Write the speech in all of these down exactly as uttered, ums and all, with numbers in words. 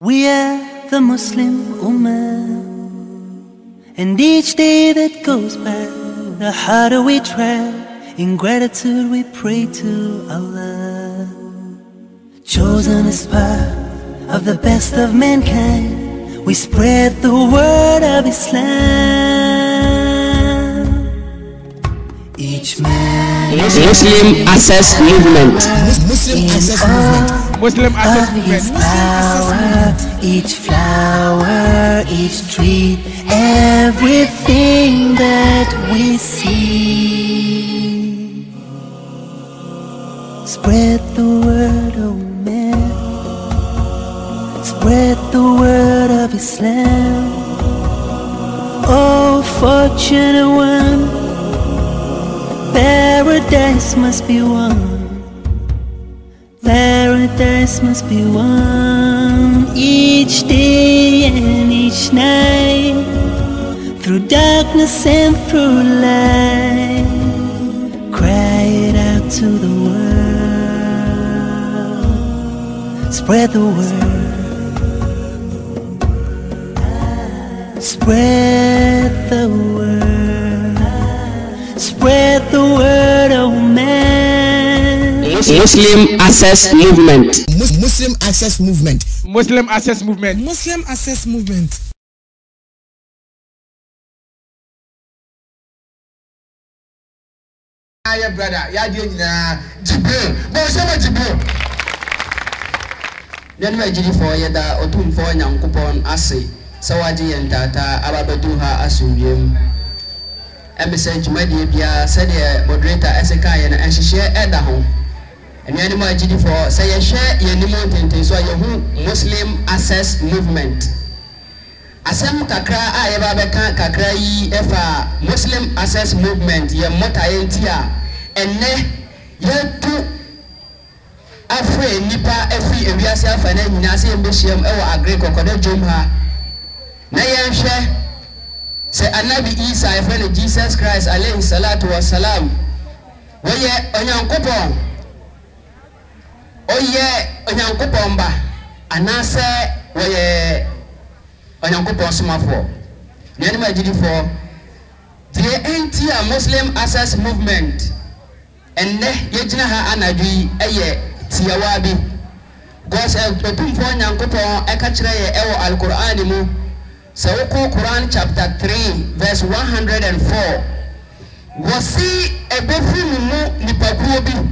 We are the Muslim Ummah, and each day that goes by, the harder we try. In gratitude we pray to Allah. Chosen as part of the best of mankind, we spread the word of Islam. Each man Muslim Access Movement. Muslim Access Movement. Muslim Access Movement. Power, each flower, each tree, everything that we see. Spread the word, oh man. Spread the word of Islam. Oh, fortunate one, paradise must be won. Paradise must be won each day and each night, through darkness and through light. Cry it out to the world. Spread the word. Spread the word. Spread the word, oh man. Muslim Access Movement. Muslim Access Movement. Muslim Access Movement. Muslim Access Movement. Aye brother, ya di nyina Jibril. Bo se mo Jibril. Then we jiri for ye da otum for Nyankopon ase. Se waje ye ntata ababedu ha asumdiem. Ebe se jumadi bia se de moderator eseka ye na enhihye eda ho. And the animal G D four say, share your name so you Muslim Access Movement. Asem kakra a yeba beka kakra yi efa Muslim Access Movement ye mota yentia enne ye tu afre nipa efi ewiase afa na nyina se mbehiem ewo agri kokodo jom ha na yenhwe se Anabi Isa efe Jesus Christ alayhi salatu wassalam wo ye onyankopon oye onyankopon ba anase woye onyankopon somafo nani magidi for the entire Muslim Access Movement enne yegina ha anadwi eye tiyawabi gos otumfo onyankopon eka kire ye ewo alquran mu sawko Quran chapter three verse one hundred four wasi ebefi mu nipakuo bi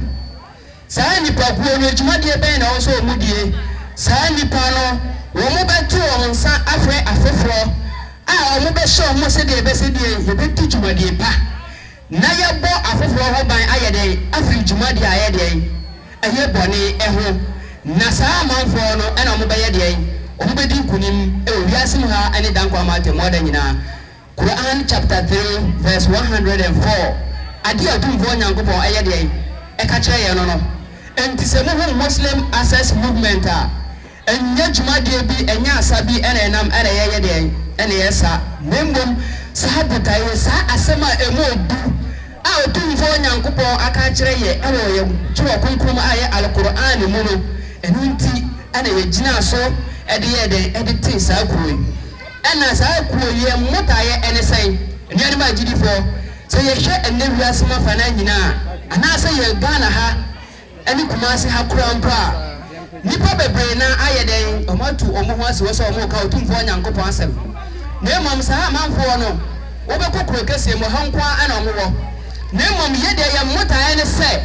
saa nipa kuo no adwumadie ben na wo so omudie saa nipa no wo mo beto wo nsa afre afefro a wo mo be show mo se de be se de ye betu dwumadie pa na ye bo afefro ho ban ayede afri dwumadie ayede aye bone eho na saa manfo no ena mo be ye de wo mo be di nkunim e wiasim ha ane dan kwa mate mo da nyina Quran chapter three verse one hundred four ade atumfo nyankopon ayede e ka kire ye no no enti se mo Muslim Access Movement a enya jumade bi enya asabi ena enam ena yeye de ena yesa membom sahabata ye sa asema emu odu a otumfo nyankopon aka kire ye ewo ye tuwa kunkum aye alquran mu no enu nti ena ye gina so ede ye de ede ti sa kuwe ena sa kuwe ye motaye ene sai enu ani ma gidi fo se ye hwe enne wiasema fa na nyina ana se ye Ghana ha eni Kumasi ha kurampa nipa bebre na ayeden omatu omo ase wo so omo ka otumfo nyankopon asem na emom sa manfo no wo be kokoro kese mo hankwa ana omo wo na emom ye de ye mota ene se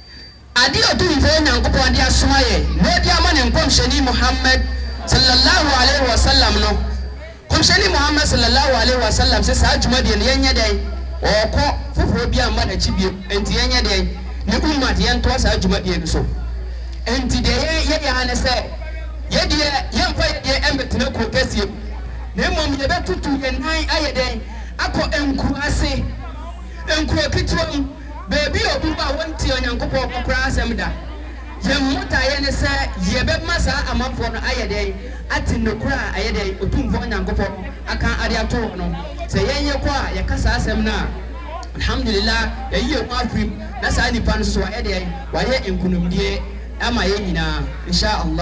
ade otumfo nyankopon de asoma ye na de ama ne nkomsheni Muhammad sallallahu alaihi wasallam no komsheni Muhammad sallallahu alaihi wasallam se sa jumade ne yenye de okọ foforo bi amma na chibie enti yenye de ni umma de ento sa jumade bi so enti de ye ye hane se ye de ye mfa ye embetena ko kesi na mom ye betutu ye nan ayede akọ enku ase enku ekitwam bebi obi ba wonti onyankopon kokora asem da ye mota ye ne se ye be masa amafo no ayede atinokura ayede otumfo onyankopon akan ade ato no se yenye kwa ye kasa asem na alhamdulillah ye ye kwa afrim na sa ni pan so ayede wa ye enkunumdie ama ye nyina insha Allah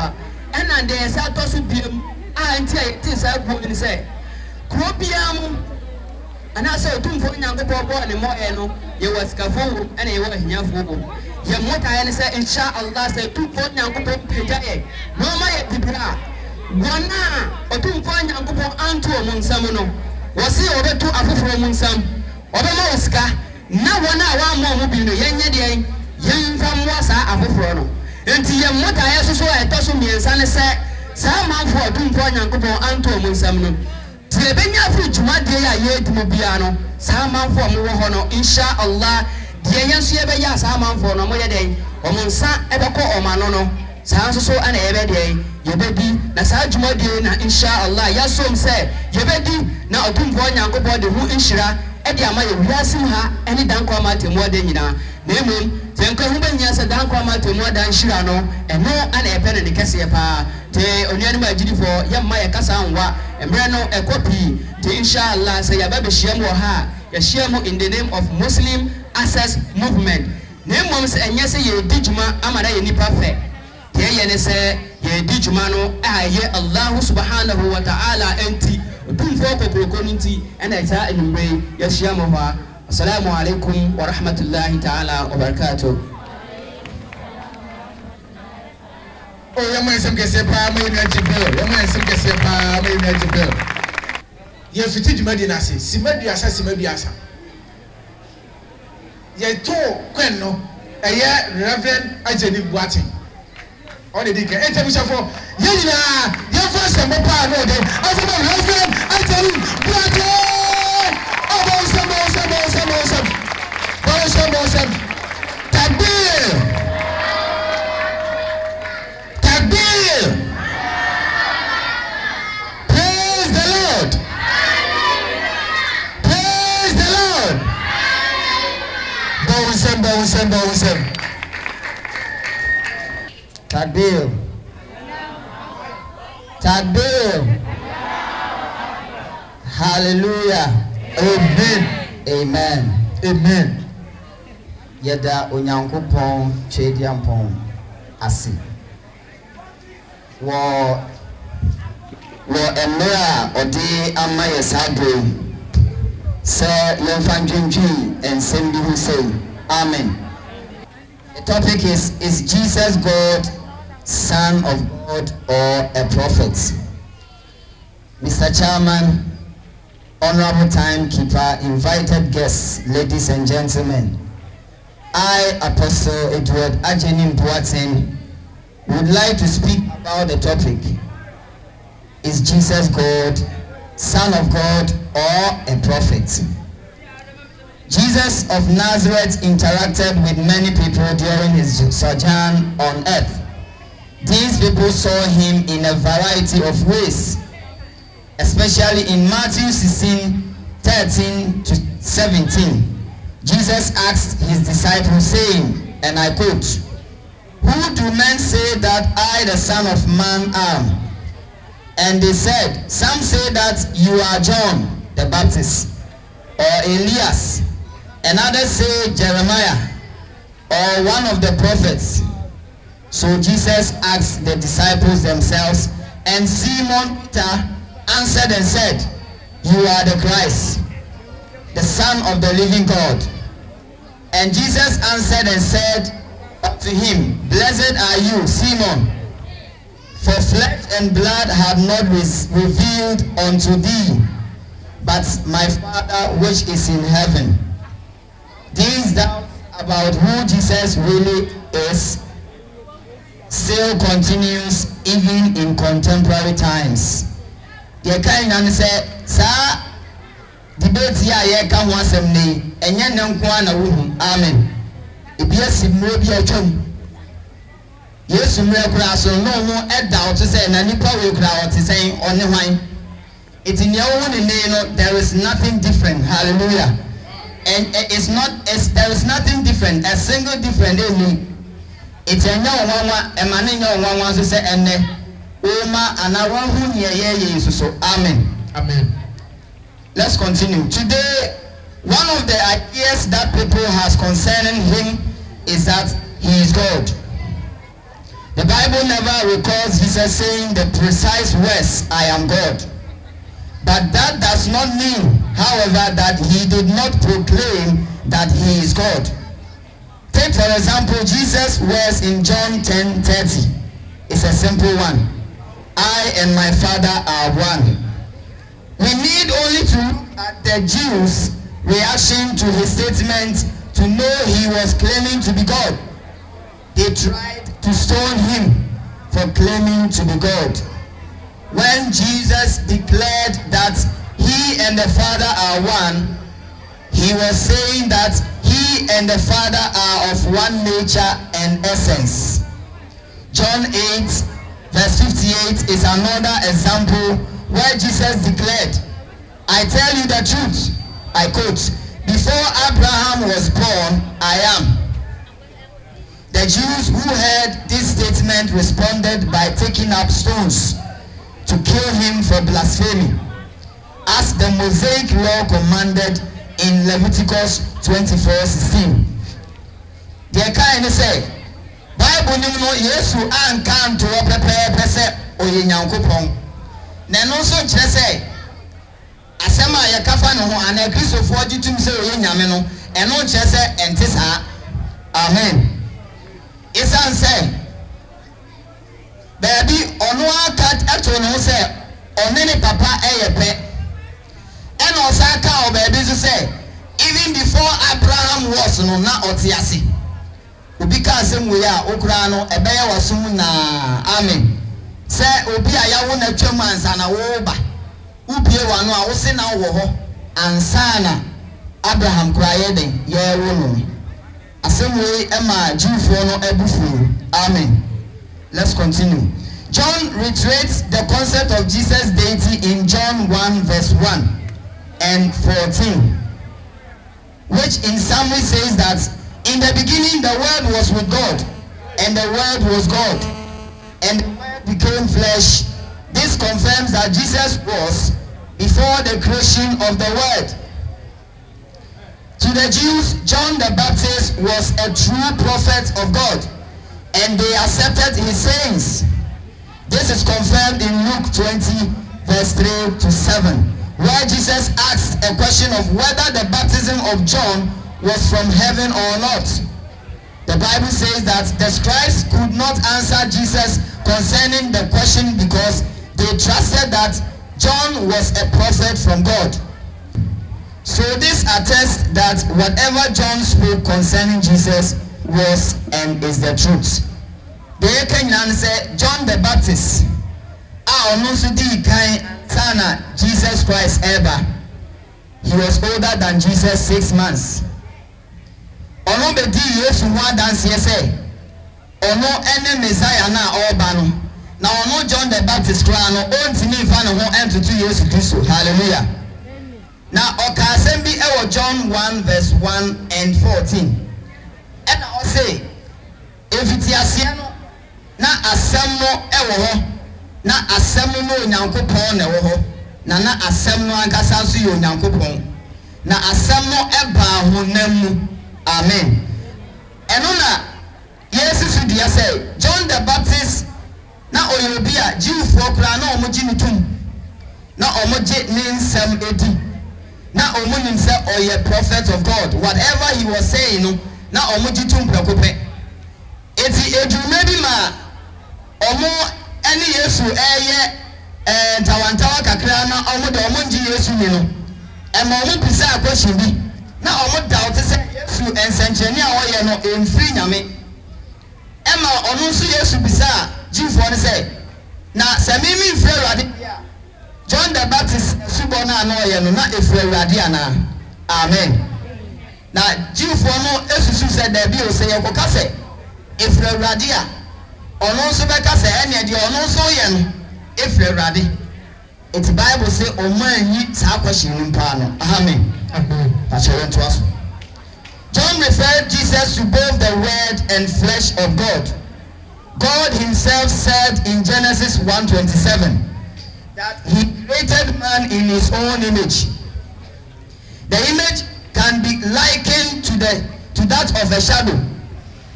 ɛna de ɛsa tɔ so biem a nti a yɛte saa buo ni sɛ kuro biara mu anaasɛ otumfo nyankopɔn bɔɔ ne mmɔɛ no yɛwɔ sikafo wom ɛna yɛwɔ ahinyafo wom yɛ mmotaeɛ ne sɛ insha Allah sɛ otumfo nyankopɔn pagya yɛ na ɔma yɛ bibira a wɔn a otumfo nyankopɔn anto ɔmo nsam no wɔse wɔbɛto afoforɔ mu nsam ɔbɛma wɔ sika na wɔn a wɔammɔ ɔmo bi no yɛnyɛ deɛ yɛmfa mmoa saa afoforɔ no enti yɛ mmotaeɛ soso a ɛtɔ so mmiɛnsa ne sɛ saa amanfo otumfo nyankopɔn anto ɔmo nsam no tie benya firi dwumadie a yɛdi mu bia no saa amanfo a mowɔ hɔ no insha Allah deɛ yɛn so yɛbɛyɛ saa amanfo no moyɛ dɛn ɔmo nsa ɛbɛkɔ ɔma no no saa nso so ana yɛbɛ deɛ yɛbɛdi na saa dwumadie na insha Allah yɛasom sɛ yɛbɛdi na otumfo nyankopɔn de ho nhyira ɛde ama yɛ wiase mu ha ɛne danko ama atemmuada nyinaa na mmom yɛnka ho bɛnyia sɛ danko ama atemmuada nhyira no ɛno ana yɛpɛ no ne kɛseɛ paa te onuanom agyidifoɔ yɛmma yɛkasa nwa mmerɛ no ɛkɔ pii te inshallah sɛ yɛba bɛhyia mu wɔ ha yɛhyia mu in the name of Muslim Access Movement na mmom sɛ ɛnyɛ sɛ yɛdi dwuma ama na yɛ nipa fɛ deɛ yɛ ne sɛ yɛdi dwuma no a ɛyɛ Allah subhanahu wa ta'ala enti otumfoɔ kokoroko no nti ɛna ɛtaa anwummerɛ yɛhyia mu hɔ a assalamu alaikum wa rahmatullahi ta'ala wa barakatuh. Oh, your man, some get a palm, my energy bill. Your man, some get a palm, my energy bill. Yes, you teach Medinasi, Simediasa, Simediasa. Ye told Queno, a year Reverend Ajani Boating. On the dick, and tell me for Yena, your first and Papa, no, then, as a Reverend Ajani Boating. Oh, awesome, awesome, awesome, awesome. Awesome, awesome. Tabir. Praise the Lord. Praise the Lord. Bawusem, bawusem, bawusem. Takbir. Takbir. Hallelujah. Amen. Amen. Amen. Yeda onyankopon twediampon ase. Wo wo emra odi amaye sadro se yemfa ndwendwen ensem bi hu say amen. The topic is is Jesus God, Son of God, or a prophet? Mister Chairman, honorable timekeeper, invited guests, ladies and gentlemen, I, Apostle Edward Ajani Boating, would like to speak about the topic. Is Jesus God, Son of God, or a prophet? Jesus of Nazareth interacted with many people during his sojourn on earth. These people saw him in a variety of ways, especially in Matthew sixteen, thirteen to seventeen. Jesus asked his disciples, saying, and I quote, "Who do men say that I, the Son of Man, am?" And they said, "Some say that you are John the Baptist, or Elias, and others say Jeremiah, or one of the prophets." So Jesus asked the disciples themselves, and Simon Peter answered and said, "You are the Christ, the Son of the living God." And Jesus answered and said to him, "Blessed are you, Simon, for flesh and blood have not revealed unto thee, but my Father which is in heaven." These doubts about who Jesus really is still continues even in contemporary times. The kind of say, "Sir, debate here ye ka ho asem nei enye ne nko ana wo amen." Ebiasi mo bi atwam. Yesu mre kura so no ho eda o to say na nipa we kura o to say one hwan. It in your own name, no, there is nothing different. Hallelujah. And it's not it's, there is nothing different, a single different in it's a no one a man in your one wants to say and Oma and I want who ye ye so amen. Amen. Let's continue. Today, one of the ideas that people has concerning him is that he is God. The Bible never records Jesus saying the precise words, I am God. But that does not mean, however, that he did not proclaim that he is God. Take for example Jesus' words in John ten thirty. It's a simple one. I and my Father are one. We need only to look at the Jews' reaction to his statement to know he was claiming to be God. They tried to stone him for claiming to be God. When Jesus declared that he and the Father are one, he was saying that he and the Father are of one nature and essence. John eight verse fifty-eight is another example where Jesus declared, I tell you the truth, I quote, before Abraham was born, I am. The Jews who heard this statement responded by taking up stones to kill him for blasphemy, as the Mosaic law commanded in Leviticus twenty-four sixteen. The kind say, Bible ni no Yesu anka nto pepepe se oye Nyankopon. Na no so kire se asema ya kafa no ho ana Kristofo gitum se oye Nyame no eno kire se ente saa. Amen. Isan say baby ono aka ato no se one ne papa eyepe. And also ka o baby so say even before Abraham was no na otiase. Obi ka asem we a okura no ebeye wasum na amen. Say obi aya wo na twam ansa na wo ba. Ubie wa no a wo se na wo ho ansa na Abraham kura ye den ye wo no. Asem we e ma Jewfo no ebufu. Amen. Let's continue. John reiterates the concept of Jesus' deity in John one verse one and fourteen, which in summary says that in the beginning the Word was with God, and the Word was God, and the Word became flesh. This confirms that Jesus was before the creation of the Word. To the Jews, John the Baptist was a true prophet of God, and they accepted his sayings. This is confirmed in Luke twenty verse three to seven, where Jesus asked a question of whether the baptism of John was from heaven or not. The Bible says that the scribes could not answer Jesus concerning the question because they trusted that John was a prophet from God. So this attests that whatever John spoke concerning Jesus was and is the truth. The Kenyan said John the Baptist, ah, also di kind sana Jesus Christ ever. He was older than Jesus six months. Ono be di Yesu ho adanse say ono ene Messiah na oba no na ono John the Baptist kra no ontimi fa no ho entutu Yesu Kristo. Hallelujah. Na oka asem bi e wo John one verse one and fourteen. And I say efiti asia no na asem no e wo ho na asem no Onyankopon na wo ho na na asem no ankasa so yo Onyankopon na asem no e ba honam mu. Amen. Eno na Jesus dia say John the Baptist na oyobia Jewfo kra na omoji nitum na omoje ne nsem edi na omunim say oye prophet of God. Whatever he was saying no na omoji tum prekope eti edume bi ma omo ene Yesu eye eh tawantawa kakra na omo de omo nji Yesu ni no e ma omo pisa question bi na omo doubt say Yesu ensencheni a oye no emfiri nyame e ma ono nso Yesu bisa Jewfo ne say na samimi mfiri Awurade bia John the Baptist subo na na oye no na efiri Awurade ana. Amen. Na Jewfo no esusu say da bi o say yakoka say efiri Awurade a ono nso beka say ene de ono nso ye no efiri Awurade. It's Bible say o man yi sa question mpa no. Amen. Amen. John referred Jesus to both the Word and flesh of God. God himself said in Genesis one twenty-seven that he created man in his own image. The image can be likened to the to that of a shadow.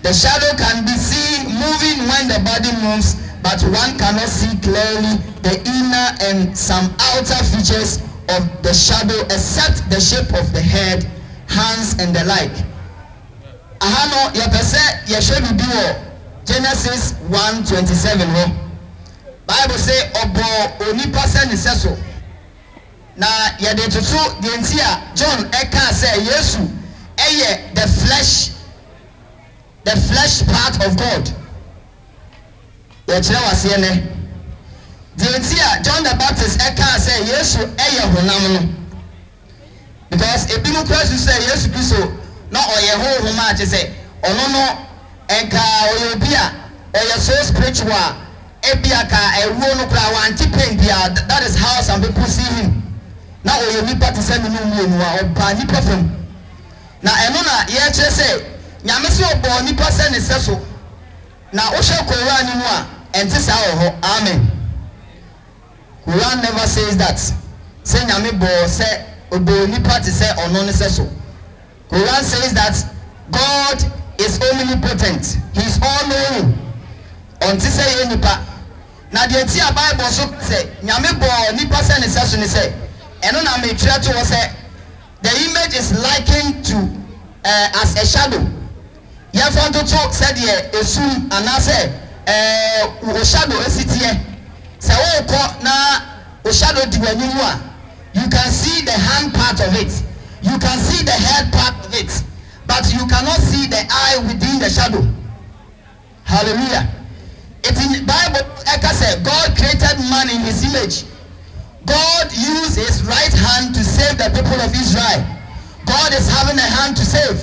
The shadow can be seen moving when the body moves, but one cannot see clearly the inner and some outer features of the shadow except the shape of the head, hands, and the like. Ahano yepese yehwe bibi wo Genesis one twenty-seven ho. Bible say obo onipa se ne seso. Na yede tutu de ntia John eka say Yesu eye the flesh the flesh part of God. Yechira wase ne. De ntia John the Baptist eka say Yesu eye honam no. Because ebi mo Christ say Yesu Kristo na oye ho ho ma che say ono no enka oye bia oye so spiritual ebia ka ewo no kra wan tipen bia. That is how some people see him. Na oye nipa te say no mu enu a oba nipa fam. Na eno na ye che say nyame se obo nipa se ne seso. Na o hwe Quran ni mu a enti sa ho. Amen. Quran never says that. Say nyame bo say obo nipa te say ono ne seso. Quran says that God is omnipotent. He is all knowing. Until say nipa. Na the entire Bible so say nyame bo nipa say ne seso ne say eno na me try to say the image is likened to uh, as a shadow. You have to talk said here esum anase eh o shadow esitie. Say o ko na o shadow di wanimu a you can see the hand part of it. You can see the head part of it, but you cannot see the eye within the shadow. Hallelujah. It in Bible eka say God created man in his image. God used his right hand to save the people of Israel. God is having a hand to save.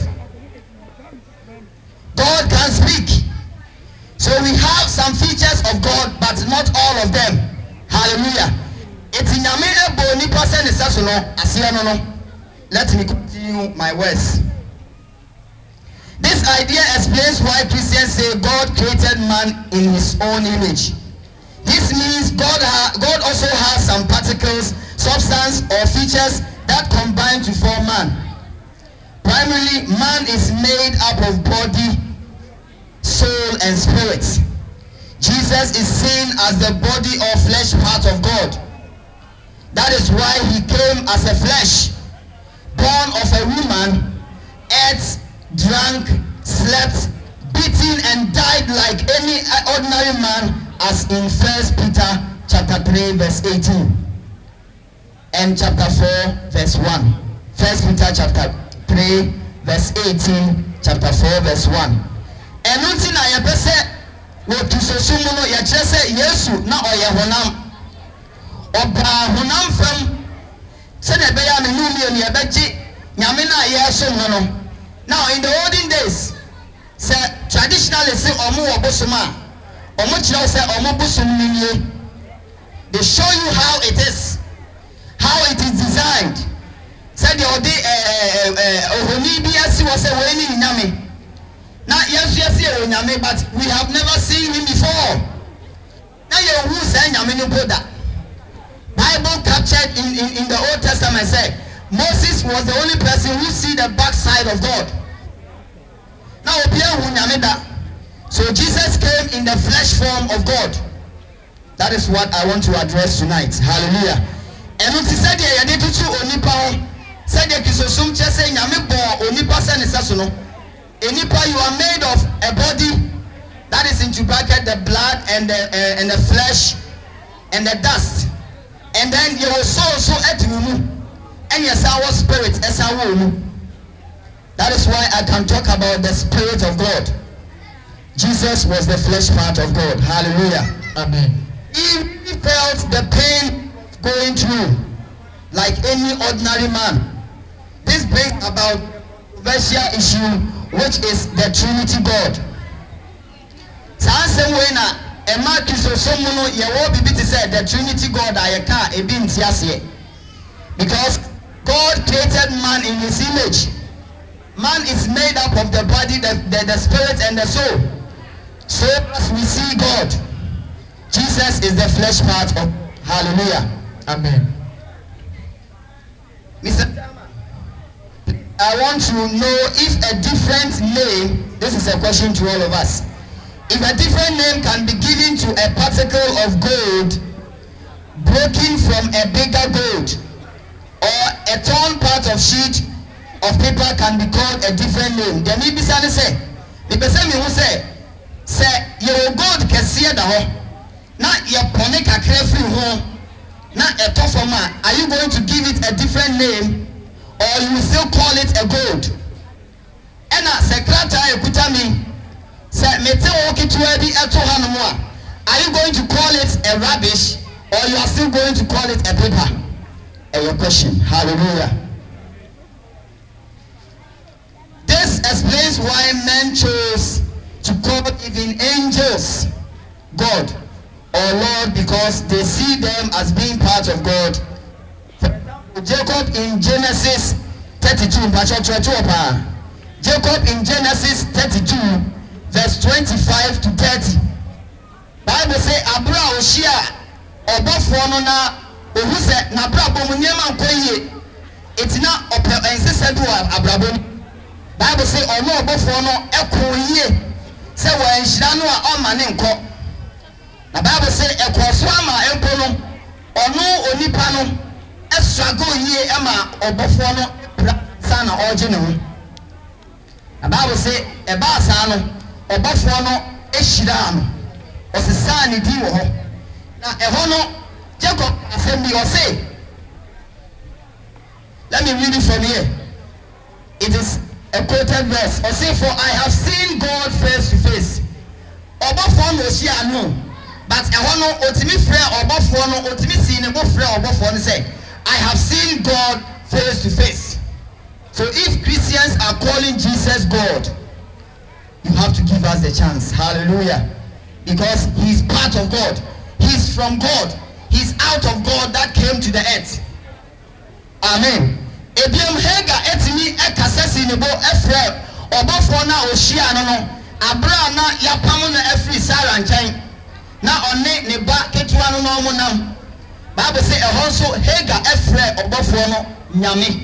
God can speak. So we have some features of God, but not all of them. Hallelujah. It's in Yamina Boni person is also no Asiano no. Let me continue my words. This idea explains why Christians say God created man in his own image. This means God, ha God also has some particles, substance, or features that combine to form man. Primarily, man is made up of body, soul, and spirit. Jesus is seen as the body or flesh part of God. That is why he came as a flesh, born of a woman, ate, drank, slept, beaten, and died like any ordinary man, as in First Peter chapter three verse eighteen and chapter four verse one. First Peter chapter three verse eighteen, chapter four verse one. And until I have said what to so soon no ya say Yesu na oye honam oba honam from said e be ya me nu mi e be ji nyame na ye so no. Now in the olden days say traditionally say omo obosoma omo kire say omo bosom ni. They show you how it is, how it is designed. Said the odi eh eh ohoni bi asi wo say we ni nyame. Now yes yes ye nyame, but we have never seen him before. Now you who say nyame no boda. Bible captured in, in in the Old Testament say Moses was the only person who see the backside of God. Now so Jesus came in the flesh form of God. That is what I want to address tonight. Hallelujah. And when he said you need to onipa said you kisosum che say nyame bo onipa se ne seso no. Onipa, you are made of a body that is into bracket the blood and the uh, and the flesh and the dust. And then you will so so etimu and your sour spirit esawo. That is why I can talk about the Spirit of God. Jesus was the flesh part of God. Hallelujah. Amen. He felt the pain going through like any ordinary man. This brings about the controversial issue, which is the Trinity God. The Trinity God because God created man in his image. Man is made up of the body, the, the, the spirit, and the soul. So as we see God, Jesus is the flesh part of. Hallelujah. Amen. Mister I want to know if a different name, this is a question to all of us, if a different name can be given to a particle of gold broken from a bigger gold, or a torn part of sheet of paper can be called a different name. Then we beside say, the person who say, say your gold can see the home. Now your ponic a careful home. Now a tough man. Are you going to give it a different name? Or you will still call it a gold? And a secretary kutami said, Mete woki tuedi eto hanumwa. Are you going to call it a rubbish, or you are still going to call it a paper? And your question. Hallelujah. This explains why men chose to call even angels God or Lord, because they see them as being part of God. Jacob in Genesis thirty-two, Jacob in Genesis thirty-two, verse twenty-five to thirty. Bible say Abra Oshia Obofono na ohu se na brabo mu nyema nkoye etina ope ensese do abrabo. Bible say ono obofono ekoye se wa enhira no a o ma ne nko. Na Bible say ekoso ama empo no ono onipa no struggle ye ema obofo no sana oje ne ho. Na Bible say e ba sa no obofo no ehira no osesa ne di wo ho. Na e ho no Jacob assembly o say, let me read it from here. It is a quoted verse. O say, for I have seen God face to face. Obofo no hia no, but e ho no otimi frɛ obofo no otimi si ne bo frɛ obofo no say, I have seen God face to face. So if Christians are calling Jesus God, you have to give us the chance. Hallelujah. Because he's part of God. He's from God. He's out of God that came to the earth. Amen. Ebiam hega etimi ekasesi nebo efre obofo na oshia no no abra na yapam na efri Sarah nkyɛn na ɔne ne ba ketua no no mo nam. Bible say a also Hagar efre obofo no nyame.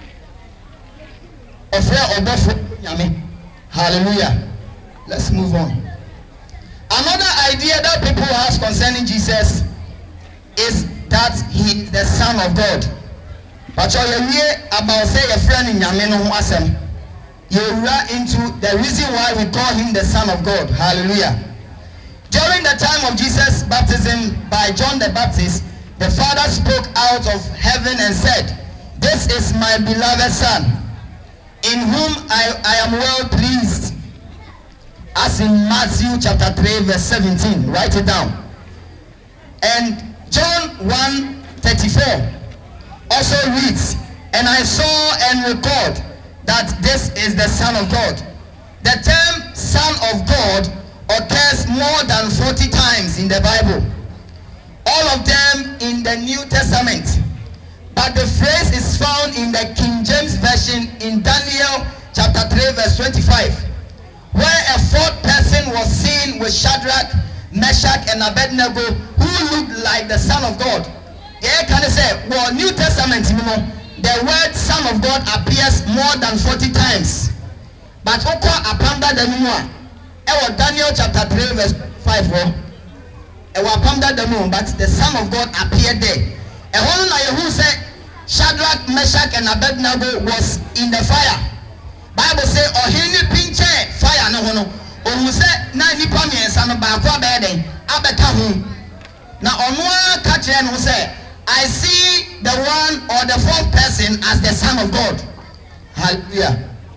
Efre obofo nyame. Hallelujah. Let's move on. Another idea that people have concerning Jesus is that he is the Son of God. But you hear about say a friend nyame no ho asem. You run into the reason why we call him the Son of God. Hallelujah. During the time of Jesus' baptism by John the Baptist, the Father spoke out of heaven and said, this is my beloved Son, in whom I, I am well pleased. As in Matthew chapter three verse seventeen. Write it down. And John one thirty-four also reads, and I saw and record that this is the Son of God. The term Son of God occurs more than forty times in the Bible. All of them in the New Testament. But the phrase is found in the King James Version in Daniel chapter three verse twenty-five, where a fourth person was seen with Shadrach, Meshach, and Abednego, who looked like the Son of God. Yeah, can I say, well, New Testament, you know, the word Son of God appears more than forty times. But Oko Apanda the Nua, ewa Daniel chapter three verse five, ewa Apanda the Moon, but the Son of God appeared there. And one like who said Shadrach, Meshach, and Abednego was in the fire. Bible say, oh, he pinche fire no hono. Oh, who said, na ni pami and son of Bakwa bede, abeka home. Now, on one catch and who say, I see the one or the fourth person as the Son of God. Hallelujah.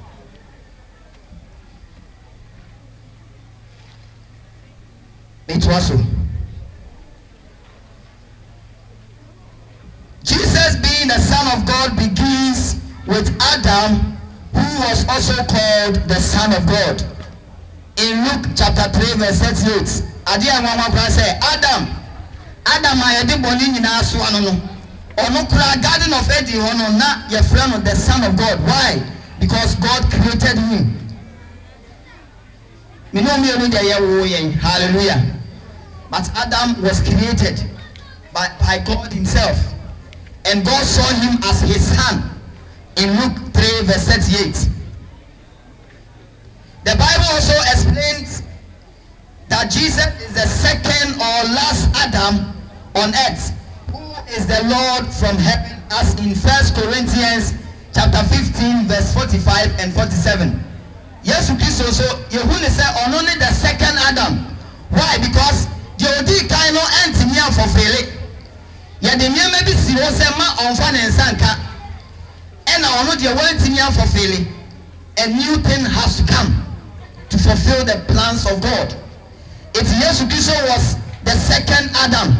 It was so. Jesus being the Son of God begins with Adam, who was also called the Son of God. In Luke chapter three verse thirty-eight, Adia Mama say, Adam, Adam I did boni in Aswano. Ono kura Garden of Eden, ono na your friend of the Son of God. Why? Because God created him. Hallelujah. But Adam was created by, by God himself. And God saw him as his son. in Luke three verse thirty-eight. The Bible also explains that Jesus is the second or last Adam on earth, who is the Lord from heaven, as in First Corinthians chapter fifteen verse forty-five and forty-seven. Yes, Christ also Yehune say only the second Adam. Why? Because the odi kind no entimi afofele. Ya de nyama bi si wo se ma onfa ne nsanka. E na ono de wo entimi afofele. A new thing has to come to fulfill the plans of God. If Jesus Christ was the second Adam,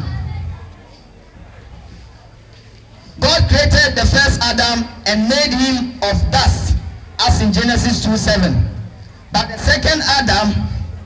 God created the first Adam and made him of dust, as in Genesis two seven. But the second Adam,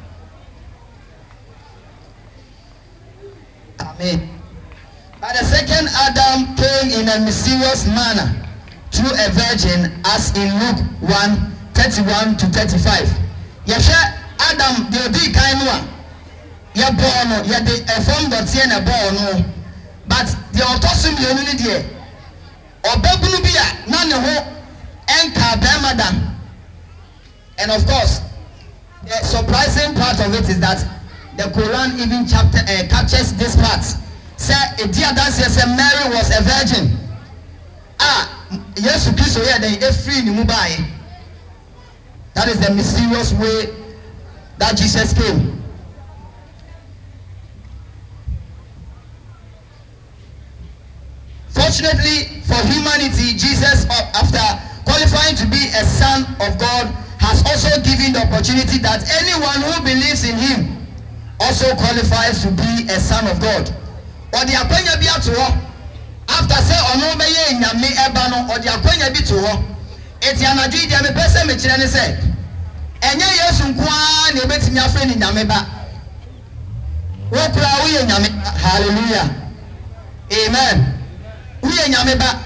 Amen. But the second Adam came in a mysterious manner through a virgin, as in Luke one thirty-one to thirty-five. Yesha Adam the odi kainwa ya born ya de efom dotie na born, but the autosum yenu ni de obabunu bi a na ne ho enka bemada. And of course, the surprising part of it is that the Quran even chapter uh, captures this part. Say a dear dancer say Mary was a virgin. Ah, yes, Christ here they are free in Mumbai. That is the mysterious way that Jesus came. Fortunately for humanity, Jesus, after qualifying to be a son of God, has also given the opportunity that anyone who believes in him also qualifies to be a son of God. Or the akwanya bi ato ho after say ono be ye nyame eba no, or the akwanya bi to ho eti anadwi dia me pese me kire ne say enye Yesu nkoa na ebetimi afre ni nyame ba wo kura wo ye nyame. Hallelujah, amen. Wo ye nyame ba.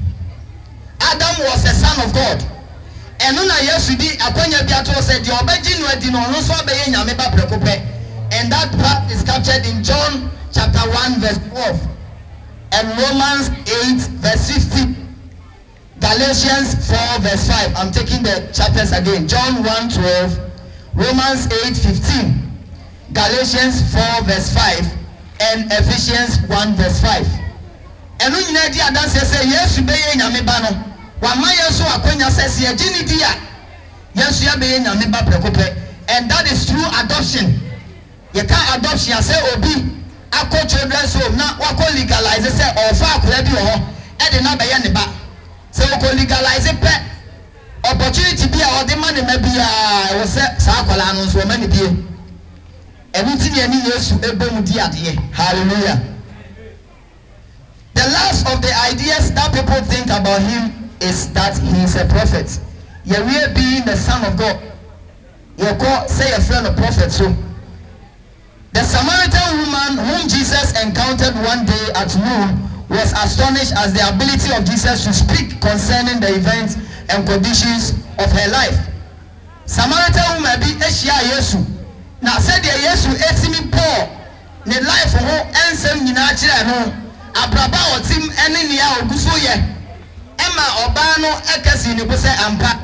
Adam was a son of God. And na Yesu di akwanya bi ato say the obeji no adi no no so be ye nyame ba prekope. And that part is captured in John chapter one verse twelve and Romans eight verse fifteen, Galatians four verse five. I'm taking the chapters again. John one twelve, Romans eight fifteen, Galatians four verse five, and Ephesians one verse five. And when you di adanse say Yesu be ye nyame ba no, wa ma Yesu akwanya say se agini di a Yesu ya be ye nyame ba prekope. And that is through adoption. You can't adoption ya say obi akọ children's home na wako legalize say ofa akora bi ho e de na be ye ne ba. Say wako legalize pe opportunity bi a odi ma ne ma bi a wo say sa akola no so ma ne bi e. Everything you need Yesu ebemu di ade. Hallelujah. The last of the ideas that people think about him is that he is a prophet. Yahweh being the son of God. You call say a friend of prophet. So the Samaritan woman whom Jesus encountered one day at noon was astonished at the ability of Jesus to speak concerning the events and conditions of her life. Samaritan woman be Eshia Yesu. Now said the Yesu etimi Paul ne life ho ensem nyina kire no abraba otim ene ne a oguso ye ema oba no ekasi ne bo se ampa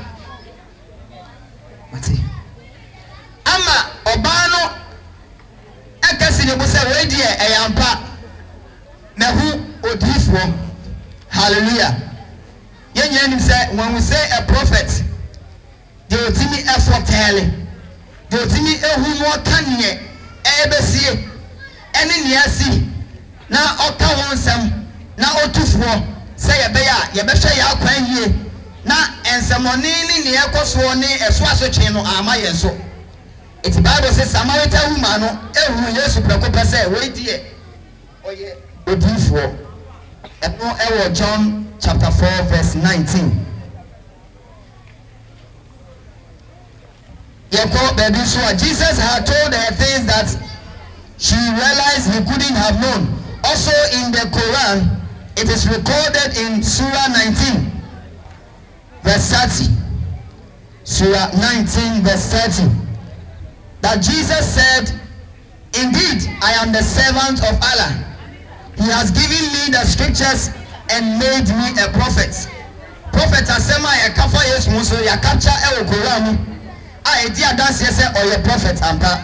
mati ama oba no ekasi ne bo se we die e ampa na hu odifo. Hallelujah. Yenye nim say when we say a prophet they otimi effort tele they otimi ehu mo kanye ebesie ene ne asi na oka wonsam na otufo say ye be ya ye be hwe ya kwan hie na ensamoni ni ne ekoso ne eso asotwe no ama ye so. It's Bible says Samaritan woman no ehu Yesu prekope say we die oye odifo. And no ewo John chapter four verse nineteen. Jesus had told her things that she realized he couldn't have known. Also in the Quran, it is recorded in Surah nineteen, verse thirty. Surah nineteen, verse thirty. That Jesus said, "Indeed, I am the servant of Allah. He has given me the scriptures and made me a prophet. prophet asema ya kafa Yesu muso ya capture e wo Quran a e di adanse say oye prophet ampa.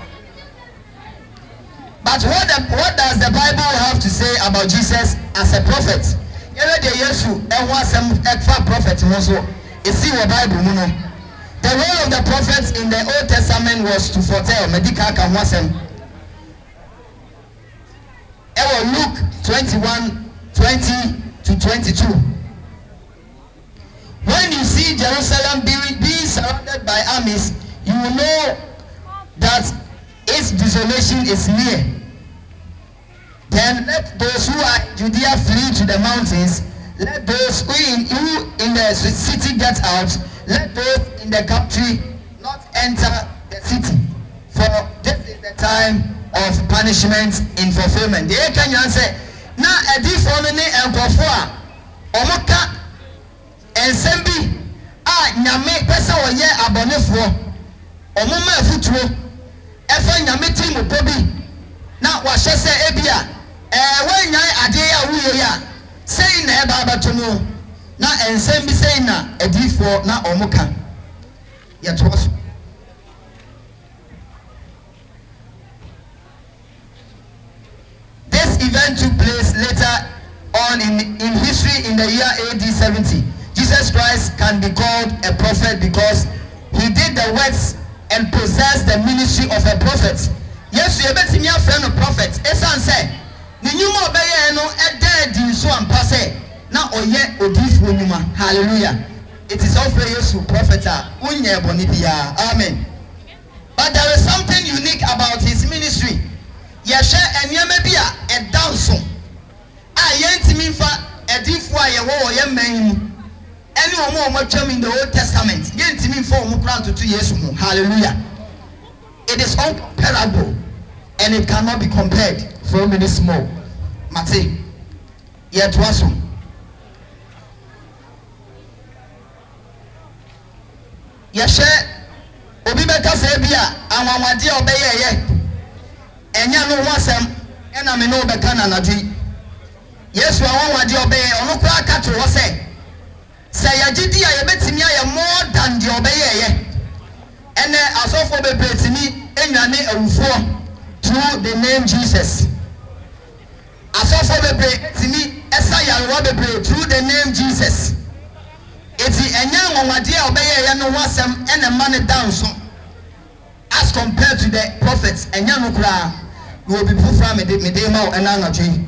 But what the, what does the Bible have to say about Jesus as a prophet? Yele de Yesu e ho asem ekfa prophet muso e si wo Bible mu no. The role of the prophets in the Old Testament was to foretell medical kan ho asem. E wo Luke twenty-one twenty to twenty-two. When you see Jerusalem being, being surrounded by armies, you will know that its desolation is near. Then let those who are in Judea flee to the mountains. Let those who in, who in the city get out. Let those in the country not enter the city. For this is the time of punishment in fulfillment. The Kenyan say, na edi fonne enkofo a omoka ensembi a nyame pesa oye abonefo omoma afutuo efa nyame timu bobi na wahye se ebia eh wanyan ade ya wuye ya sei na eba abatono na ensembi sei na edifo na omoka yetoso. This event took place later on in, in history in the year A D seventy. Jesus Christ can be called a prophet because he did the works and possessed the ministry of a prophet. Yes, you bet me a friend of prophet. Esan say, "Ni nyuma obeye no ede di so ampa say na oye odifu nyuma." Hallelujah. It is all praise to prophet a unye boni bia. Amen. But there is something unique about his ministry. Yeshe enyeme bia e danso. A yentimi fa edifo a yewo ye man. Any omo omo twam in the Old Testament. Yentimi fa omo kran to Yesu ho. Hallelujah. It is uncomparable and it cannot be compared for many small. Mate. Yet waso. Yeshe obi beka se bia anwanwade obeye ye. Enya no wasem ena me no beka na nadwi. Yesu anwanwade obeye ono kura aka to wo se se yagidi a yebetimi aye more than the obeye ye. Ene asofo bebetimi enwane awufo through the name Jesus. Asofo bebetimi esa yarwa bebre through the name Jesus. Eti enya anwanwade obeye ye no wasem ena man down so as compared to the prophets. Enya no kura will be put from Medema and Anatri.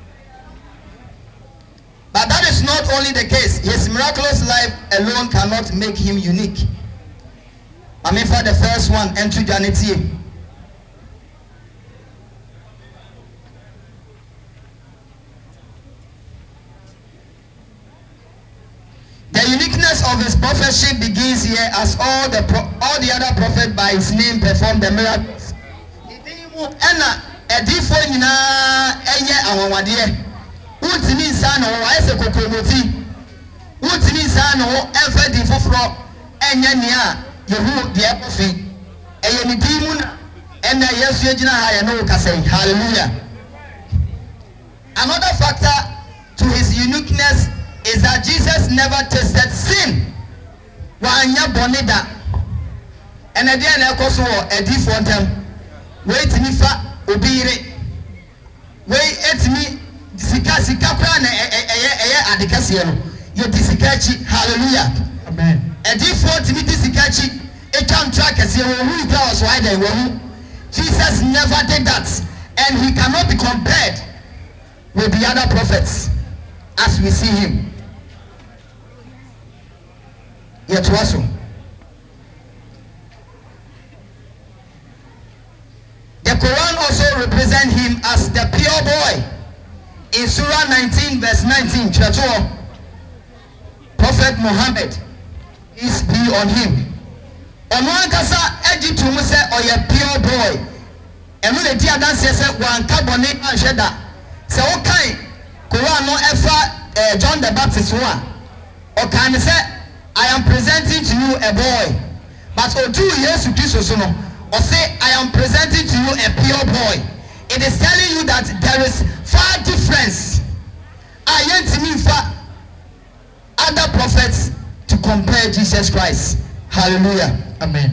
But that is not only the case. His miraculous life alone cannot make him unique. I mean, for the first one, enter Janity. The uniqueness of his prophetship begins here, as all the pro all the other prophets by his name performed the miracles. Ena edifo nyina eye anwawade wutimi nsa no ayese kokromoti wutimi nsa no efa di foforo enye ne a yehu de ekofi eye ni dimu na ena Yesu agina ha ye no kasai. Hallelujah. Another factor to his uniqueness is that Jesus never tasted sin. Wa anya bonida ena de na ekoso edifo ntem. Wait me fa obire wait etimi sika sika kwa na eye eye adekase no ye disikachi. Hallelujah. Amen. Edifo timi disikachi e can track as you who was why they were. Jesus never did that, and he cannot be compared with the other prophets as we see him. Yet also the Quran also represents him as the pure boy. In Surah nineteen verse nineteen, Prophet Muhammad, peace be on him. Omoankasa ejitu mu se oye pure boy. Enu le dia dan se se wan carbon anhweda. Se wo kan Quran no efa John the Baptist one. O kan se I am presenting to you a boy. But odu Yesu Kristo so no. Or say, I am presenting to you a pure boy. It is telling you that there is far difference. I ain't mean for other prophets compare Jesus Christ. Hallelujah. Amen.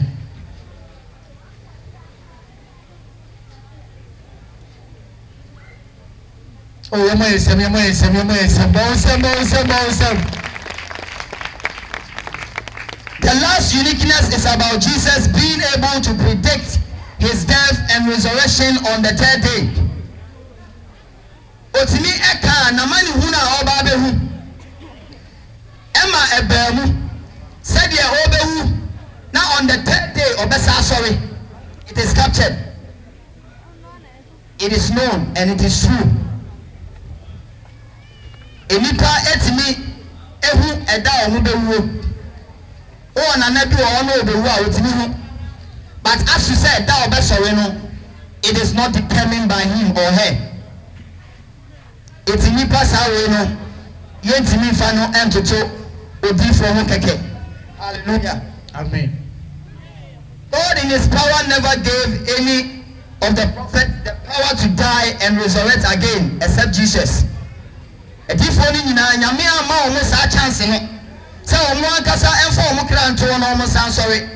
Oh, your money, some, your money, some, your money, some, some, some, some. The last uniqueness is about Jesus being able to predict his death and resurrection on the third day. Otimi eka na mani huna oba behu. Emma ebemu said ye obehu. Now on the third day obesa sorry. It is captured. It is known and it is true. Enipa etimi ehu eda omu behu. Oh na nabi o no obehu a otimi hu. But as you said, that obesore no, it is not determined by him or her. It's in me pass away no. Yet me fa no entoto odi for ho keke. Hallelujah. Amen. God in his power never gave any of the prophets the power to die and resurrect again except Jesus. Edi for ni nyina nyame ama o mo sa chance no. Say o mo ankasa enfo o mo kra nto no mo san sorry.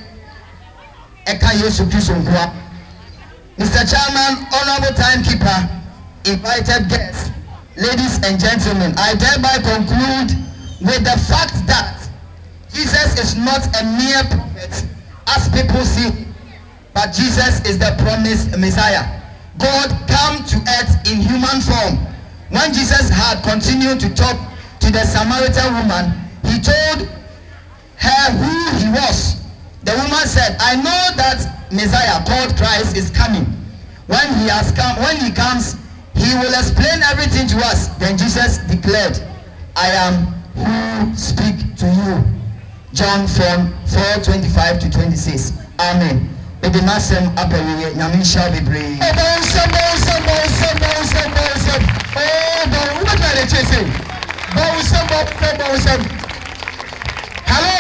Mister Chairman, honorable timekeeper, invited guests, ladies and gentlemen, I thereby conclude with the fact that Jesus is not a mere prophet, as people see, but Jesus is the promised Messiah. God came to earth in human form. When Jesus had continued to talk to the Samaritan woman, he told her who he was. The woman said, I know that Messiah called Christ is coming. When he has come, when he comes, he will explain everything to us. Then Jesus declared, I am who speak to you. John four, twenty-five to twenty-six. Amen. The masem apeliye nyamin shall be brave. Oh, bawsam, bawsam, bawsam, bawsam, bawsam. Oh, bawsam, what are they chasing? Bawsam, bawsam, bawsam. Hello.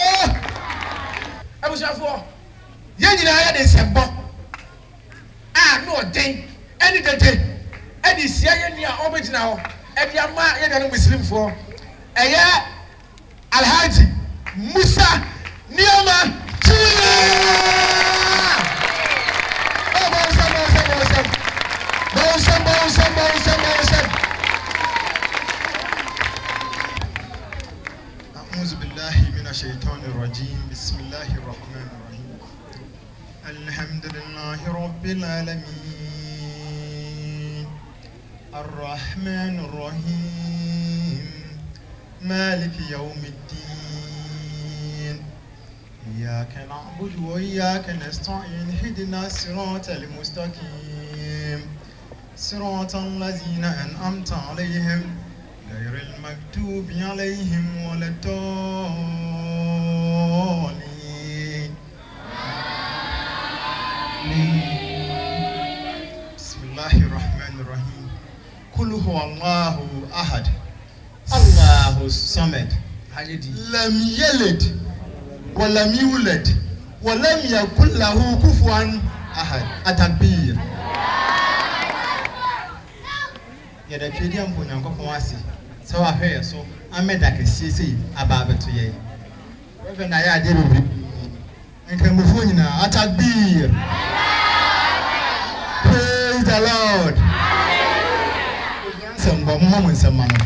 I was for young in I had a sample. Ah, no, day, any day, any Sia near Homage now, and Yama, and Muslim for a year Alhaji Musa Niama. Oh, Bowsam, Bowsam, Bowsam, Bowsam, Bowsam, Bowsam, Bowsam. أعوذ بالله من الشيطان الرجيم بسم الله الرحمن الرحيم الحمد لله رب العالمين الرحمن الرحيم مالك يوم الدين إياك نعبد وإياك نستعين اهدنا الصراط المستقيم صراط الذين أنعمت عليهم غير المكتوب عليهم ولا الضالين. بسم الله الرحمن الرحيم. قل هو الله أحد الله الصمد لم يلد ولم يولد ولم يكن له كفوا أحد. التكبير. يدا كيدي أمبو نانكو كواسي سوا هي so ameda kesisi ababe to ye reverend aya de bi nkan mufo nyina atakbir. Praise the Lord. Hallelujah. Sembo mo mo nsema no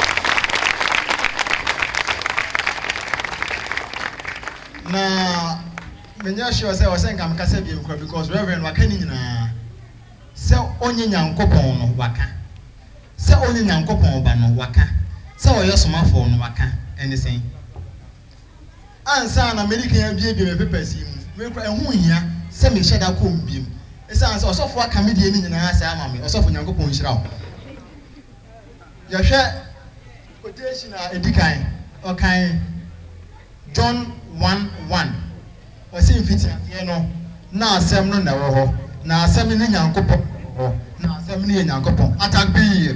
na menya sure say o senka mkasa bi mkwa because reverend waka ni nyina se onye nyankopon no waka se onye nyankopon ba no waka se oyo somafo no waka anything ansa na american ya bie bie me pepesi mu me kra ehu hia se me hyeda ko mbiem esa ansa osofo aka me die ni nyina asa ama me osofo nyankopon hyira wo ya hwe quotation a edikan okan John one one wasi mfiti afie no na asem no na wo ho na asem ni nyankopon ho na asem ni nyankopon atakbir.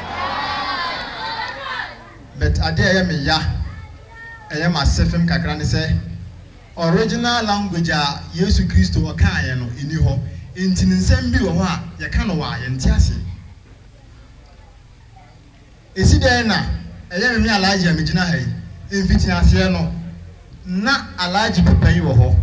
But ade ya me ya eye ma sefem kakra ne se original language a Yesu Kristo o kan ye no eni ho enti nsem bi wo ho a ye ka no wa ye nti ase esi den na eye me alaje me gina ha yi mfiti ase no na alaji pepa yi wo ho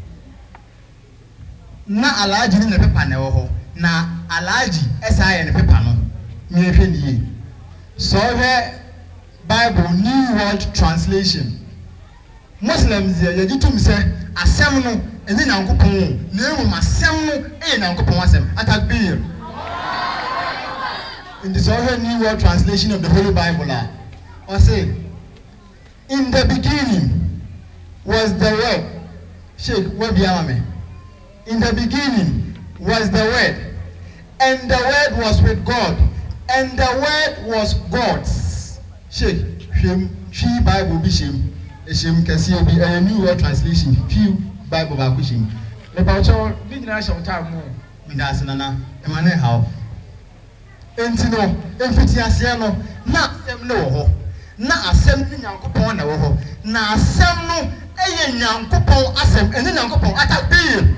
na alaji ni ne pepa na wo ho na alaji esa ye ne pepa no me hwe niye so he Bible New World Translation Muslims ye yitum se asem no ene nyankopon na emu asem no e nyankopon asem atakbir in the Zohar New World Translation of the Holy Bible or say in the beginning was the word Sheikh Wabiame in the beginning was the word and the word was with God and the word was God's Sheikh him she Bible bishim Eshim kasi obi a New World Translation few Bible ba kushim le ba cho bi nyina sha uta mu mi da senana e ma ne how enti no emfiti ase no na asem ne wo ho na asem ni nyankopon na wo ho na asem no eye nyankopon asem ene nyankopon atabi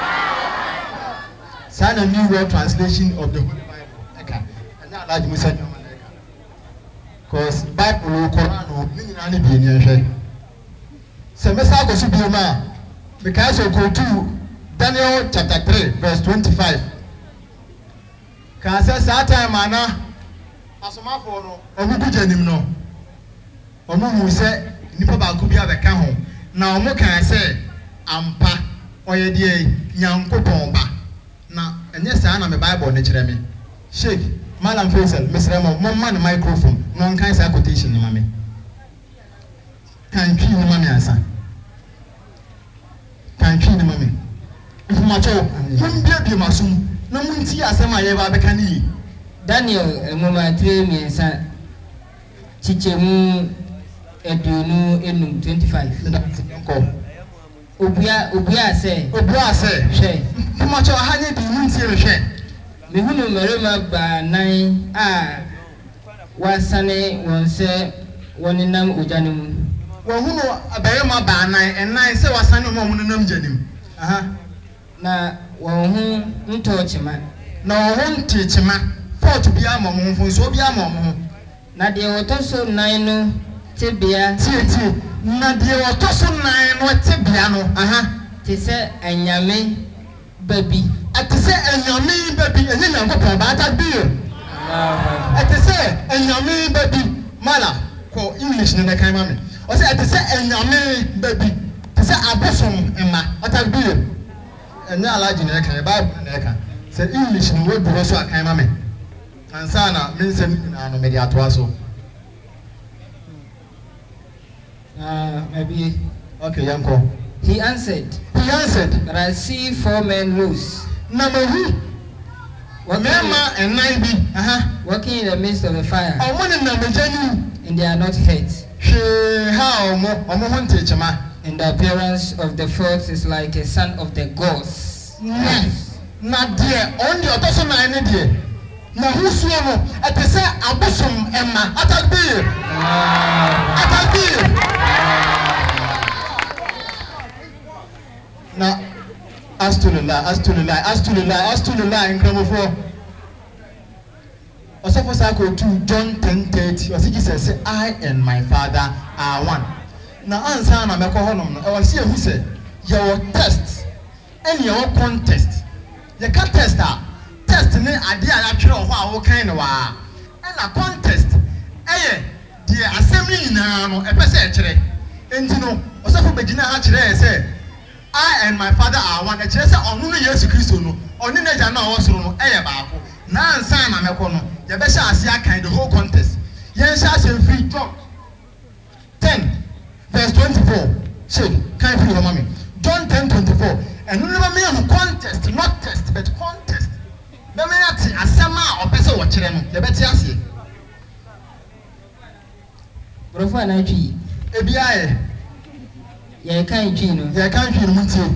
sa na New World Translation of the Holy Bible eka ana alaji musa nyoma na eka cause Bible Quran ni nyina ne bi ni ehwe se mesa go su bi ma because of go to Daniel chapter three verse twenty-five kan say that time ana asomafo no omu gujanim no omu mu say nipa ba ko bi abeka ho na omu kan say ampa oye die nyankopon ba na enye say na me Bible ne kire me Sheikh Malam Faisal Misra mo mo man microphone no kan say quotation ni ma me kan twi ni ma me asa kan twi ni ma me ifumacho mun bia bi masum na munti asema ye ba beka ni Daniel mama three miensa chichemu edunu enum twenty-five ko obia obia se obia se hwe ifumacho ahanye bi munti re hwe me hunu merema ba nan a wasane wonse woninam ojanum wo hunu abayema ba nan enan se wasane mo munenam janim aha na wo hu ntochima na wo hu ntichima fort bia mo mo hu so bia mo mo na de wotoso nan no tebia tie tie na de wotoso nan no tebia no aha te se anyame babi ate se anyame babi ene nyankopon ba ta bi ah ate se anyame babi mala ko English ne kan ma me o se ate se anyame babi te se abosom emma ata bi ene alaji ne kan Bible ne kan se English no word do so akan ma me ansa na me nsem na no me di ato aso ah maybe okay yanko he answered he answered that I see four men loose na mahu wamema enai bi aha walking in the midst of the fire omo ne na mejani and they are not hurt she ha omo omo ho ntechema and the appearance of the fourth is like a son of the gods yes na die on the otoso na ne die na husuo no etese abosom emma atakbir atakbir na astulillah astulillah astulillah astulillah nkramofo osofo sako two John ten thirty osi Jesus say I and my father are one na ansa na mekọ honom no e wasi ehu se your test and your contest ye ka test a test ne ade a ya twere ho a wo kan ne wa e na contest eye die asem ni nyina no e pese e kire enti no osofo begina ha kire se I and my father are one. E kire se onu no Yesu Kristo no oni na ja na wo soro no eye baako na ansa na mekọ no ye be sha ase akan the whole contest yen sha se free John ten verse twenty-four. Say, can you hear mommy? John ten twenty-four. And remember me on contest, not test, but contest. Me me ati asama or person watch them. The better see. Brofo na twi. Ebi aye. Ye kan twi no. Ye kan twi no mutie.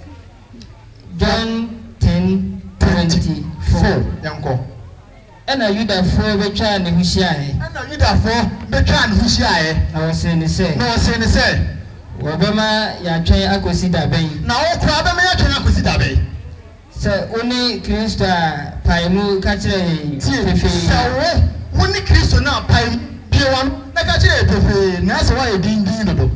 John ten twenty-four. Yanko. Ena Yudafo betwa ne huhia he. Ena Yudafo betwa ne huhia he. Na wo se ne se. Na wo se ne se. Wo bema ya twen akosi da ben. Na wo kura bema ya twen akosi da ben. Se oni Kristo a paimu ka kire tefe. Se wo oni Kristo na paimu biwan na ka kire tefe na se wa edin din no do.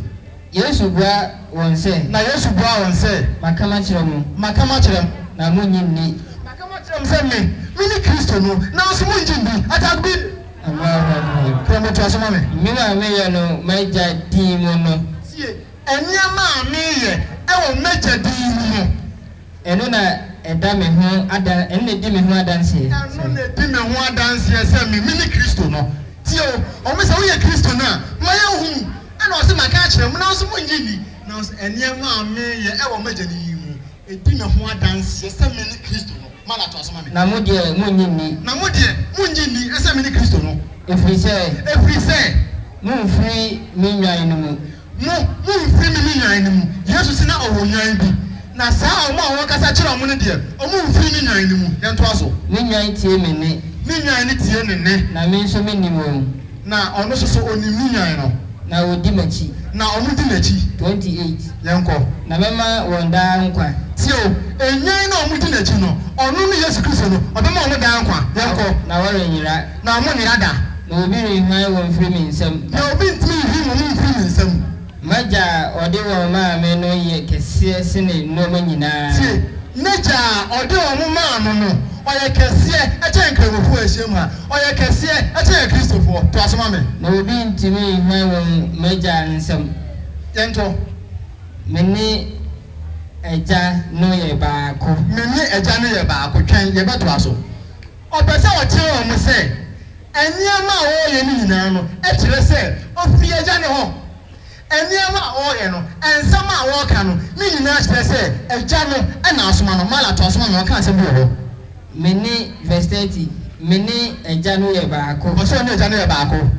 Yesu bua wonse. Na Yesu bua wonse. Makama chiremu. Makama chiremu. Na munyi ni. Makama chiremu se me. Mini Kristo no. Na osu munji ndi. Atagbi. Allahu Akbar. Kremo to asoma me. Mima me ye no maija dimu no. Sie. Enyama me ye. Ewo meja dimu no. Eno na eda me ho ada enne di me ho adanse. Eno na di me ho adanse se me mini Kristo no. Tio, o me se wo ye Kristo na. Ma ye hu. Ana o se maka chiremu na osu munji ndi. Na enyama me ye ewo meja dimu. Edi me ho adanse se me ni Kristo no. Mala to asoma me. Na mo de munyi ni. Na mo de munyi ni ese me ni Kristo no. Efri se. Efri se. Mo mfiri mi nwan no mu. Mo mo mfiri mi nwan no mu. Yesu sina owo nwan bi. Na saa omo awon kasa kire omo ne de. Omo mfiri mi nwan no mu. Ye nto aso. Mi nwan tie me ne. Mi nwan ni tie ne ne. Na mi nso mi ni mo. Na ono soso oni mi nwan no. Na odi machi. Na omo di machi. twenty-eight. Ye nko. Na mema wonda nkwa. Tio, enyan na omo di machi no. Ono no Yesu Kristo no. Obema omo da nkwa. Ye nko. Na wore nyira. Na omo nyira da. Na obi ri hwan won firi mi nsam. Na obi ntimi ri mo mfiri mi nsam. Maja ode wo ma me no ye kese sene no ma nyina. Tie, neja ode wo ma no no. Oye kese e che nkremofo ahyem ha. Oye kese e che Kristofo. To asoma me. Na obi ntimi hwan won maja nsam. Yento. Meni eja no ye baako. Meni eja no ye baako twan ye beto aso. Opese o kire o mo se enyama o ye ni nyina no e kire se ofi eja ne ho. Enyama o ye no ensama a wo ka no ni nyina kire se eja no e na asoma no mala to asoma no ka se bi ho. Meni verse thirty. Meni eja no ye baako. O se ni eja no ye baako.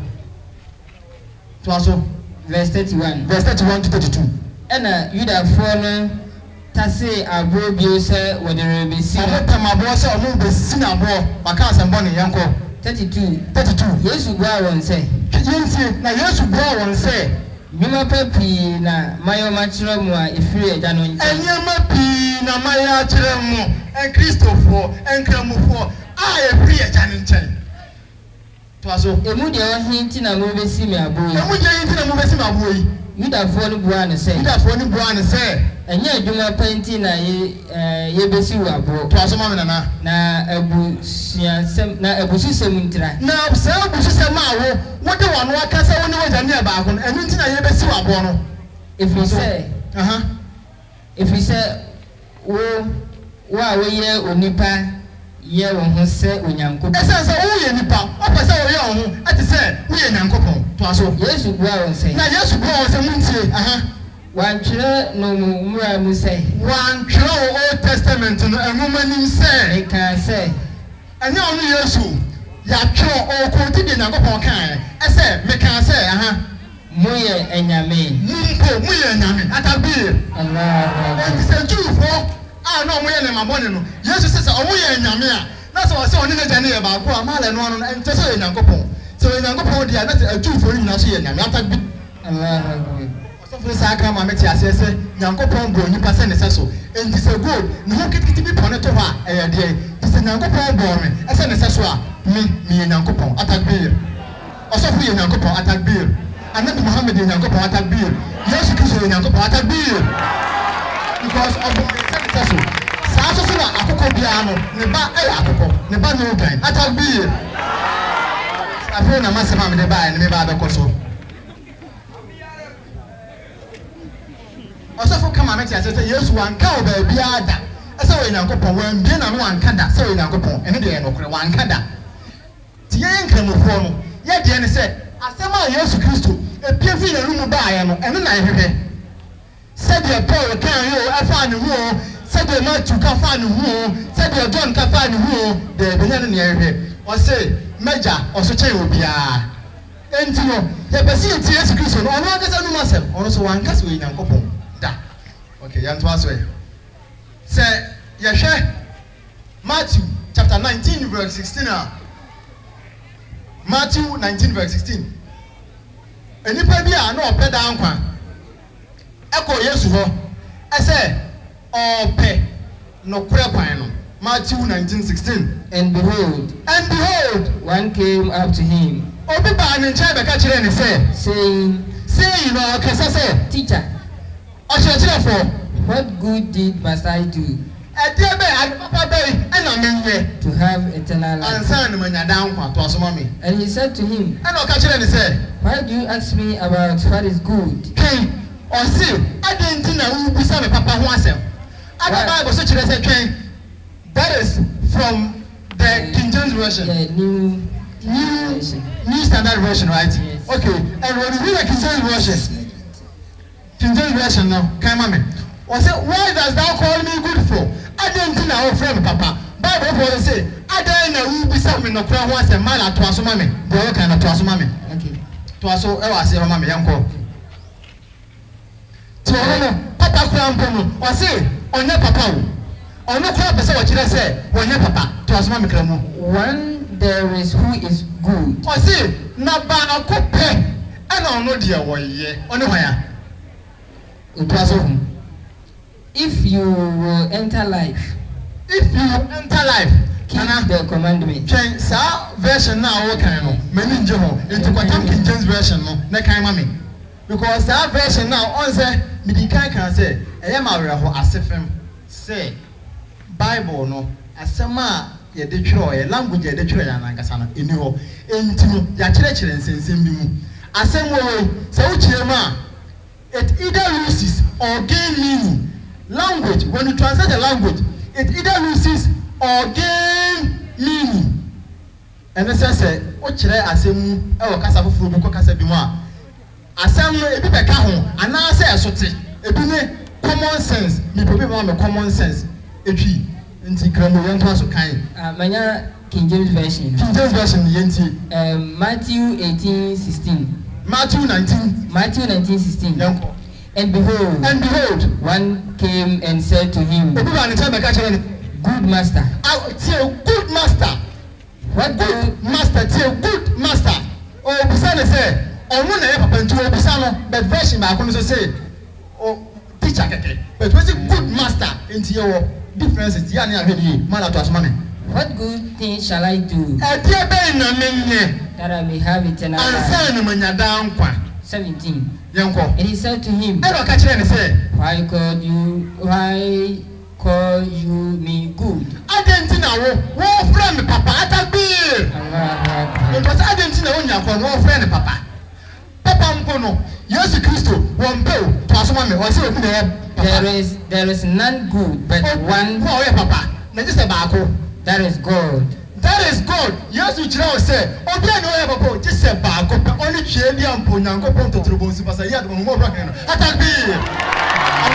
To aso verse thirty-one. Verse thirty-one to thirty-two. Ena Yuda fo no tase abro bio se wode rebesi. Omo tamabo se omo besi na abo maka asembo ne yanko. thirty-two. thirty-two. Yesu gwa won se. Yensi na Yesu gwa won se. Nyuma papi na mayo machiro mu a efiri eja no nche. Enyama pi na mayo achire mu en Kristofo en kramufo a efiri eja no nche. To aso Emu de ohinti na mo besi mi aboyi. Emu de ohinti na mo besi mi aboyi. Yuda fo no bua ne se. Yuda fo no bua ne se. Enya adwuma panti na ye eh ye besi wo abo. To aso ma me na na abusia sem na abusu sem ntira. Na se abusu sem awo wo de wano aka se woni waja ne ba ko enu nti na ye besi wo abo no. If you say aha if you say wo wa wo ye onipa ye wo ho se onyankopon. Ese se wo ye nipa o pe se wo ye ho ati se wo ye nyankopon. To aso Yesu bua won se. Na Yesu bua won se muntie aha wantwere no mura mu se. Wantwere Old Testament no enwoma nim se. E kan se anya onu Yesu ya twa o ko ti de nyankopon kan ese me kan se aha moye enyame. Mumpo moye enyame atabi. Allah. Enti se jufo a no moye ne mabone no. Yesu se se o moye enyame a na so se oni ne jane ye ba ko amale no no enti se nyankopon. Se nyankopon dia na se jufo ni na so ye enyame atabi. Allah. Sofo sa aka ma meti asese nyankopon bo nipa se ne se so enti se go ne ho kitikiti bi pone to ha e de se nyankopon bo me ese ne se so a me me nyankopon atakbir osofo ye nyankopon atakbir anabi Muhammad ye nyankopon atakbir Yesu Kristo ye nyankopon atakbir because of the se so sa so so na akoko bia no ne ba e akoko ne ba no gan atakbir afro na masema me de ba ne me ba be koso osofo kama meti asese Yesu wanka o ba bia da ese wo nyankopon wan bi na no wanka da se wo nyankopon ene de no kore wanka da ti yen kramofo no ye de ne se asema Yesu Kristo e pie fi na rumu ba ye no ene na ehwe se de Paul kan yo afa ne hu se de Matthew ka fa ne hu se de John ka fa ne hu de be ne ne ehwe o se meja o so che obia enti no ye pesi ti Yesu Kristo no ono akasa no masem ono so wanka se wo nyankopon da. Okay, yan to aswe. Say yehwe Matthew chapter nineteen verse sixteen. Matthew nineteen verse sixteen. Enipa bi a na opeda ankwa. Eko Yesu ho. Ese ope no kure kwan no. Matthew nineteen sixteen. And behold, and behold, one came up to him. Obi ba ne nche be ka kire ne say, saying, saying or Cassasa, Teacher, I shall tell for what good deed must I do a dear bear, Papa Bay, and I mean here to have eternal and life? son when you're down to us, mommy. And he said to him, And I'll catch it and say, why do you ask me about what is good? King or see, I didn't know who said Papa once. I got Bible such as a train. That is from the King James Version. Yeah, new, New, version. new standard version, right? Yes. Okay, and when you read the King James Version, King James Version now, come on me. Or say, why does thou call me good for? I didn't know friend, Papa. Bible will say, I don't know who be something no crown once a man at twice, mommy. Boy, kind of twice, mommy. Okay. Twice, oh, I say, mommy, uncle. So, Papa crown pono, or say, on your papa. On no crop, so what you say, when your papa, twice, mommy, come on. One, there is who is good. Or say, na bana coupe, and I know dear, why, yeah, on the wire. If you will enter life, If you enter life, keep the commandment. Change sa version now what kind of many jeho into Quantum King James version no na kind mami because that version now on say me di kan kan say e ya ma were ho asefem say Bible no asema ye de twero ye language ye de twero ya na nkasa na eni ho enti no ya kire kire nsensem bi mu asem wo say wo kire ma it either loses or gain meaning. Language, when you translate the language, it either loses or gain meaning. And the sense say, what should I say? I will cast a fool because I said, Assembly, a bit back home, and now say, I should say, a bit common sense, me probably want common sense. A tree, and see, Grandma, young class of kind. Manya King James Version. King James Version, Yenti. Um, Matthew eighteen sixteen. Matthew nineteen. Matthew nineteen sixteen. Young. And behold, and behold, one came and said to him, Good master. Good master. What good master? Good master. Oh, Busana say, oh, one never to Busano, but version by Comiso say, oh, teacher, but what's a good master into your differences? Yana, man, to us money. What good thing shall I do? A dear Ben, that I may have eternal life. seventeen. And he said to him, why call you why call you me good? Argentina war friend Papa attack bill. It was Argentina when you call war friend Papa. Papa Mpono, Jesus Christo, one bill, to us one or so there is there is none good but one Papa. That is God. That is God. Yes, which now say, oh, yeah, no, ever just say back up, only Chelly and Ponango Ponto to the Bonsi Pasaya, one more bracket. Attack me. I'm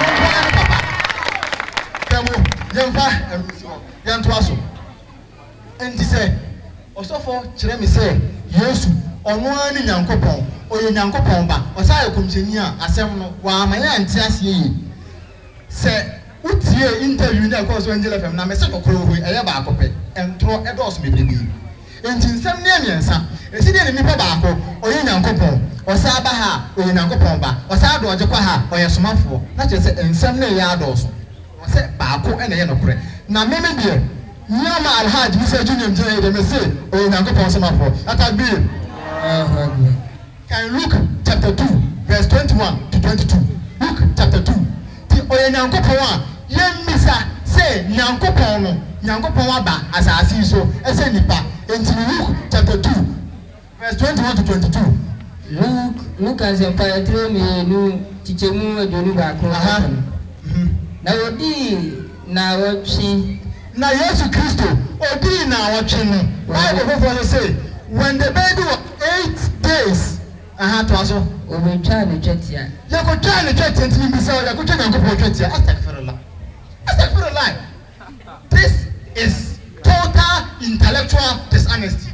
not Papa. Young Fa, young Twasso. And he said, also for Cheremi say, yes, or one in Yankopon, or in Yankopomba, or Saya Comsinia, Assembly, while my aunt Tiasi say, what's your interview now? Because when you left him, now, Mister Crow, I have a copy. And throw a dose me baby. And in some names, a city in Nipabako, or in Yankopon, or Sabaha, or in Yankopomba, or Sado or Japaha, or Yasmafo, not just in some yardos, or set Bako and a Yanokre. Now, maybe dear, Yama Alhaj, Mister Junior J. de Messe, or in Yankopon Samafo, at a bill. Can Luke chapter two, verse twenty-one to twenty-two. Luke chapter two. The Oyankopa, young Missa, say Yankopon. Yankopon aba asasi so ese nipa enti Luke chapter two verse twenty-one to twenty-two. Luke Luke as empire three me no tichemu edonu ba ko aha na odi na watchi na Yesu Kristo odi na watchi no Bible for say when the baby was eight days aha to aso obi twa ne twetia ya ko twa ne twetia enti mi say ya ko twa Yankopon twetia astaghfirullah astaghfirullah. This is total intellectual dishonesty.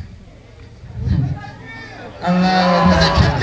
Allah.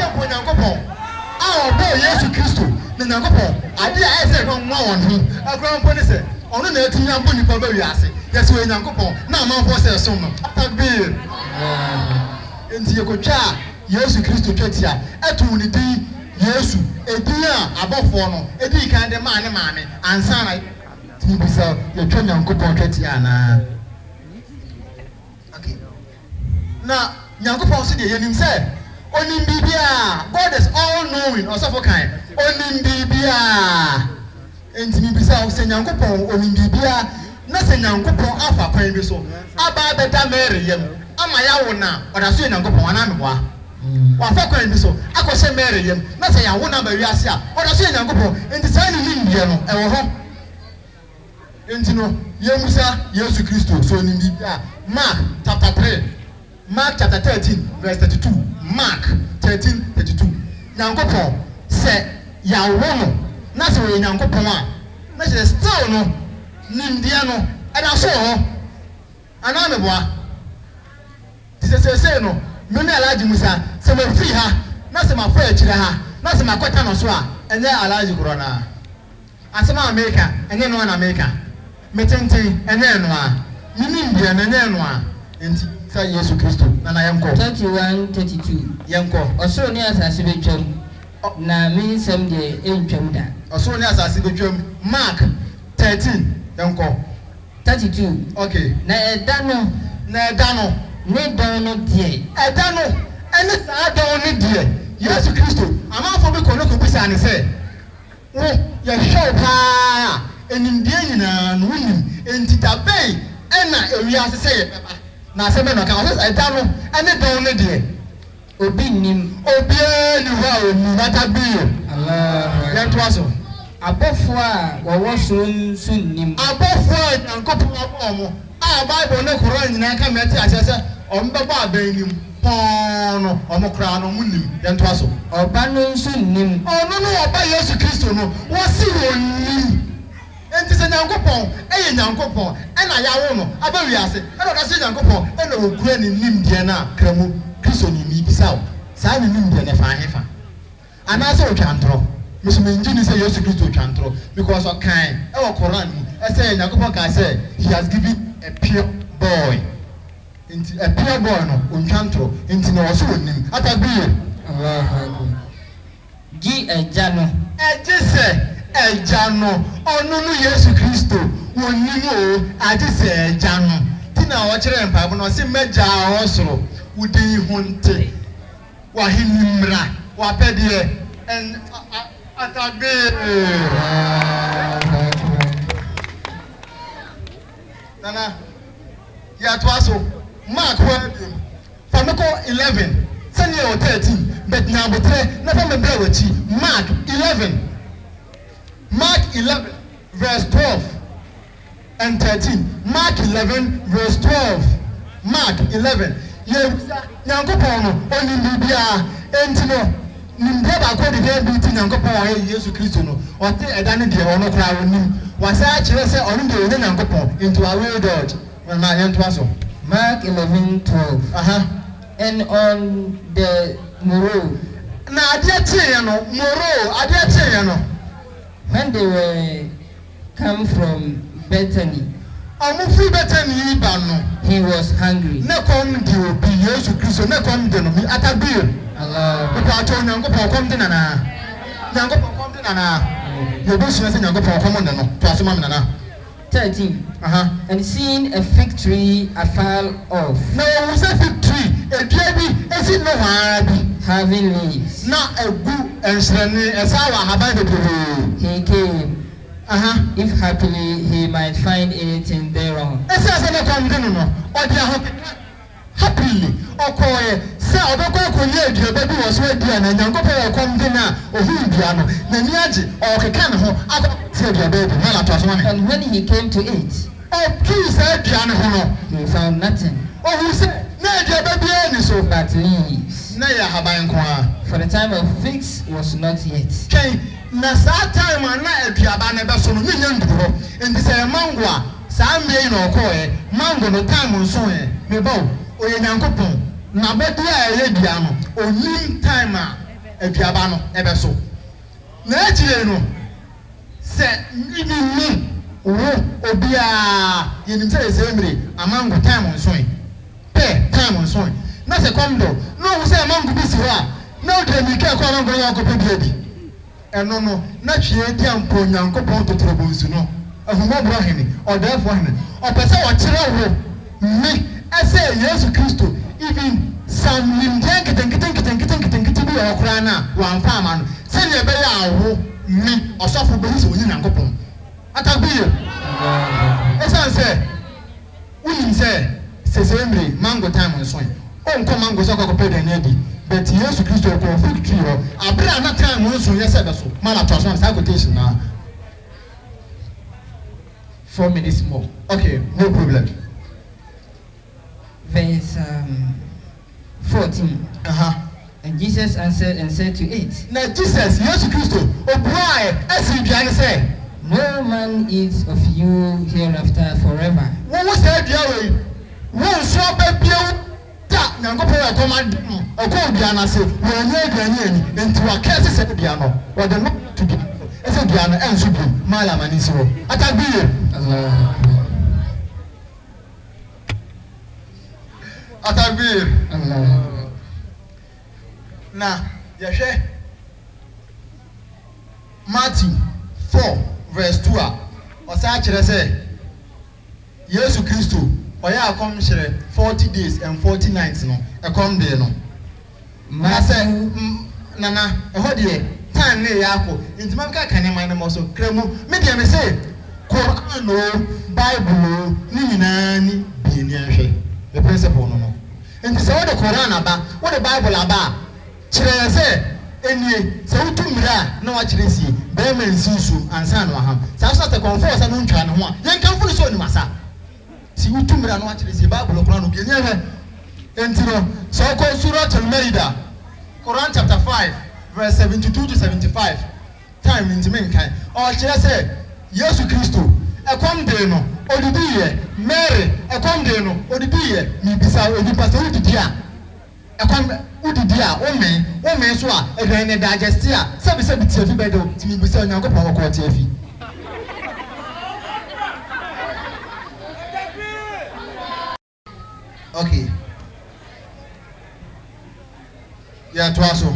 Our boy Jesus Christ, the Nangopo. I did I say one one him. A grand police. On the net, you are going to be asking. Yes, we Nangopo. Now, my boss says so. Attack bill. And the Yokocha, Jesus Christ to Chetia. At Unity, Yesu, a dear above one, a dear kind of man, mammy, and son. You're trying to go on okay. Now, Yankopon said, you said, Onimbibia. God is all knowing. Also for kind. Onimbibia. Enti mi bisa o se Nyankopɔn onimbibia na se Nyankopɔn afa kwan bi so. Aba beta Mary yam. Ama ya wo na oda so Nyankopɔn ana meboa. Wa fa kwan bi so. Akɔhye Mary yam. Na se ya wo na ba wi ase a. Oda so Nyankopɔn. Enti sa ni nimbia no e wo ho. Enti no Yemusa Yesu Kristo so onimbibia. Mark chapter three. Mark chapter thirteen verse thirty-two. Mark thirteen thirty-two. Nyankopɔn se ya wo no na se wo Nyankopɔn a na se still no nimdia no e da so ho ana me boa ti se se se no me me Alhaji Musa se me free ha na se ma fa akire ha na se ma kwata no so a enye Alhaji Corona asema America enye no na America metenten enye no a nimdia na enye no a enti sa Yesu Kristo na na yenko thirty-one thirty-two yenko osoro ni asase betwam na me nsem de entwam da osoro ni asase betwam. Mark thirteen yenko thirty-two. Okay. Na eda no na eda no ne don no die eda no ene sa don no die Yesu Kristo amafo be kono ko bisa ne se wo ye hwe pa enimdie nyina no nim entita bei ena ewi ase se ye beba na se me no ka o se eda no ene don no die obi nim obi ni ho o mu bata bi Allah ya to aso abofo a wowo so nso nim abofo a Nyankopɔn abomo a Bible ne Quran nyina ka meti ase se o mbebo abanim pono o mo kra no munim ya to aso oba no nso nim ono no oba Yesu Kristo no wo si wonim enti se Nyankopɔn eye Nyankopɔn e na ya wo no aba wi ase e do da se Nyankopɔn e na okura ni nim de na kramu Kristo ni mi bisawo sa ni nim de ne fa hefa ana se o twantro Musume njini say Yesu Kristo twantro because of kind e wo Quran e say Nyankopɔn ka say he has given a pure boy into a pure boy no untwantro into no so onim atabiye Allah gi eja no eje se eja no onu no Yesu Kristo wonim o aje se eja no tina wo kire mpa no se meja osoro wudi hunte wa hinimra wa pedie en atabe nana ya to aso Mark one famiko eleven senior or thirteen but na botre na fa me bra wachi Mark eleven Mark eleven verse twelve and thirteen Mark eleven verse twelve Mark eleven ye Nyankopɔn no oni bibia entino nimbe ba ko de be ti Nyankopɔn e Yesu Kristo no o te eda ne de ono kra wonim wasa a kire se ono de oni Nyankopɔn into a way dodge na yento aso Mark eleven twelve. Aha. And on the morrow na ade tie no morrow ade tie no when they were come from Bethany omo fi Bethany ba no he was hungry na kom de obi Yesu Kristo na kom de no mi atabi Allah ko ato Nyankopɔn kom de na na Nyankopɔn kom de na na ye bo sua se Nyankopɔn kom de no to asoma me na na thirteen. Aha. And seeing a fig tree afar off na wo se fig tree e dua bi esi no ha bi having leaves na egu ensrene esa wa haban de bebe he came aha if happily he might find anything thereon esa se na kom de no no o dia ho happily okoye se obekọ akonye aduaba bi wo so adua na Nyankopɔn kom de na ohu dua no na ni age o keka ne ho akọ se aduaba bi na la to asoma me and when he came to it o tu se adua ne ho no he found nothing ohu se na aduaba bi ani so but leaves na ya haban ko a for the time of figs was not yet twen na sa time na aduaba ne be so no nya nduro enti se mango a sa mmie na okoye mango no time nso e me ba oye Nyankopɔn na bedu a ye bia no onim time a aduaba no ebe so na agire no se ni ni wo obia ye nim se se emire amango time nso e pe time nso e na se komdo no wo se amango bi si ho a na o de mi ke ko amango ya ko pe bi eno no na hwe di ampo Nyankopɔn totoro bonsu no ahuma bro hene odafo hene opese wo kire wo me ese Yesu Kristo even some limden keten keten keten keten okra na wan fa ama no se ne be ya awo mi osofo be so onyi Nyankopon atagbiye esan se unim se se sembre mango time nso on ko mango so ko pe den edi but Jesus Christ ko fig tree ho abra na time nso yese be so mala to so sa quotation na four minutes more. Okay, no problem. Verse um, fourteen. Uh-huh. And Jesus answered and said to it. Now Jesus, Jesus Christ, oh boy, as you can say, no man eats of you hereafter forever. What was that the way? One swap a bill that Nangopo command or call Diana say, we're near Granny into a case said Diano, or the not to be as a Diana and Subu, Malam and Isro. At a beer. At a beer. Now, Yashe Matthew four, verse two. Or such as say, Jesus Christ, or ya come share forty days and forty nights. No, a come there. No, I say, Nana, a hot year, time near Yako, into Manka can I man also cremo. Maybe I may say, Quran, Bible, Ninani, Binyashe, the principle. No, and this all the Quran about what the Bible about. Chere say enie se utumira na wa chere si be men sinsu ansa no ha sa so te confess na ntwa ne ho a yen kan fu so ni masa si utumira na wa chere si Bible Quran no bi enye he entiro so ko surah al-Maida Quran chapter five verse seventy-two to seventy-five time in men kan o chere say Jesus Christo e kom de no odidiye Mary e kom de no odidiye ni bisa odipa so odidia e kom udidi a ome ome so a ehwan ne digest a sabi sabi tiafi bedo timi bi se Nyankopon ko tiafi okay ya to aso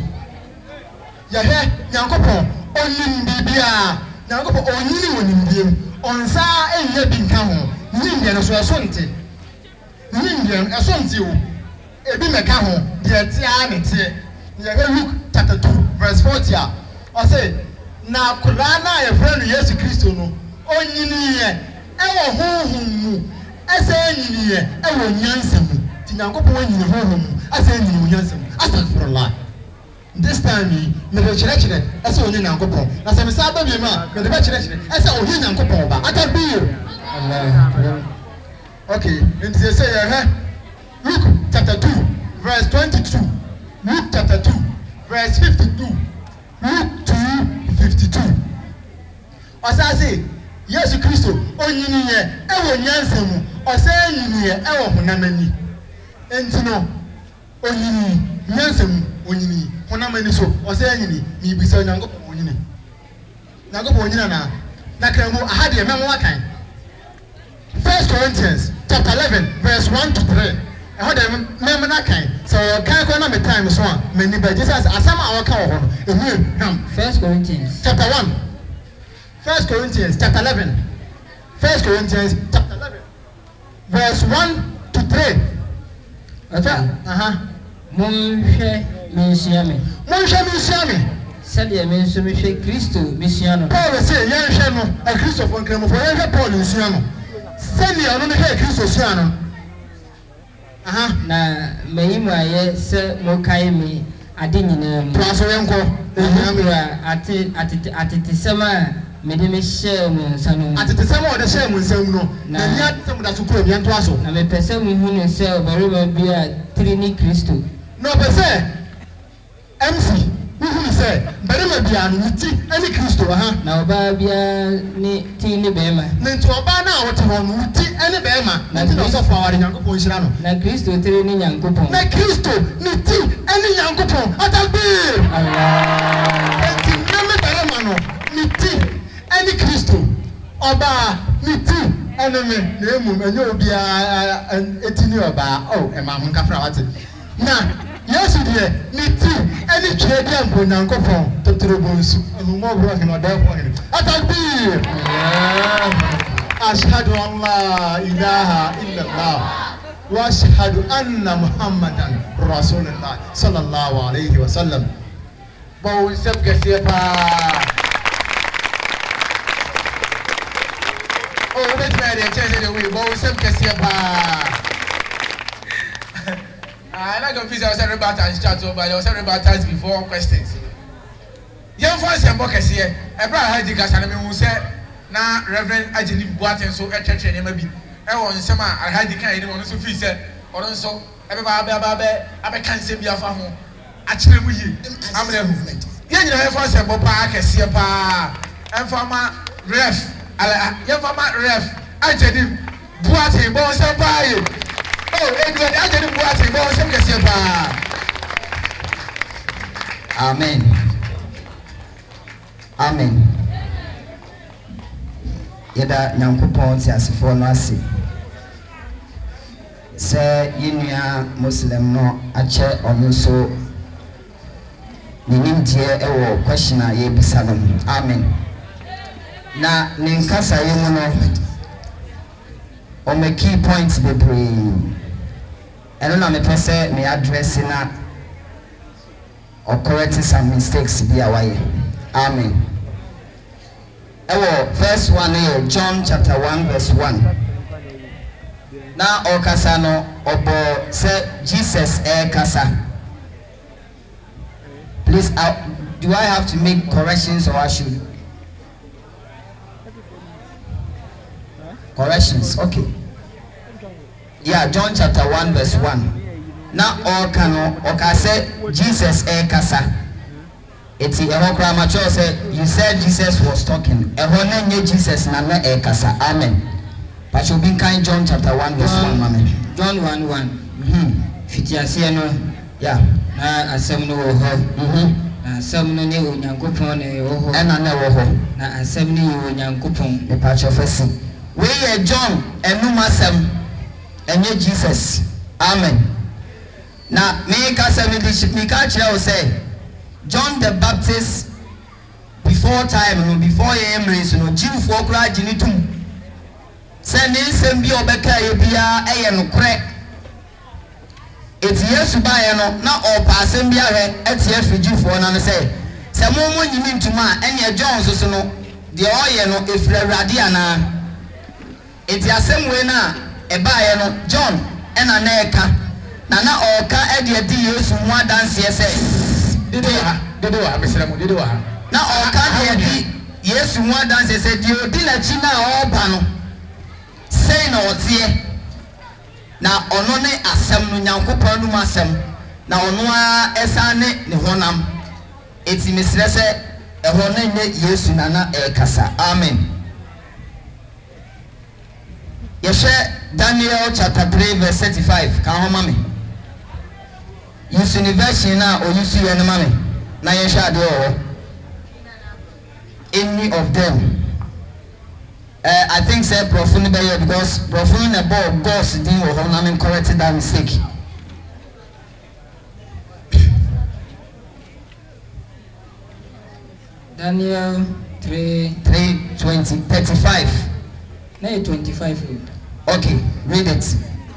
ya he Nyankopon onim bibia Nyankopon onyini wonim biem onsa enye bi nka ho nyimde no so esonte nyimde esonte o ebi meka ho de tia ne tie ye Luke chapter two verse forty a o say na Quran na ye friend Jesus Christ no onyini ye e wo honhom mu ese anyini ye e wo nyansam ti Nyankopon anyini honhom mu ase anyini wo nyansam astaghfirullah this time me be chere chere ese onyi Nyankopon na se me sa ba bi ma me de be chere chere ese onyi Nyankopon ba atabi Allah okay and say say eh Luke chapter two, verse twenty-two. Luke chapter two, verse fifty-two. Luke two, fifty-two. Osa say, Jesus Christ, onyini ye, ewo nyansemu, osa onyini ye, ewo honamani. Entino, onyini, nyansemu, onyini, honamani so, osa onyini, mi bisa Nyankopon onyini. Nyankopon onyina na, na kremu ahadi ye memo wakan. First Corinthians chapter eleven, verse one to three. How the member kind so can't go on the time so on many by Jesus as some our cow First Corinthians chapter one First Corinthians chapter eleven First Corinthians chapter eleven verse one to three uh-huh Monshe Misiami Monshe Misiami Sadia Misumishe Christo Misiano Paul say yan shano a Christo for cremo for yan Paul Misiano send me on the Christo Siano aha na meyimu aye se mokai me ade nyina mu to so yenko ehura ate ate ate sema me de me share mu nsanu ate sema o de share mu nsanu no na nya sema da so kuro mi anto aso na me pese mu hunu se obarima bia trini Kristo no pese M C hunu se barima bia no ti ani Kristo aha na oba bia ni ti ni bema na nti oba na wote ho no ti ani bema na ti no so fa ware Nyankopon hira no na Kristo tiri ni Nyankopon na Kristo ni ti ani Nyankopon atabir Allah enti nyame barima no ni ti ani Kristo oba ni ti enemy na emu enye obi a etini oba oh e ma mun kafra wate na Yesu die ni ti ani twede ampo Nyankopon totoro bonsu anu mo bro ke no da ko he atabir ashhadu an la ilaha illa Allah wa ashhadu anna Muhammadan rasulullah sallallahu alayhi wa sallam Bo nsem kese pa. Oh, wait a minute, change the way. Bo nsem kese pa. I like confused. I was saying about and chat over. I was saying about times before questions. Young folks and bookers here. Abraham had the gas and I say now Reverend Ajini Boaten so a church and maybe I want some I had the kind of one so free said or so everybody I can't say be a farm. Actually, we I'm the movement. Young folks and Bopa can see a pa and farmer ref. Young farmer ref Ajini Boaten Boss and buy. Oh, Edward Ajini Boaten Boss and can see a pa. Amen. Amen. Yeda nyankopon ti asefo no ase. Se yinua Muslim no ache ono so ninimdie ewo question a ye bisa no. Amen. Na ne nkasa ye mu no o me key points bebre. Eno na me pese me address na or correct some mistakes bi awaye. Amen. Ewo verse one here, John chapter one verse one. Na okasa no obo say Jesus e kasa. Please, uh, do I have to make corrections or I should? Corrections, okay. Yeah, John chapter one verse one. Na okano okase Jesus e kasa. It's a mature say you said Jesus was talking. A honor Jesus na na e kasa. Amen. But you been kind John chapter one verse one, Amen. John one one. Mhm. Fitiasie no. Yeah. Na asem no wo ho. Mhm. Na asem no ne onyankopon ne wo ho. E na na wo ho. Na asem ne onyankopon. Me pa chofesi. We ye John enum asem enye Jesus. Amen. Na me kasa me di me ka kire o say John the Baptist before time no before him race no Jew for kura gini tum send in sem bi obeka ye bia eye no kure eti Yesu ba ye no na o pa asem bia he eti afi Jew for na no say se mo mo nyimi ntuma ene John so so no de o ye no efra Awurade ana eti asem we na e ba ye no John ena na eka na na o ka e de di Yesu ho adanse se Did you have Mister Did now all can't be yes, one dance said you didn't china all bano. Say no, dear. Now on a assem no yanko masem. Now no esane ne honam. It's mistress a honne yes nana e kasa. Amen. Yes, Daniel chapter three verse thirty-five. Can mommy? Use version now or you see any money. Now you shall do any of them. Uh, I think say profound because profound about God's deal or how I corrected that mistake. Daniel three three twenty thirty five. No twenty five. Okay, read it.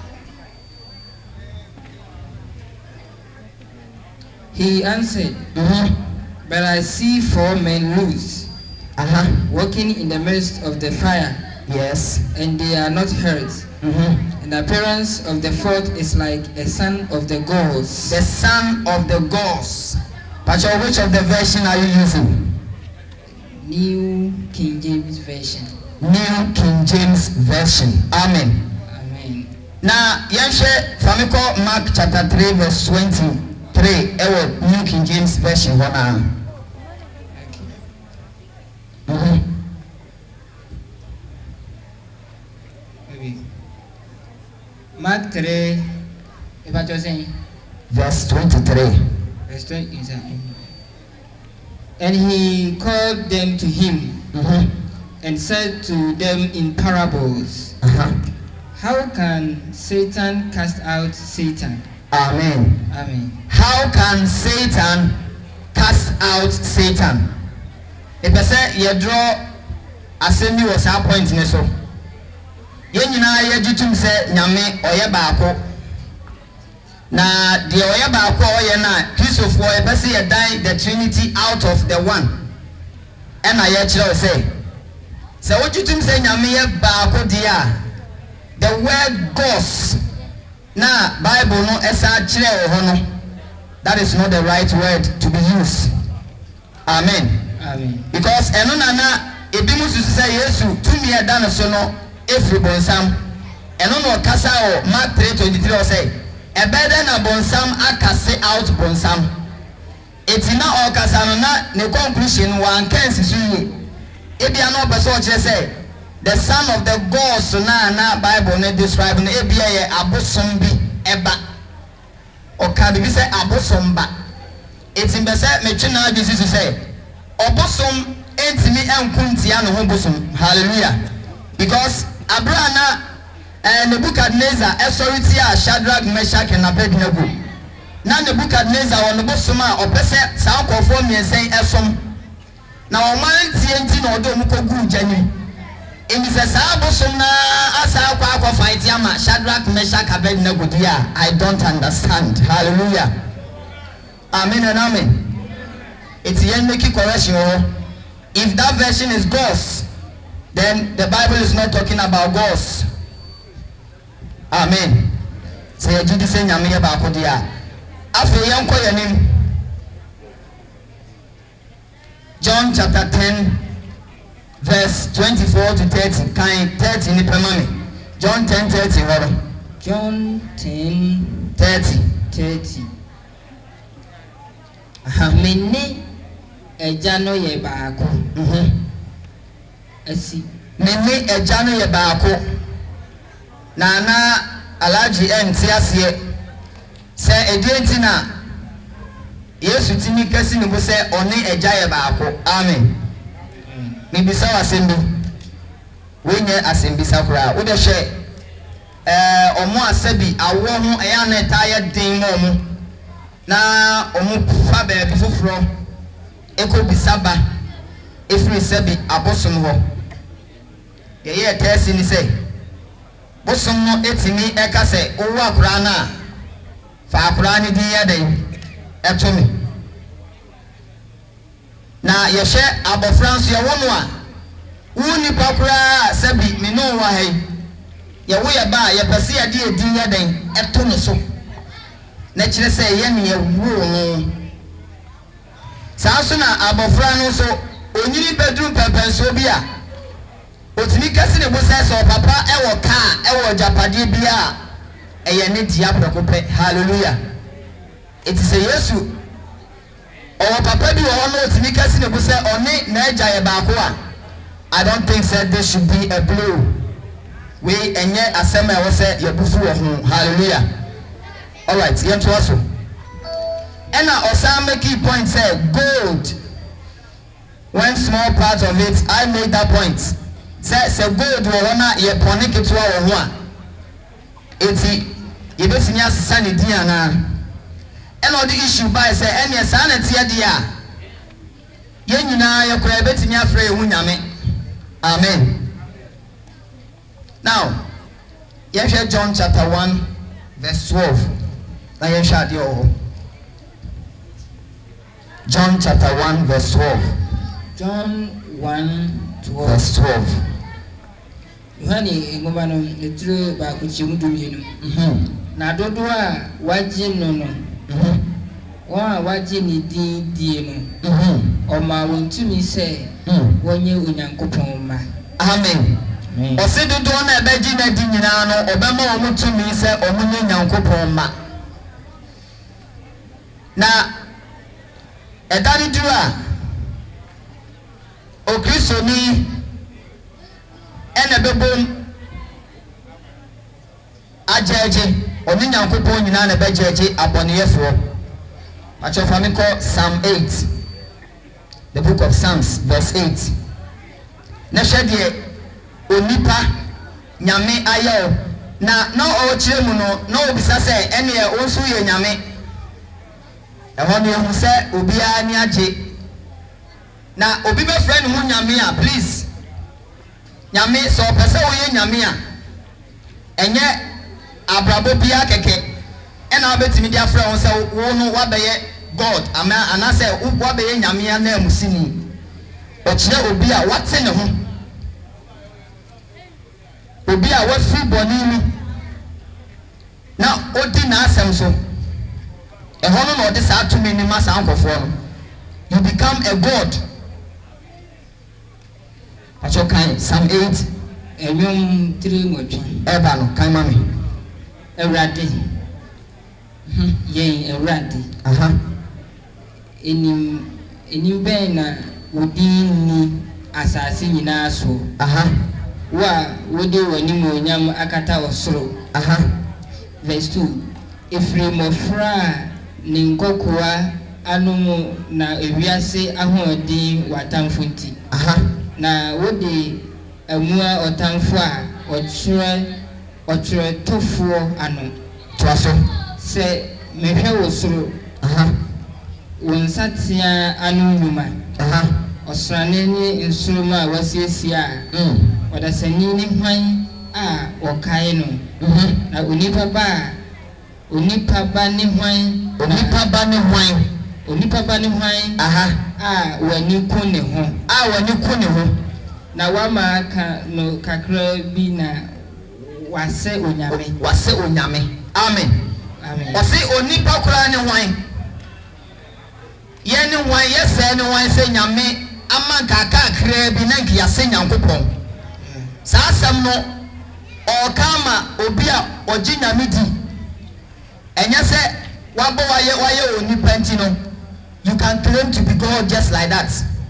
He answered, mm-hmm. But I see four men loose, uh-huh. walking in the midst of the fire. Yes. And they are not hurt. Mm-hmm. And the appearance of the fourth is like a son of the gods. The son of the gods. But which of the version are you using? New King James Version. New King James Version. Amen. Amen. Now, Yanshe, Famiko Mark chapter three verse twenty. Three, ewo New King James Version one arm. Mm-hmm. Maybe. Mark three, what you're saying? Verse twenty-three. Verse twenty. And he called them to him, mm-hmm. and said to them in parables, uh-huh. How can Satan cast out Satan? Amen. Amen. How can Satan cast out Satan? If I say you draw assembly was our point in so. Yen nyina ye jitum say nyame oye baako. na the oya ba ko oya na Christopher e be say die the Trinity out of the one and I ya kire say say what you think say nyame ye ba ko dia the word gods na Bible no esa kire ho no that is not the right word to be used. Amen. Amen. Because eno na na ebi musu say Yesu tumi e da no so no every bonsam eno no kasa o Mark three twenty-three o say e better na bonsam akase out bonsam etina o kasa no na ne conclusion wan kan sisuye ebi ana obeso o kire say the son of the gods na na Bible ne describe no ebi ye abosom bi eba o ka bi say abosom ba etin be say me twena Jesus say obosom entimi enkuntia no ho bosom. Hallelujah. Because Abraham and Nebuchadnezzar authority a Shadrach, Meshach and Abednego. Na Nebuchadnezzar on the bosoma or pese sa konform me say esom. Na o man tienti na odo mu kogu jani. Emi se sa bosom na asa akwa akwa fight yama Shadrach, Meshach, Abednego dia. I don't understand. Hallelujah. Amen and amen. It's yen make correction. If that version is God's, then the Bible is not talking about God's. Amen. Say you did say nyame ya ba ko dia. Afi yan ko yanim. John chapter ten verse twenty-four to thirty. Kind thirty ni pemami. John ten thirty woro. John ten thirty. thirty. Aha menne eja no ye baako. Mhm. Asi menne eja no ye baako. Na na alaji enti ase se edienti na Yesu timi kasi ni bo se oni eja ye baako. Amen. Me bisa wasembi. We nye asembi sakura. Wo de hwe eh omo asabi awo ho eya na taye din mo mo. Na omo fa ba bi foforo eko bisaba efiri sabi abosom ho. Ye ye tesi ni say bosom no etimi eka se owo akura na fa akura ni din ya den etomi na ye hye abofranso ye wono a woni pakura sabi me no wa hai ye wo ye ba ye pese ye de din ya den eto no so na kire se ye ne ye wo no sa so na abofra no so onyiri bedroom pepenso bi a otimi kase ne bo se so papa e wo ka e wo japade bi a eye ne dia prokope. Hallelujah. It is a Yesu o papa bi wo no otimi kase ne bo se oni na eja ye ba ko a I don't think said this should be a blow we enye asema e wo se ye bufu wo ho. Hallelujah. All right, yen to also and I also make key point say gold one small part of it I made that point say say gold wo na ye pone keto wo ho a eti ye besinya sesa ne din ana and all the issue by say any sana tie dia ye nyina ye kura betinya afre hu nyame. Amen. Now ye hwe John chapter one verse twelve na ye hwe ade o John chapter one verse twelve. John one twelve. Verse twelve. Yohane ngoma no letire ba ko chimu dumienu. Mhm. Na dodo a waje no no. Mhm. Wa waje ni din die no. Mhm. O ma wontumi se wonye onyankopon ma. Amen. O se dodo na ebeji na di nyina no obema wo mutumi se omunye nyankopon ma. Na edari dura o Kristo ni ene bebom ajeje oni nyankopon nyina na bejeje aboneyefo. Achofa me call Psalm eight, the book of Psalms verse eight. Na hwede onipa nyame ayo na na o kire mu no na obisa se ene e onso ye nyame ehon ye hu se obi ani age na obi be friend hu nyame a please nyame so pese wo ye nyame a enye abrabo bia keke and I'll bet me dear friend so won't what be God and I say what be Yamia name Musini. But there will be a what's in the home. Will be a what free bonini. Now, what didn't ask them so? A honor or this are too many mass uncle for you become a god. What's your kind? Psalm eight. A young three more. Ebano, kind mommy. A ratty. Yea, a ratty. Uh huh. In in Bena would be assassin in our soul. Uh huh. Wa would you when you yam akata or slow? Uh huh. Verse two. If remofra ninkokua anumu na ewiase ahodi watamfunti. Aha. Na wodi emua otamfu a ochire ochire tofuo anu. Twaso. Se mehwe wosoro. Aha. Wonsatia anu nyuma. Aha. Osrane ni nsuruma wasiesia. Mm. Wadasani ni hwan a wakae no. Mhm. Na unipa ba unipa ba ni hwan unipa ba ni hwan unipa ba ni hwan aha a wani ku ne ho a wani ku ne ho na wama ka no kakra bi na wase onyame wase onyame amen amen wase onipa kura ni hwan ye ni hwan ye se ni hwan se nyame ama kakra bi na nkiase nyankopon sa asem no o kama obi a oji nyame di enye se wabo waye waye oni pentino you can claim to be God just like that.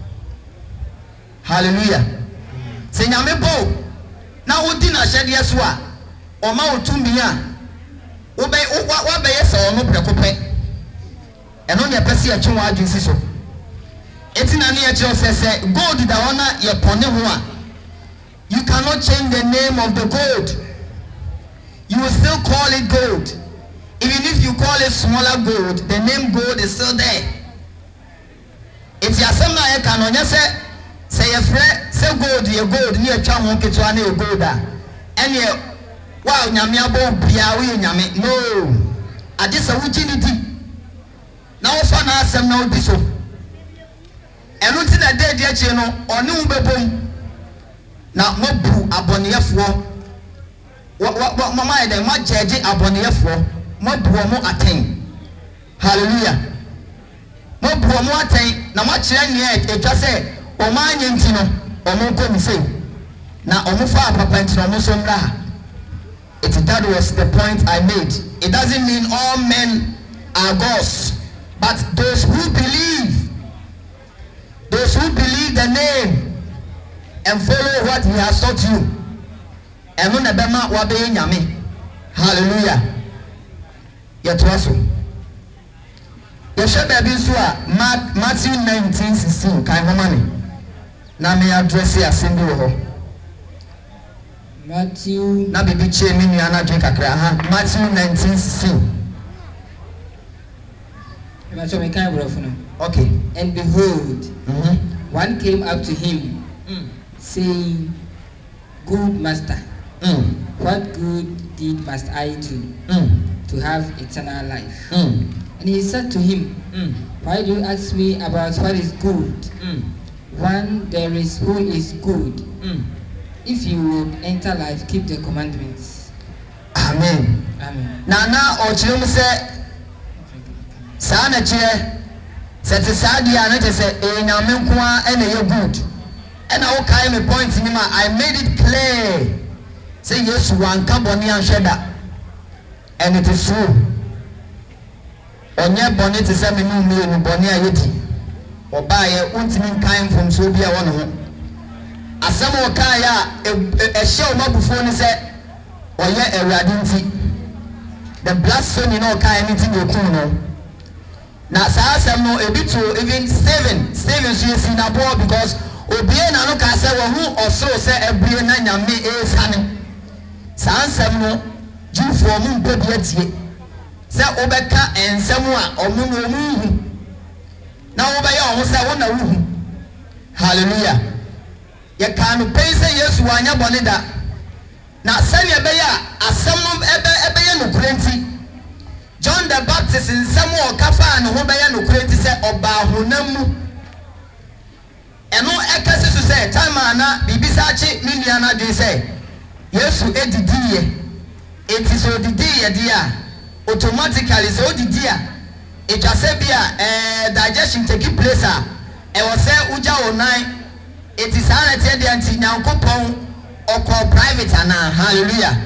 Hallelujah. Se nyame bo na wodi na hyede so a o ma otumi a wo be wo be yesa ono prekope eno ne pese ya twa adwinsi so etina ne ya kire se se gold da ona ye pone ho a you cannot change the name of the gold. You will still call it gold. Even if you call it smaller gold, the name gold is still there. It's your same na can onye say say your friend say gold your gold near chamo ketwa na gold a ene wow nyame abo bia we nyame no adisa wujiniti na wo fa na asem na odi so enu ti na dey dey achi no oni wo bebom na mobu aboneyefo wa mama ede ma jeje aboneyefo mobu mo aten hallelujah mobu mo aten na ma kire ne etwa se o ma anye nti no o mo ko mi se na o mo fa papa nti no mo so mra it that was the point I made. It doesn't mean all men are gods, but those who believe those who believe the name and follow what he has taught you. Eno na bema wa be nyame. Hallelujah. Yetwaso. Yesha baby so a Matthew nineteen sixteen kan homane. Na me address ya sindi wo ho. Matthew na bibi che mi nua na dwen kakra ha. Matthew nineteen sixteen. Okay. And behold, mm-hmm. one came up to him, mm. saying, Good master, mm. what good deed must I do mm. to have eternal life? Mm. And he said to him, mm. Why do you ask me about what is good? Mm. One there is who is good. Mm. If you would enter life, keep the commandments. Amen. Amen. Nana ochirem se sa na kire se te sa dia na te se e nyame nko a ene ye good. Ena wo kai me point ni ma I made it clear. Say yes one ka boni anhweda. And it is true. Onye boni te se me nu mi nu boni ayeti. Oba ye untimi nkan from so bia wo no ho. Asem wo kai a e hye o mabufo ni se oye ewrade nti. The blasphemy no kai anything you cool no. Na sa asem no e bit to even seven seven so you see na boy because obie na no ka se wo hu osoro se ebue na nyame e sane. Sa asem no jufo mu mpebi atie. Se obeka ensem a omu no omu hu. Na obaye ohu se wo na wu. Hallelujah. Ye kanu pense Yesu anya bone da. Na sane ebe ya asem ebe ebe ye no kurenti. John the Baptist in Samuel Kafa and Hobaya no create say oba honam eno ekase so say time ana bibisachi minia na dwe say Yesu edidiye enti so didiye dia automatically so didiya it just say bia eh digestion take place a e wo say uja onan it is an tie dia nti Nyankopɔn okọ private ana hallelujah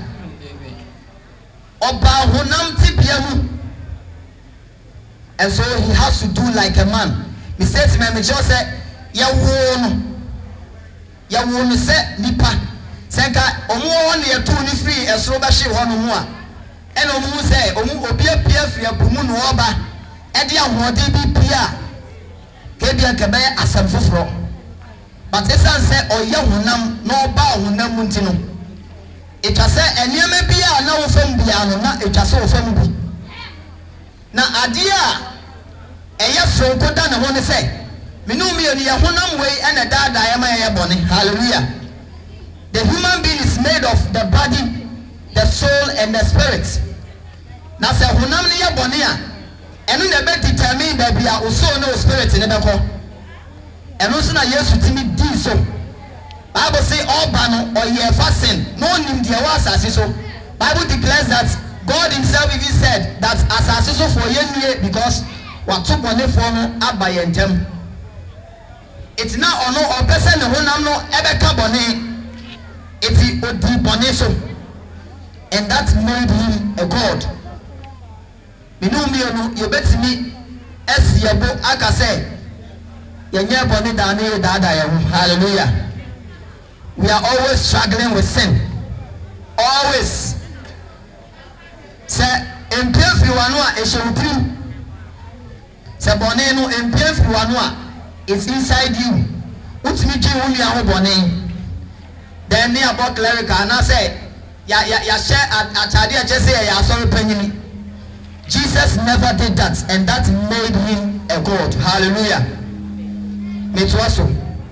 oba honam tibia mu. And so he has to do like a man. He said to me, "Me just say, ya wono, ya wono say nipa. Senka omu won ye tu ni free esro ba hye hono mu a. And omu say omu obi apia free abumu no oba. E de ahode bi pia. Ke bia ke be asam foforo. But esan say oye honam no oba honam nti no. It was say eniema bia na wo fam bia no na it was so fam bi. Na adia eya sonko da na ho ne say menu mi oni ya honam we ena dada ya ma ya bone hallelujah. The human being is made of the body, the soul and the spirit. Na say honam ne ya bone a eno na be determine da bia o soul na o spirit ne be ko eno so na Yesu timi di so Bible say all ba no oye fasten no nim dia wa asase so. Bible declares that God himself even said that as a for ye because what took one for no abayentem. It's now or no or person who no ever carbone. It's odi boneso. And that made him a God. You know me no you bet me as yebo aka say ye nye bone dane dada ye hallelujah. We are always struggling with sin. Always. Se empia fi wanu a ehewutrim se bone no empia fi wanu a is inside you utimi gye wo nua ho bone then ne about clerical na say ya ya ya share atade a je say ya sorry panyini. Jesus never did that and that made him a God. Hallelujah. Metwaso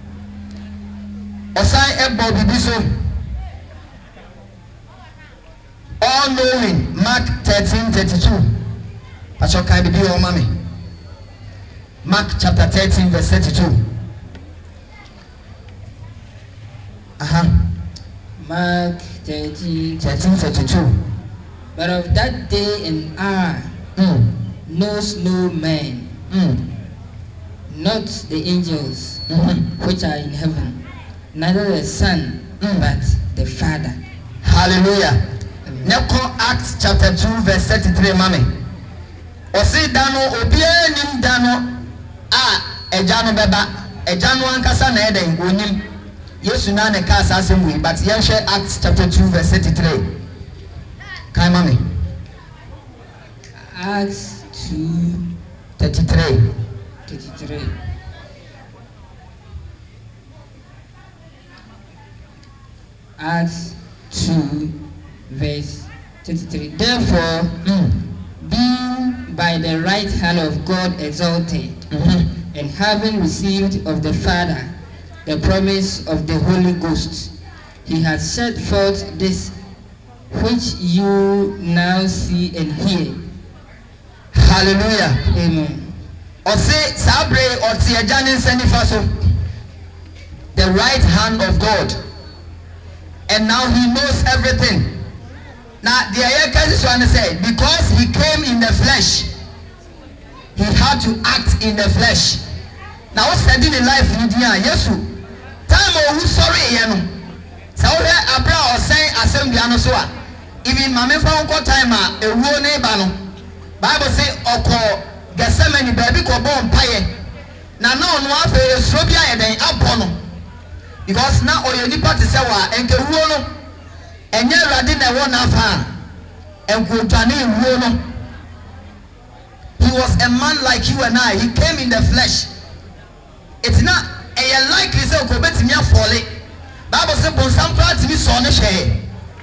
osai ebo bibi so all knowing. Mark thirteen thirty-two. Pastor can be your mommy. Mark chapter thirteen verse thirty-two. Uh-huh. Mark thirteen thirty-two. But of that day and hour mm. knows no man, mm. not the angels mm-hmm. which are in heaven, neither the Son, mm. but the Father. Hallelujah. Neko Acts chapter two verse thirty-three mami. Osi dano obie nim dano a ejano beba ejano ankasa na eden onim Yesu na ne ka asasem wi but yen share Acts chapter two verse thirty-three. Kai mami. Acts two thirty-three. thirty-three. Acts two verse thirty-three. Therefore, mm. being by the right hand of God exalted, mm-hmm. and having received of the Father the promise of the Holy Ghost, he has set forth this which you now see and hear. Hallelujah. Amen. Ose sabre oti ejane senifaso. The right hand of God. And now he knows everything. Now the ayakasi one said because he came in the flesh, he had to act in the flesh. Now what's said in the life in India? Yesu. Time oh sorry yeno. So we abra or say assembly anosoa. Even mame fa unko time a ewo ne ba no. Bible say oko Gethsemane baby ko bon paye. Na na ono afa esro bia yeden abo no. Because now oyo nipa te se wa enke wuo no. Enye Awurade na wo na afa. Enko twane wuo no. He was a man like you and I. He came in the flesh. It's not a likely say ko betimi afole. Bible say bon sam kra timi so ne hwe.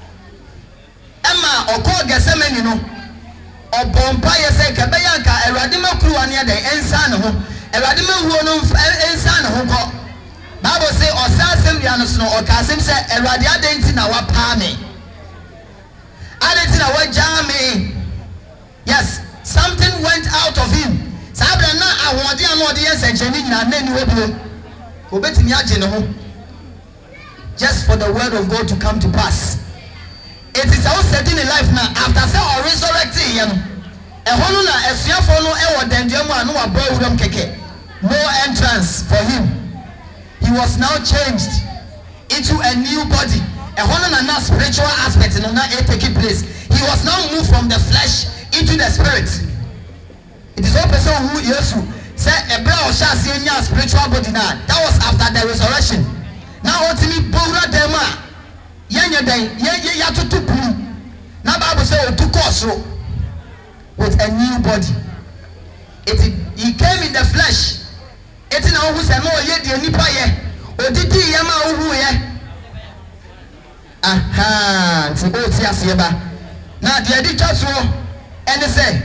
Emma oko Gethsemane no. Obompa yese kebe yanka Awurade makuru ane de ensa ne ho. Awurade mawuo no ensa ne ho ko. Bible say osasem dia no so no okasem say Awurade adenti na wapa me. Adenti na wagya me. Yes, something went out of him. Sabra na awodi anodi yensencheni nyina na ni obuo. Obetimi agye ne ho. Just for the word of God to come to pass. It is our setting in life now after say or resurrecting him. Ehonu na esuafo no e wo dandem anu abo wuram keke. No entrance for him. He was now changed into a new body. Ehonu na na spiritual aspect no na e take place. He was now moved from the flesh into the spirit. It is all person who Yesu say ebra o sha se nya spiritual body na. That was after the resurrection. Now otimi bowra dem a yenya den ye ya tutu pu. Na Bible say o tu kosro with a new body. It he came in the flesh. It na who say no ye de nipa ye. Odidi ye ma who ye. Aha, ti o ti ase ba. Na de di twatso and say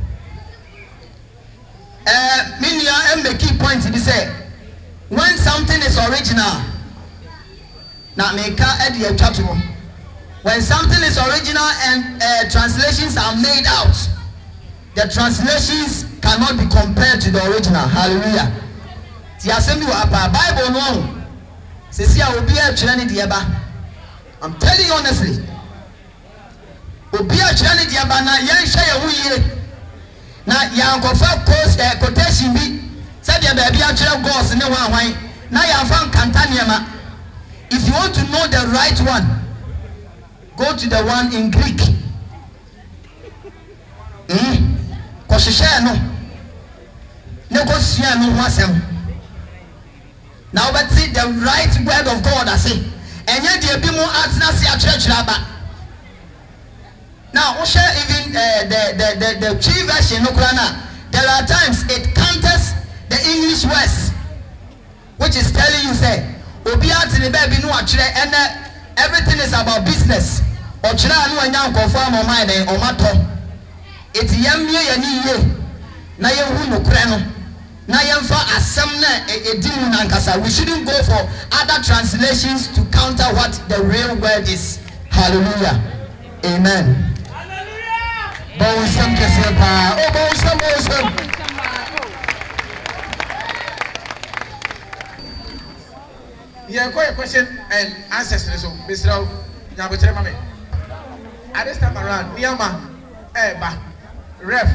eh minia and the key point be say when something is original na meka e de twatso when something is original and uh, translations are made out, the translations cannot be compared to the original. Hallelujah. Ti asemi wa pa Bible no se sia obi a twere ne de ba. I'm telling you honestly, obi a twere ne de ba na yen hwe ye hu yire na yankofa quotation bi said ya ba bia twere gods ne ho ahwan na ya fa nkanta niema. If you want to know the right one, go to the one in Greek. Hmm. Kosheshe no. Ne ko sia no ho asem. Now but see the right word of God I say. Enye de bi mu atna se akyerɛkyerɛ aba. Now, even uh, the, the, the, the Chi version, there are times it counters the English words, which is telling you, say, and everything is about business. It's we shouldn't go for other translations to counter what the real word is. Hallelujah. Amen. Bawusam kese pa. Oh, bawusam, bawusam. Yeah, quite a question and answers. So, Mister Nyabotere Mame. At this time around, Niyama, Eba, Ref.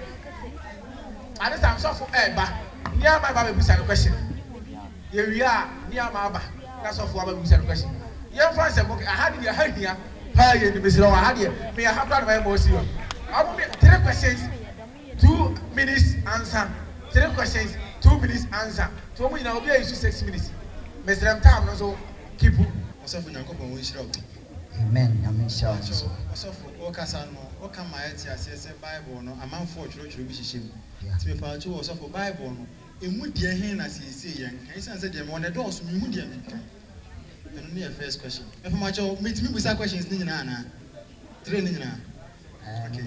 At this time, so for Eba, Niyama Baba Busa question. Here we are, Niyama Aba. That's all for Baba Busa question. Yeah, for example, I had your head here. Hi, the Mister I had here. May I have my most you? I will make three questions, two minutes answer. Three questions, two minutes answer. Two minutes now, be a six minutes. Mister M. Tam, also keep you. Also, for Yanko, we shall. Amen. Amen. Shall also for Okasano, Okamaya, says Bible, no, a man for church, we wish him. To be part two also for Bible, no. In would dear hen as he say, and I said, them on the doors, we would dear me. And the first question. If my job meets me with that questions, Nina, three Nina. Okay.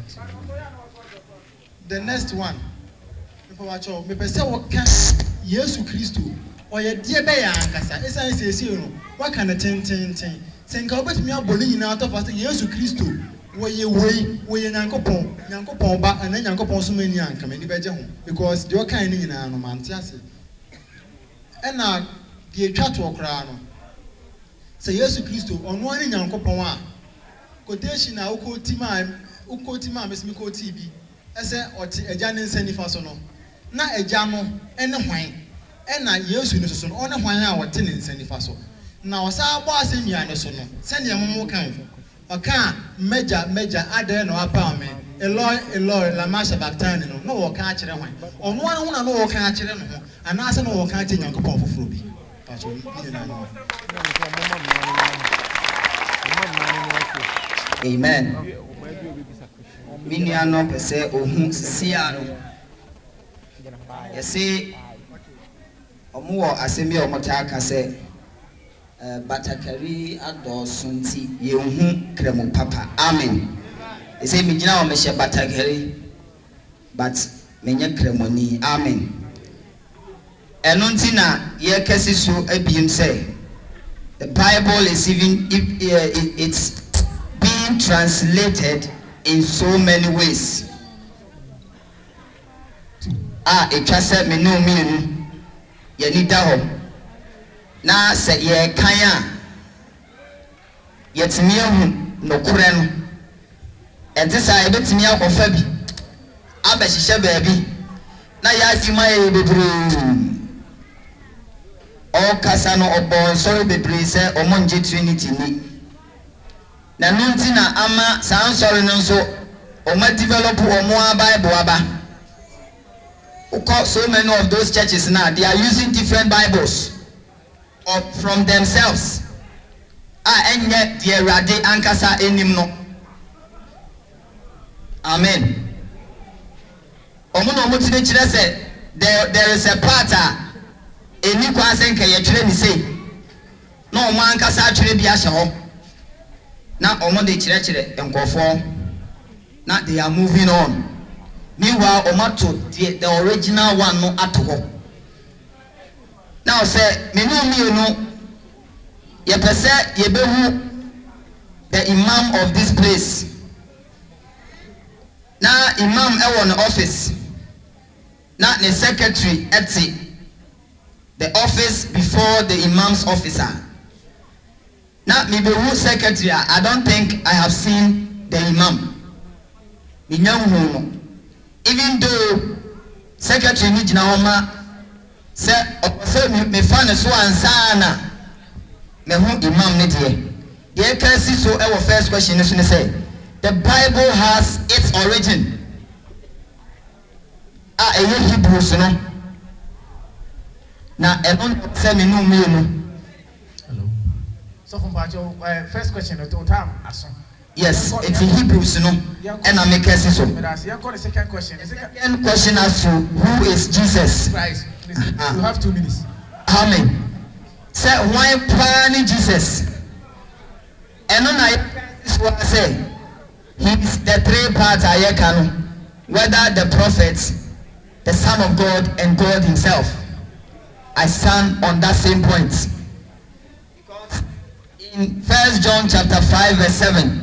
The next one. If I show me, what can Yesu Christo or your dear Bayankasa? As I say, you know, what kind of ten ten ten? Send out me a bullying out of us, Yesu Christo, where you way, where you Yanko Pong, Yanko Pong back, and then Yanko Pong so many young come in the because you're kind in an romantiasi. And now, the chat to Ocrano. Say Yesu Christo on one in Yanko Pong. Quotation na uko tima uko tima mesimi ko T V ese oti eja ne nsani fa so no na eja no ene hwan ena Yesu ne so no one hwan a wote ne nsani fa so na osa abo asemi ane so no se ne momo kan oka meja meja ade no apa me eloi eloi la masha baktani no no wo kan akire hwan ono ane hu na no wo kan akire no ho ana ase no wo kan akire Nyankopon foforo bi pa so ni na no. Amen. Miniano pese ohun siano. Yesi omuwo asemi omotaka se batakari adosunti yehu kremu papa. Amen. Yesi mijina o meshe batakari but menye kremoni. Amen. Enunti na ye kesi so ebiem say the Bible is even if uh, it's translated in so many ways. a etwa se me no mienu ye ni da ho na se ye kan a ye timi ahu no kure no enti sa ye betimi akofa bi abehihye baabi na ya adwuma ye bebre o kasa no obo sorry bebre se omonje trinity ni na nunti na ama san sorry no so o ma develop o mo Bible aba. So many of those churches now, they are using different Bibles or from themselves. Ah, and yet they are radi ankasa enimno. Amen. Omuno mutine chire say there there is a part a eni kwasen ka ye chire ni say. No omo ankasa chire bi ahye ho. Na omo de chire chire enkofo. Na they are moving on. Meanwhile, Omato, the, the original one, no at all. Now, say, me no me no. Ye pese ye behu the imam of this place. Now, imam e won office. Now, the secretary at the office before the imam's officer. Now, me behu secretary. I don't think I have seen the imam. Me nyamu. Even though secretary ni jina homa se opose me fa ne so ansa na me hu imam ne de ye can see so our first question is say the Bible has its origin ah e Hebrews no na e no say me no me no. Hello, so from Pacho, uh, first question at time aso. Yes, it's in Hebrews, no? And I make a so. The second question. The second question as to who is Jesus? Christ. Uh-huh. You have two minutes. Amen. Say, why planning Jesus? And on I say, he is the three parts I can, whether the prophets, the Son of God, and God Himself. I stand on that same point. Because in First John chapter five, verse seven.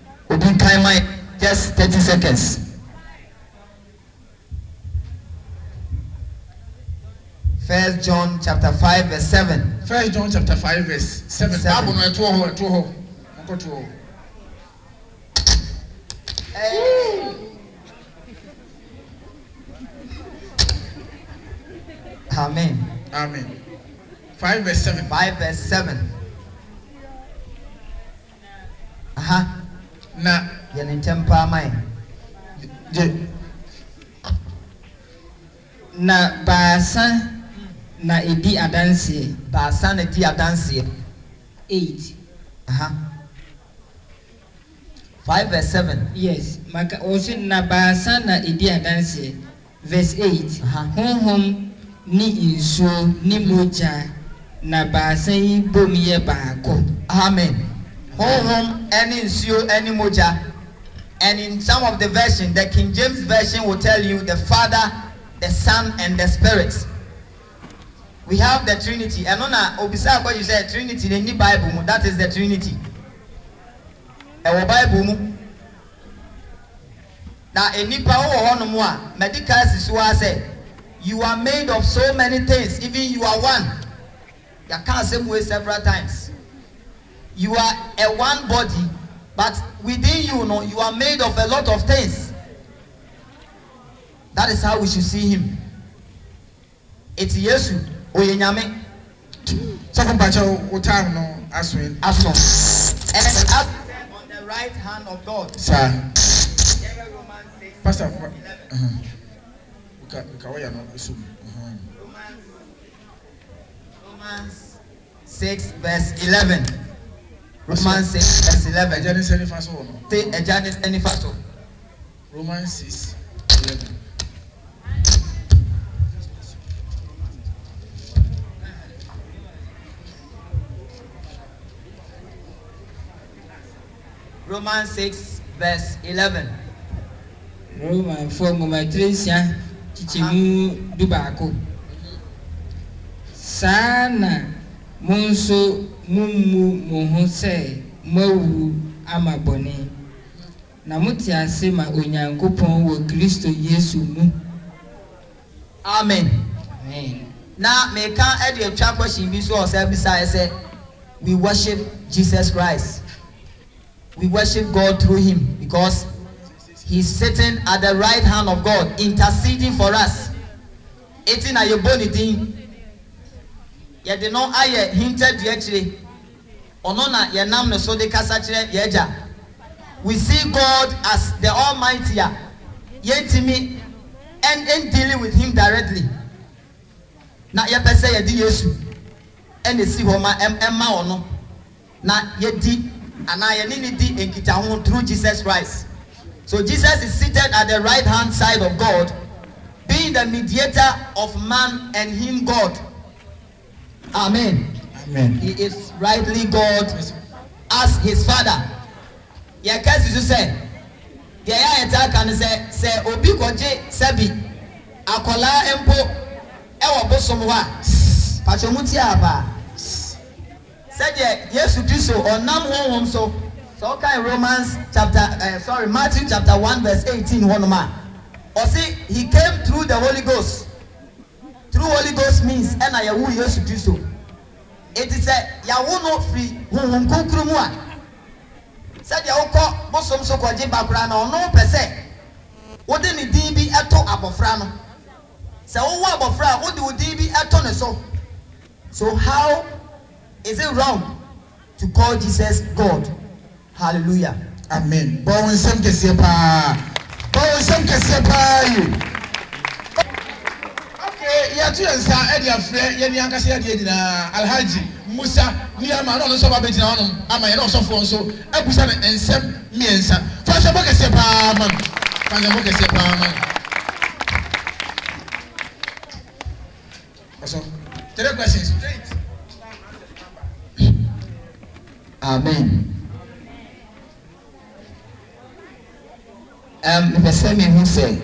Just thirty seconds. First John chapter five verse seven. First John chapter five verse seven. seven. Amen. Amen. Five verse seven. Five verse seven. Aha. Na yene tempa mai je na baasa na edi adanse baasa na edi adanse eight. Aha. Five verse seven. Yes, maka also na baasa na edi adanse verse eight. Honhom ni insuo ni moja na baasa yi bom ye baako. Amen. Honhom any insuo any moja. And in some of the version, the King James version will tell you the Father, the Son, and the Spirit. We have the Trinity. And on obisa what you say Trinity in the Bible, that is the Trinity. Our Bible. Now any power on more medical is say you are made of so many things, even you are one. You can't say way several times. You are a one body, but within you, know, you are made of a lot of things. That is how we should see him. It's Yesu Oyenyame. So from Pacho, what time no aswin? Aswin. And up on the right hand of God. Sir. Pastor. Uh-huh. Romans six verse eleven. Romans six verse eleven. Romans six eleven. Romans six verse eleven. Romans four Matricia Chichimu Dubako Sana Monso Mumu Mohose Mowu Amabone Namutia Sema Onyankopon wo Kristo Yesu mu Amen. Amen. Now, may can add your track question be so besides we worship Jesus Christ. We worship God through him because he's sitting at the right hand of God, interceding for us. Eating a yobonity. Yet the no aye hinted actually. Onona yanam no so de kasachire yeja. We see God as the Almighty. Yetimi and in dealing with him directly. Na ye pese ye di Yesu. And they see homa emma ono. Na ye di ana ye ni di enkita ho through Jesus Christ. So Jesus is seated at the right hand side of God, being the mediator of man and him God. Amen. Amen. He is rightly God as his father. Yeah, case you say, yeah, yeah, attack and say, say, Obi Koje Sebi, Akola Empo, Ewa Bosomwa, Pachomutia Ba. Said, yes, you do so, or Nam Home so. So, okay, Romans chapter, uh, sorry, Matthew chapter one, verse eighteen, one man. Or see, he came through the Holy Ghost. Through Holy Ghost means, and I will use to do so. It is a Yawu no free, whom Kukrumwa. Said Yauko, Bosom so called Jibakrano, no per se. What did the D B ato abofrano? So, what abofra, what do D B aton so? So, how is it wrong to call Jesus God? Hallelujah. Amen. Bon sem ke sepa. Bon sem ke sepa you. Okay, ya tu ensa e dia frɛ ye ni ankasa ya dia dina Alhaji Musa ni ama no so ba be dina honom ama ye no so fo nso abusa ne ensem miensa. Fa so bo ke sepa man. Fa so bo ke sepa man. So, three questions straight. Amen. Um, the same who say,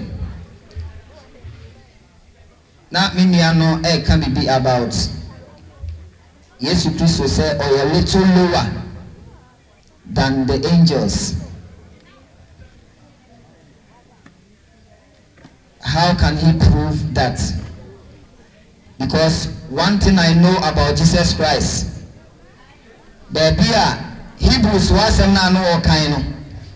now many are no eh can be about Jesus Christ say, or a little lower than the angels. How can he prove that? Because one thing I know about Jesus Christ, there be a Hebrews was a man or kind.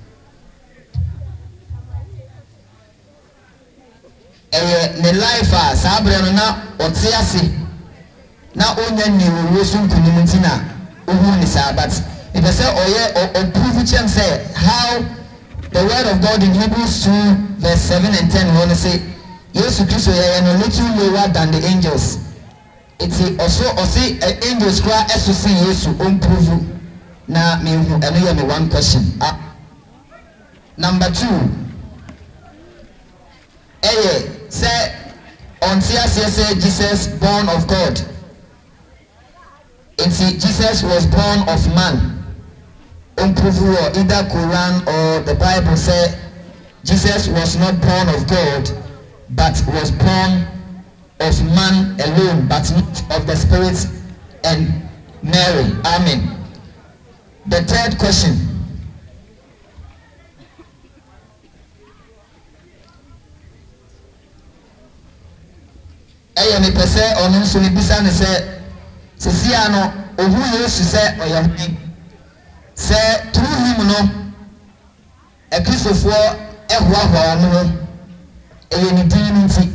Eh, ne life a sabre no na otiase na onya ni wo so nkunimti na ohu ni sabat if say oye o prove chem say how the word of God in Hebrews two verse seven and ten wanna say Jesus Christ oye no little lower than the angels. It's also also angels cry eso see Jesus on prove na me hu eno ye me one question. Uh, number two, eh say on C S C say Jesus born of God. It's Jesus was born of man. Unproven or either Quran or the Bible say Jesus was not born of God, but was born of man alone, but not of the Spirit and Mary. Amen. The third question. Eye me pese onu nso ni bisa ne se sesia no ohu Yesu se oyam se through him no e Christopher ehwa hwa no eye ni din nti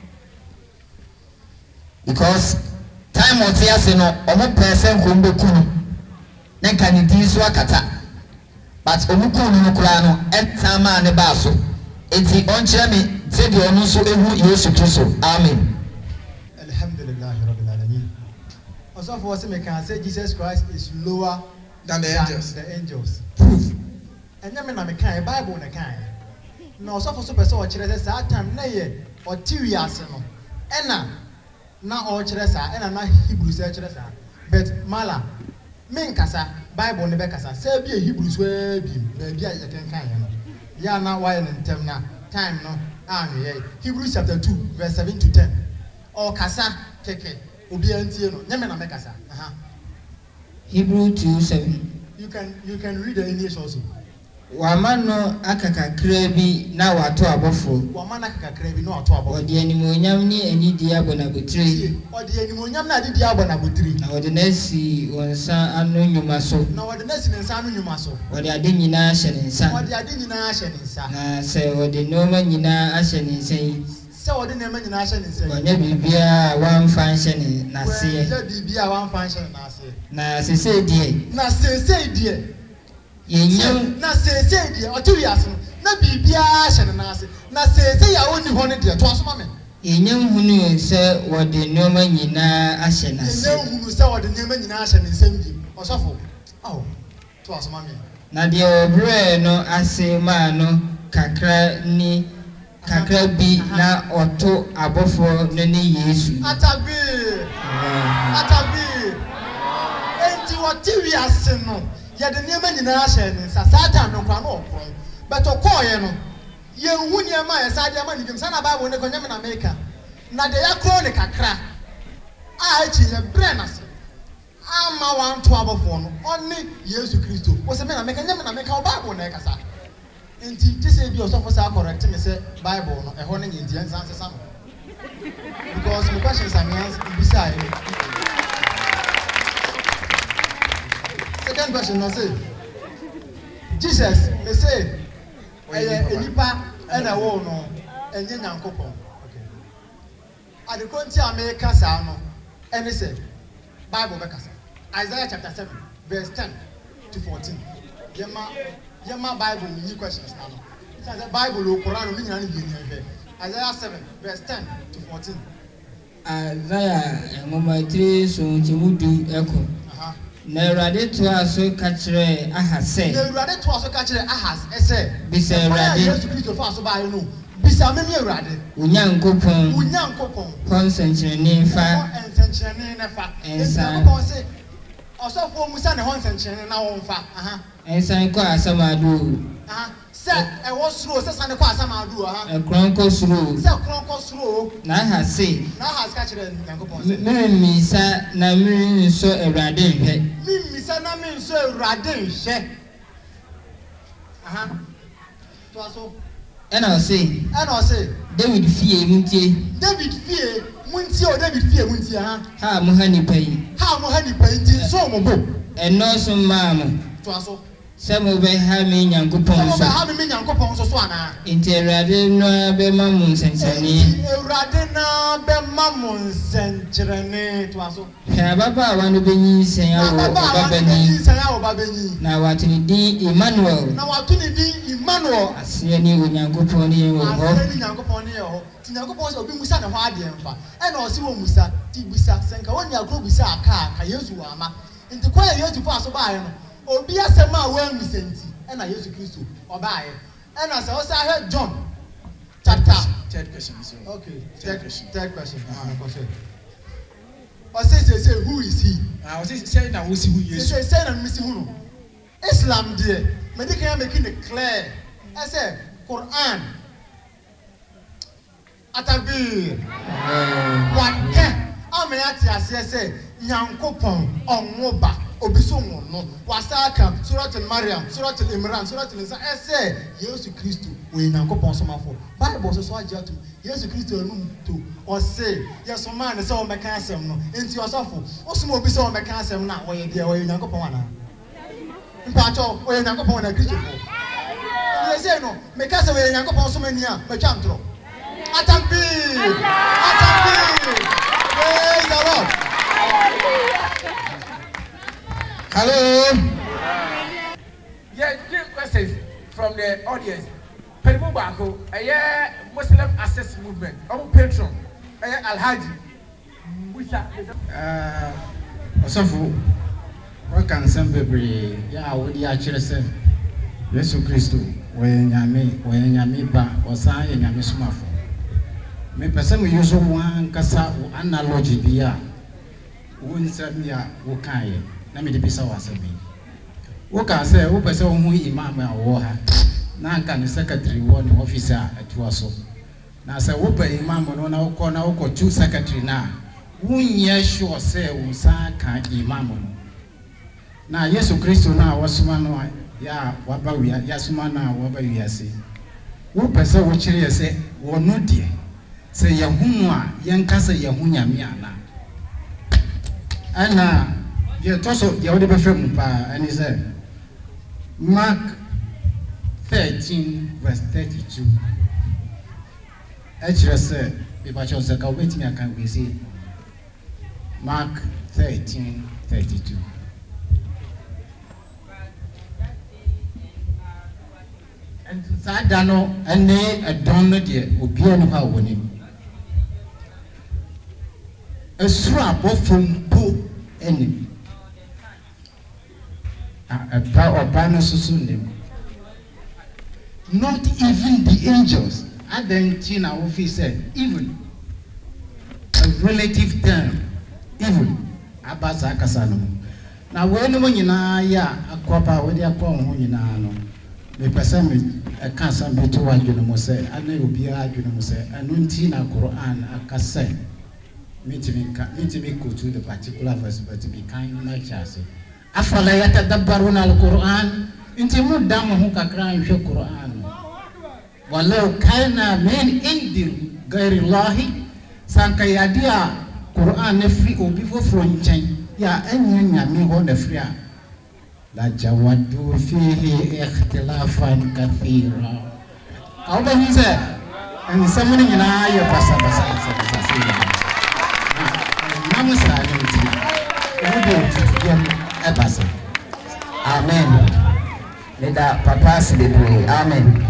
because time o tia se no omo pese nkombe kunu ne kan ni din so akata but omu kunu no kura no etama ne ba so enti on kire me se de onu nso ehu Yesu Kristo. Amen. Also, for us, we can say Jesus Christ is lower than the than angels. The angels. Proof. And then when can Bible na can. No, so for super so chile that time na ye or two no. Ena na or chile sa ena na Hebrews chile sa. But mala men kasa Bible ne be kasa. Say be Hebrews we bi be a can kan no. Ya na why in term na time no. Ah ye Hebrews chapter two verse seven to ten. Or kasa keke. Hebrew two seven. You can you can read the English also. Wamano akakakra bi na wato abofo. Wamana kakakra bi na wato abofo. Odi animonyam ni anidi abona botire. Odi animonyam na adidi abona botire. Na odi nasi wonsa anu nyuma so. Na odi nasi nsa anu nyuma so. Odi ade nyina ahye ne nsa. Odi ade nyina ahye ne nsa. Na se odi noma nyina ahye ne nsa yi. Se odi noma nyina ahye ne nsa yi. Wonya bibia wanfa ahye ne nase. Wonya bibia wanfa ahye ne nase. Na sese die. Na sese die. Yenyam na sese die otuwi aso na bibia hye na ase na sese ya oni ho ne de to aso ma me yenyam hunu se wode noma nyina ahye na se yenyam hunu se wode noma nyina ahye ne nsem di osofo aw to aso ma me na de obre no ase ma no kakra ni kakra bi na oto abofo no ni Yesu atabi atabi enti otuwi ase no ya de niema nyina ahye ne nsa satan no kwa no okron but okoye no ye hu niema ya sade ama ni bim sana bible ne konyam na America na de ya kro ne kakra a echi ye brenas ama wan to abofo no oni Yesu Kristo wo se me na me kanyam na America bible na kasa enti tise bi osofo sa correct me se bible no e ho ne nyi nsan sesa no because my questions are answers beside. Second question, I say, Jesus, they say, Enipa and a woman, and then Uncle Pong. At the country America, Sano, and they say, Bible Becassa, Isaiah chapter seven, verse ten to fourteen. Yama, Yama Bible, new questions now. It says the Bible, Quran, meaning Isaiah seven, verse ten to fourteen. Isaiah, Mama three, so Chimudu Echo. Na Urade to aso kachire Ahaz say. Na Urade to aso kachire Ahaz ese. Bisa Urade. Yesu Kristo fa aso ba yo no. Bisa me me Urade. Unyankopon. Unyankopon. Konsenchene fa. Ensenchene ne fa. Ensa. Ko se osofo Musa ne ho ensenchene na won fa. Aha. Ensan ko asamadu. Aha. Se e wo suro se san ko asamadu aha. E kron ko suro. Se kron ko suro. Na Ahaz say. Na Ahaz kachire Nyankopon se. Me misa na me nso Urade nhwe. Mi misa na mi nso Urade nhwe. Aha. To aso. And I'll say, and I'll say, David Fie Muntie. David Fie Muntie or David Fie Muntie, huh? Ha Mohani pay. Ha Mohani pay, so mobo. And no some mamma. To aso. Some of them have me Yankupon. Some of them have me Yankupon, so Swana. Interradin no be mammons and Sani. Radina be mammons and Jeremy to aso. Papa, one of the saying, oh, Babani. Now what in the Emmanuel. Now what in the Emmanuel. I see any Yankuponi or Yankuponi. Tinakopon will be Musa and Hardian. And also Musa, Tibisa, Sanka, when you go Bisa, car, Kayosuama. In the quiet years to pass by. Obi asema we misenti and I use Christ or buy and as I also heard John chapter third question. Okay, third question. Third question. Or say say say who is he? I was saying that who see who is. Say say na missing who. Islam there. Medical making it clear. I say Quran. Atabi. What can I may ask you say Nyankopon onwoba obisomo no wasaka Surah al-Maryam, Surah al-Imran, Surah al-Insa ese Yesu Kristo we Nyankopon somafo Bible so so agya to Yesu Kristo enu to o say yes man say o meka asem no enti osofo osumo obi say o meka asem na wo ye de wo Nyankopon wana mpacho wo Nyankopon na Kristo ko ye say no meka say wo Nyankopon so mani a matwa ntro atabi atabi praise the Lord. Hello. Yeah, three questions from the audience. Pedimu Bako, a Muslim Access Movement. Our patron, Alhaji. Uh, Osofu, what can some people? Yeah, what the actually say? Yesu Kristo, when Yami, when Yami ba, or Sai and Yami Sumafo. Me person we use one kasa analogy biya. Won sabia wo kan na me de bisa wasabi wo kan say wo pese wo hu imam a wo ha na kan ne secretary wo ne officer atuwa so na say wo pa imam no na wo na wo chu secretary na wunye sure say wo sa kan imam no na Yesu Kristo na wo soma no ya waba wia ya suma na waba wia se wo pese wo kire se wo no de se ye hunu a ye nka se ye hu nyame ana ana ye toso ye wo de be fem pa ani se Mark thirteen verse thirty-two actually say be ba cho se ka wait me aka we say Mark thirteen thirty-two. And Sadano and they a donor dear will be on her winning. A strap from Poe any a power of Banasusundem. Not even the angels. I then Tina office said, even a relative term, even Abasa Casano. Now, when you know, ya a copper with your phone, you know. Me person me cancer be to one you know say and you be a you know say and untina Quran akase me to me me to me go to the particular verse but to be kind my chance afala yatadabbaruna alquran inti mudam hu kakra fi Quran walau kana min indi ghairi llahi sanka yadia Quran ne free obi fo from chen ya enya nyame ho na free a la jawaddu fihi ikhtilafan kathira au ba hize en samuni nyina ya pasa pasa pasa na musa ni ti odo tutuya e pasa amen leda papa se de pray amen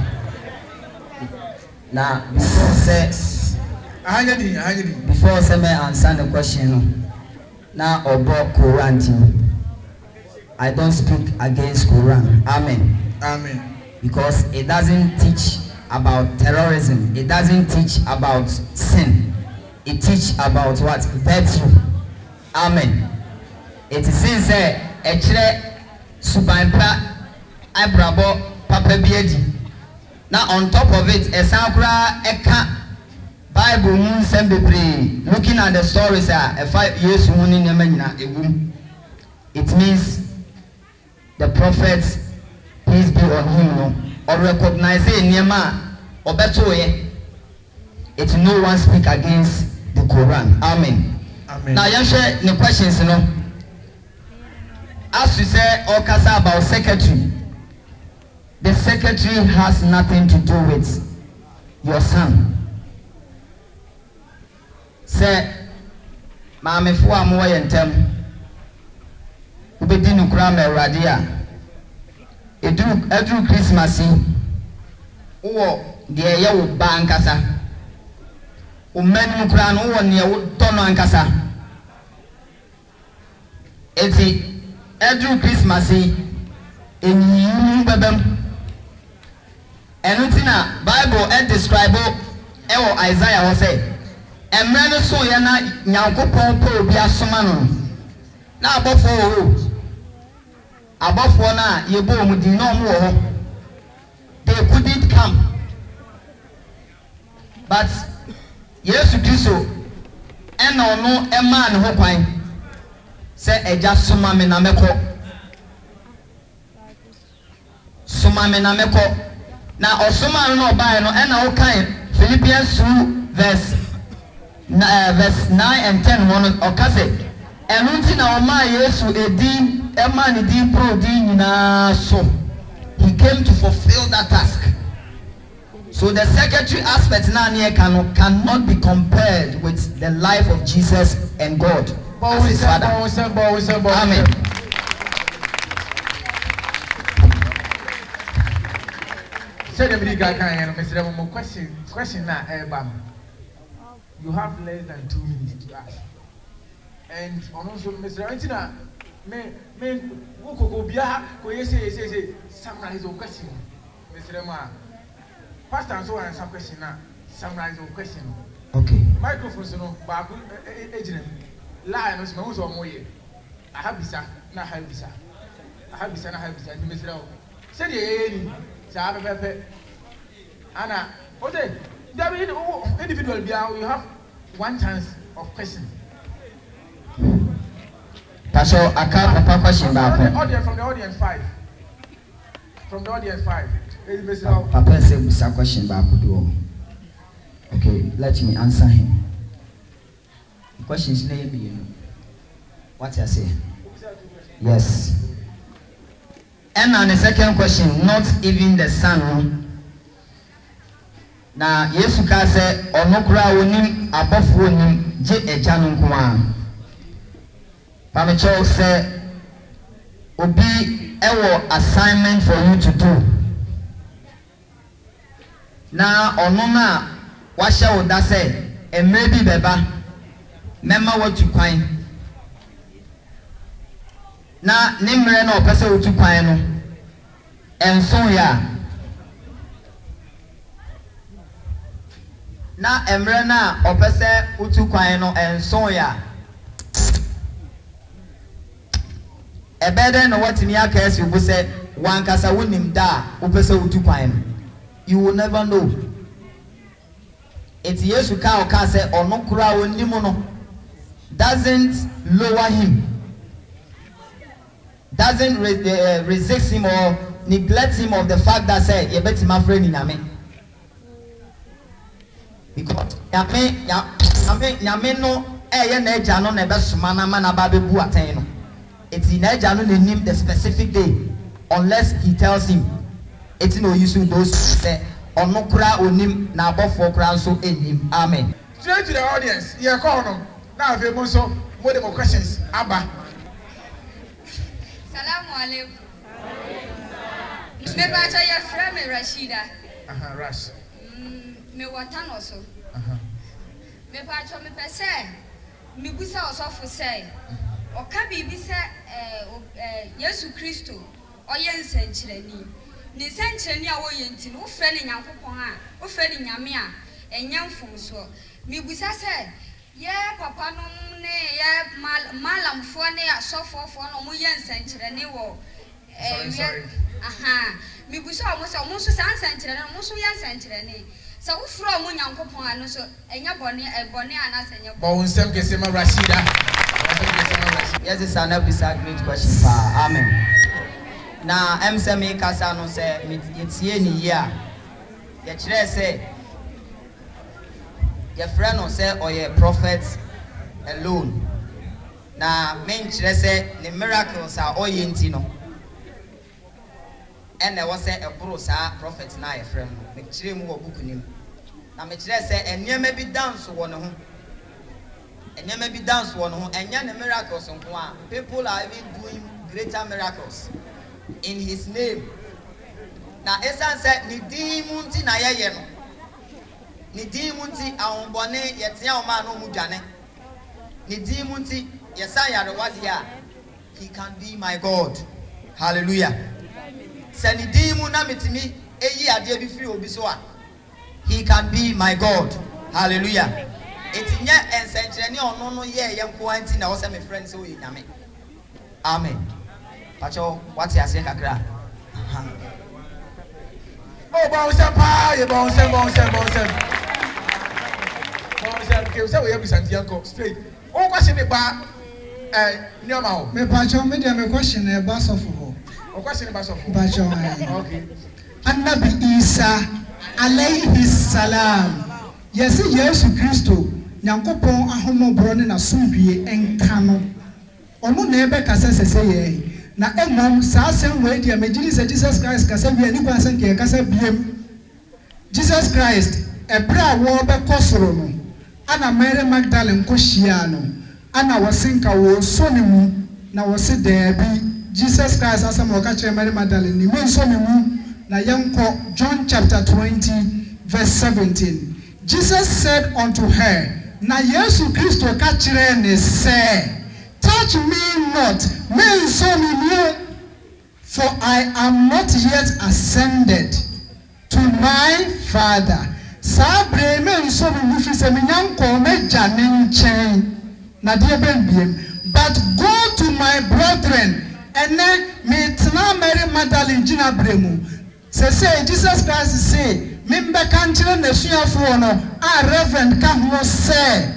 na before say ahanyadi ahanyadi before say me answer the question na obo Quran team I don't speak against Quran. Amen. Amen. Because it doesn't teach about terrorism. It doesn't teach about sin. It teach about what? Virtue. Amen. It is since a chere subimpa abrabo papa biedi. Now on top of it, a sankra eka Bible mun sembebre. Looking at the stories, a five years muni nemenya egum. It means the prophets, peace be on him, no, or recognize Niema or Betoye. It's no one speak against the Quran. Amen. Amen. Now, you share the questions, you know. As you say, or Kasa about secretary, the secretary has nothing to do with your son. Say, Mame Fua Moy and Tem. Ubedi nukura me radia edu edu Christmas wo de ye wo ba ankasa o menu nukura no wo ne wo tono ankasa eti edu Christmas enyi bebem enutina Bible e describe e wo Isaiah wo say emre no so ye na Nyankopon pa obi asoma no na abofo o abofo na yebo mu di no mu ho they couldn't come but Yesu Kristo ena ono e ma ne ho kwan se eja soma me na meko soma me na meko na osoma no obae no ena wo kan Philippians two verse uh, verse nine and ten one okase enunti na oma Yesu edi ema ni di pro di nyina so he came to fulfill that task. So the secretary aspect na ne cannot cannot be compared with the life of Jesus and God as his father. Amen. Say the big guy can Mister Mo question question na Ebam. You have less than two minutes to ask. And also Mister Antina me me wo ko bia ko yese yese yese summarize your question. Mister Ma Pastor so answer question na summarize your question. Okay. Microphone so no ba ko ejinem. Line no so so mo ye. Ahabisa na habisa. Ahabisa na habisa ni Mister O. Say the any sa pepe. Ana okay. There individual bia you have one chance of question. Pastor, I can't papa question back. From the audience, from the audience five. From the audience, five. Papa said, "We have a question back to do." Okay, let me answer him. The question is, maybe what you say? Yes. And on the second question, not even the son. Now, yes, you can say, or no crowd wonim above wonim, J. a Janum Kuan. Pamicho said, will be our assignment for you to do. Now, or no, now, what shall that say? And maybe, Beba, remember what you find. Now, Nimre no person to find, and so ya. Na emre na opese utu kwan no enso ya ebede no watimi aka esi ubu se wankasa wonim da opese utu kwan you will never know. Eti Yesu ka o ka se ono kura onim no doesn't lower him, doesn't re uh, resist him or neglect him of the fact that say ye beti ma friend in ame. Because Yame Yame Yame no eh na eja no na ebe suma na ma na ba bebu aten no. Eti na eja no name the specific day unless he tells him. Eti no use those say ono kura onim na abofo kura so enim. Amen. Straight to the audience. Yeah, call no. Now we mo so more more questions. Abba. Salamu alaikum. Me ba cha ya friend me Rashida. Aha, Rash. Me watan also. Uh-huh. Me pacho me pese. Me busa osofo say. Oka bibi say eh Yesu Kristo oye nsenkyerani. Ni nsenkyerani a woye nti no frɛ ne Nyankopɔn a, wo frɛ ne Nyame a, enya mfomso. Me busa say ye papa no ne ye malamfo ne asofofo no mo ye nsenkyerani wo eh aha. Me busa mo say mo so nsenkyerani mo so ye nsenkyerani. So who from Munyankopon and so enya bone e bone anase enya bon nsem kese ma Rashida. Yes, it's an episode great question for amen. Now em say me kasa no say yetie ni ya. Ye kire say your friend no say or your prophet alone. Now men kire say the miracles are all yenti no. And there was a bro sa prophet na your friend me kire mu book nim. Na me kire say enye me bi dance wo no ho. Enye me bi dance wo no ho. Enye ne miracles nko a people are even doing greater miracles in his name. Na esan say ni din mu nti na ye ye no. Ni din mu nti ahonbone ye tia o ma no mu dwane. Ni din mu nti ye san yare wadi a he can be my God. Hallelujah. Sani din mu na metimi eyi ade bi firi obi so a he can be my God. Hallelujah. Etinya ensenkyerene ono no ye ye nko anti na wo se me friend so ye nyame. Amen. Pacho what you say kakra. Oh, bounce up, you bounce up, bounce up, bounce up. Bounce up, okay, so we have Santiago straight. Oh, question about eh Nyama. Me Pacho me dey me question e ba so for. Oh, question about so for. Pacho. Okay. Annabi Isa alayhi salam. Yes, Yesu Kristo Nyankopon ahomobro ne na sumdue enka no. Ono na ebe kasa sese ye. Na emom sa asem we dia megiri se Jesus Christ kasa bia ni kwa san ke kasa biem. Jesus Christ ebra wo be kosoro no. Ana Mary Magdalene ko hia no. Ana wosinka wo so ne mu na wo se debi Jesus Christ asem wo ka kire Mary Magdalene ni mu so ne mu na yenko John chapter twenty verse seventeen. Jesus said unto her, na Yesu Kristo ka kire ne say, touch me not, me so me, for I am not yet ascended to my Father. Sabre me so me fi se me nyanko me jane nchen na de ben biem. But go to my brethren, and then me tna Mary Magdalene jina bremu. Se say Jesus Christ say, member kanchire na suafo no a reverend ka ho say,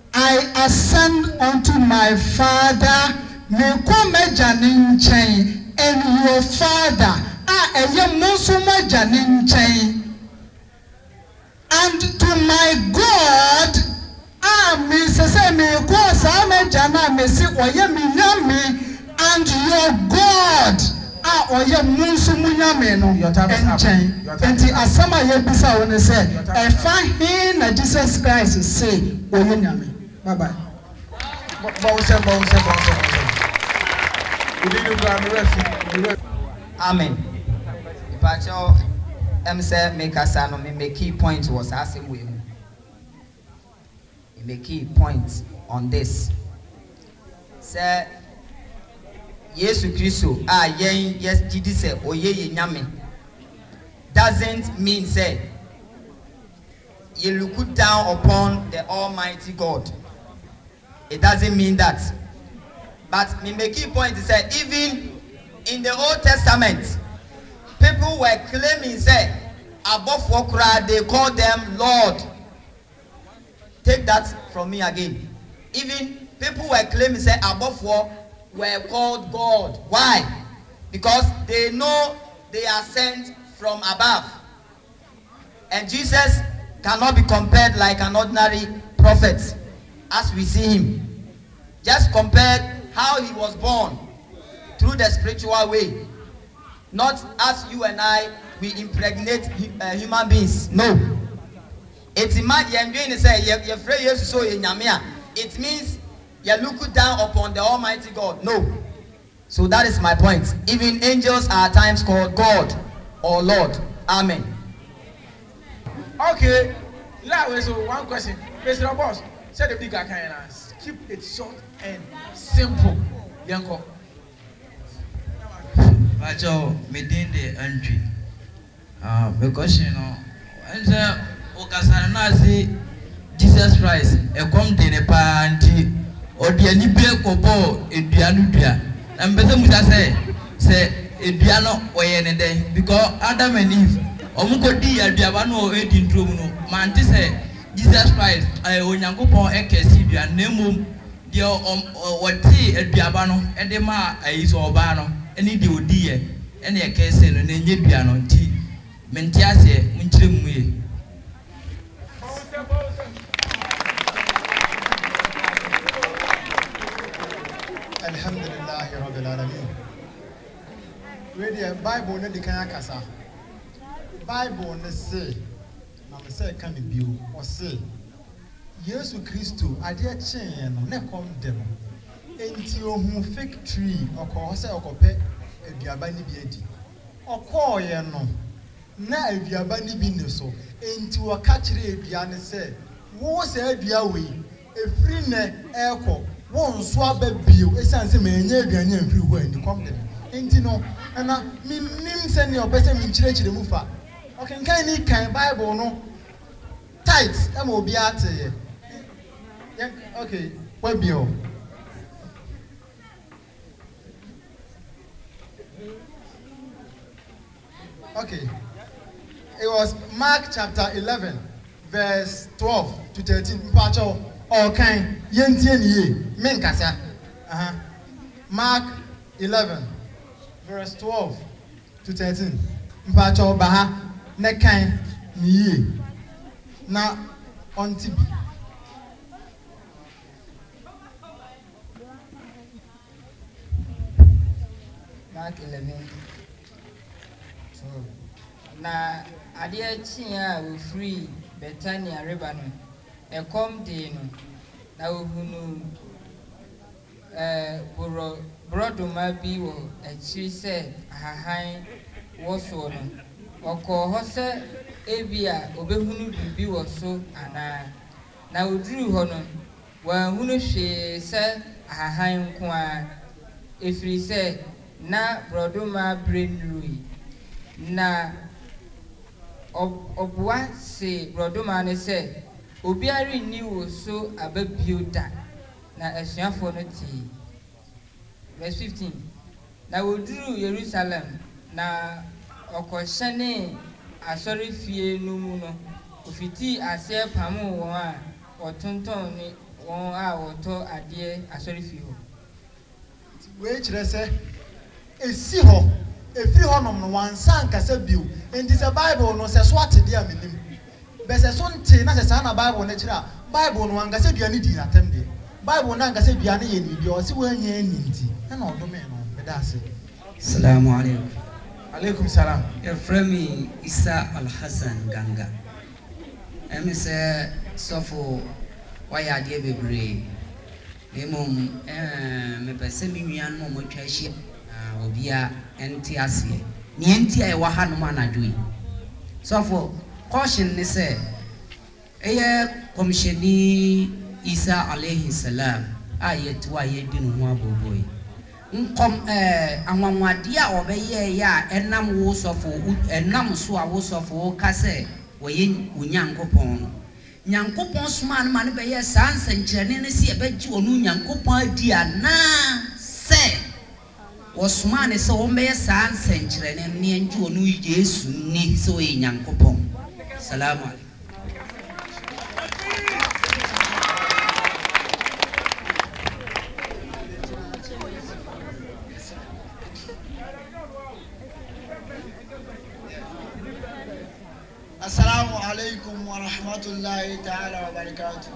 I ascend unto my Father, me ko me jane nchen, and your father ah eye mo so maja ne nchen and to my God ah me se se me ko sa maja na me se oye me nyame and your God ah oye mo so munyame no nchen enti asama ye bisa won say e fa hin na Jesus Christ say oye nyame. Bye bye. Amen. Pacho em say make us no me make key point was asking we. Me make key point on this. Say Yesu Kristo ah yen yes didi say oye ye nyame doesn't mean say you look down upon the Almighty God. It doesn't mean that. But me make key point is that even in the Old Testament, people were claiming say above Wakra, they call them Lord. Take that from me again. Even people were claiming say above war were called God. Why? Because they know they are sent from above. And Jesus cannot be compared like an ordinary prophet as we see him. Just compare how he was born through the spiritual way, not as you and I we impregnate uh, human beings. No. It's imagine say you afraid Jesus so in Yamia. It means you look down upon the Almighty God. No. So that is my point. Even angels are at times called God or Lord. Amen. Okay. Now, so one question. Mister Boss, say the bigger kind of keep it short and simple. Yanko. Bacho, within the entry. Uh, because you know, and uh, Okasana say Jesus Christ, a come to the party or the Anibia Kobo, a Dianudria. And better Musa say, say a Diano or any day because Adam and Eve. Omuko di ya diabano e di ntromu manti se Jesus Christ eh onyankopon e kesi bia nemu de o wati aduabano e de ma ayi so oba no eni de odi ye ene e kesi no na nye bia no nti menti ase munchire mu ye. Alhamdulillah rabbil alamin. We the Bible no di kan akasa. Bible ne say na me say kan bio o say Yesu Kristo ade a chen no ne kom de no enti ohun fake tree okọ say okope aduaba ni bi adi okọ ye no na aduaba ni bi ne so enti wo ka kire adua ne say wo say adua we efri ne eko wo nso aba bio esan say me nya aduane amfiri ho ani kom de enti no na mi nim se ne obese mi kire kire mu fa. Okay, can you can Bible no tight? I'm will be at yeah. Okay, where be you? Okay, it was Mark chapter eleven, verse twelve to thirteen. Mpacho okay, yentie niye men kasa. Uh-huh. Mark eleven, verse twelve to thirteen. Mpacho baha. Ne kan niye na ontibi Mark eleven so na ade achi a we free Bethania river no e kom de no na ohunu eh boro brodoma bi wo achi se ahahan wo so no Oko hose ebia obehunu bibi wo so ana na oduru ho no wa hunu hwe se ahahan nko a efiri se na brodoma brenrui na obwa se brodoma ne se obiari ni wo so ababio da na asuafo no ti verse fifteen na oduru Jerusalem na okoshane asori fie no mu no ofiti ase pamu won a otonton ni won a woto ade asori fie ho we kire se esi ho efiri ho nom no wansa nkasa bio enti se Bible no se so atede amanim be se so nte na se sa na Bible na kira Bible no wangasa duane di na tem de Bible na ngasa duane ye ni bi o se wanya ani nti na odome no be da ase. Assalamu alaikum. Alaikum salam. Your friend Isa Al Hassan Ganga. Em say sofo waya de bebre. Emom eh me pese mi nwan mo mo twa hia obia enti ase. Ni enti ai wa ha no anadui. Sofo caution ni say eye komisheni Isa alayhi salam ayetu ayedi no ho aboboy. Nkom eh anwanwade a obeye ya enam wo sofo enam so a wo sofo ka se woye onyankopon nyankopon soma no ma ne beye sansa nkyerene ne se ebeji onu nyankopon adi ana se wo soma ne se wo beye sansa nkyerene ne enji onu Yesu ni se woye nyankopon. Salamu alaikum. Assalamu alaikum wa rahmatullahi ta'ala wa barakatuh.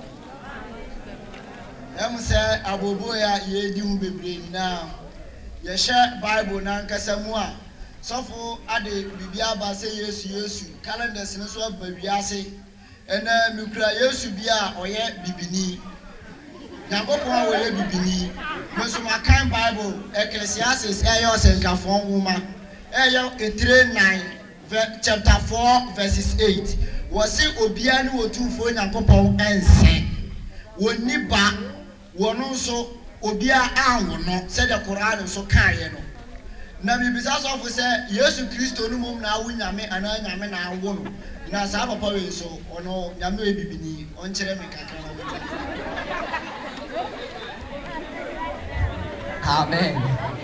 Em say aboboya yedi hu bebre na ye share Bible na nkasa mu a sofo ade bibia ba se Yesu Yesu calendars ne so bawiase ena mikura Yesu bia oye bibini Yankopon a oye bibini meso makan Bible Ecclesiastes eyo senkafo nwoma eyo three nine chapter four verses eight was say obia ni otumfo Yankopon ense woni ba wono so obia anwo no said the Quran so kan no na bibisa so for say Yesu Kristo no mum na awunyame ana nyame na awo no na sa papa we so ono nyame e bibini on kire me kakra na. Amen.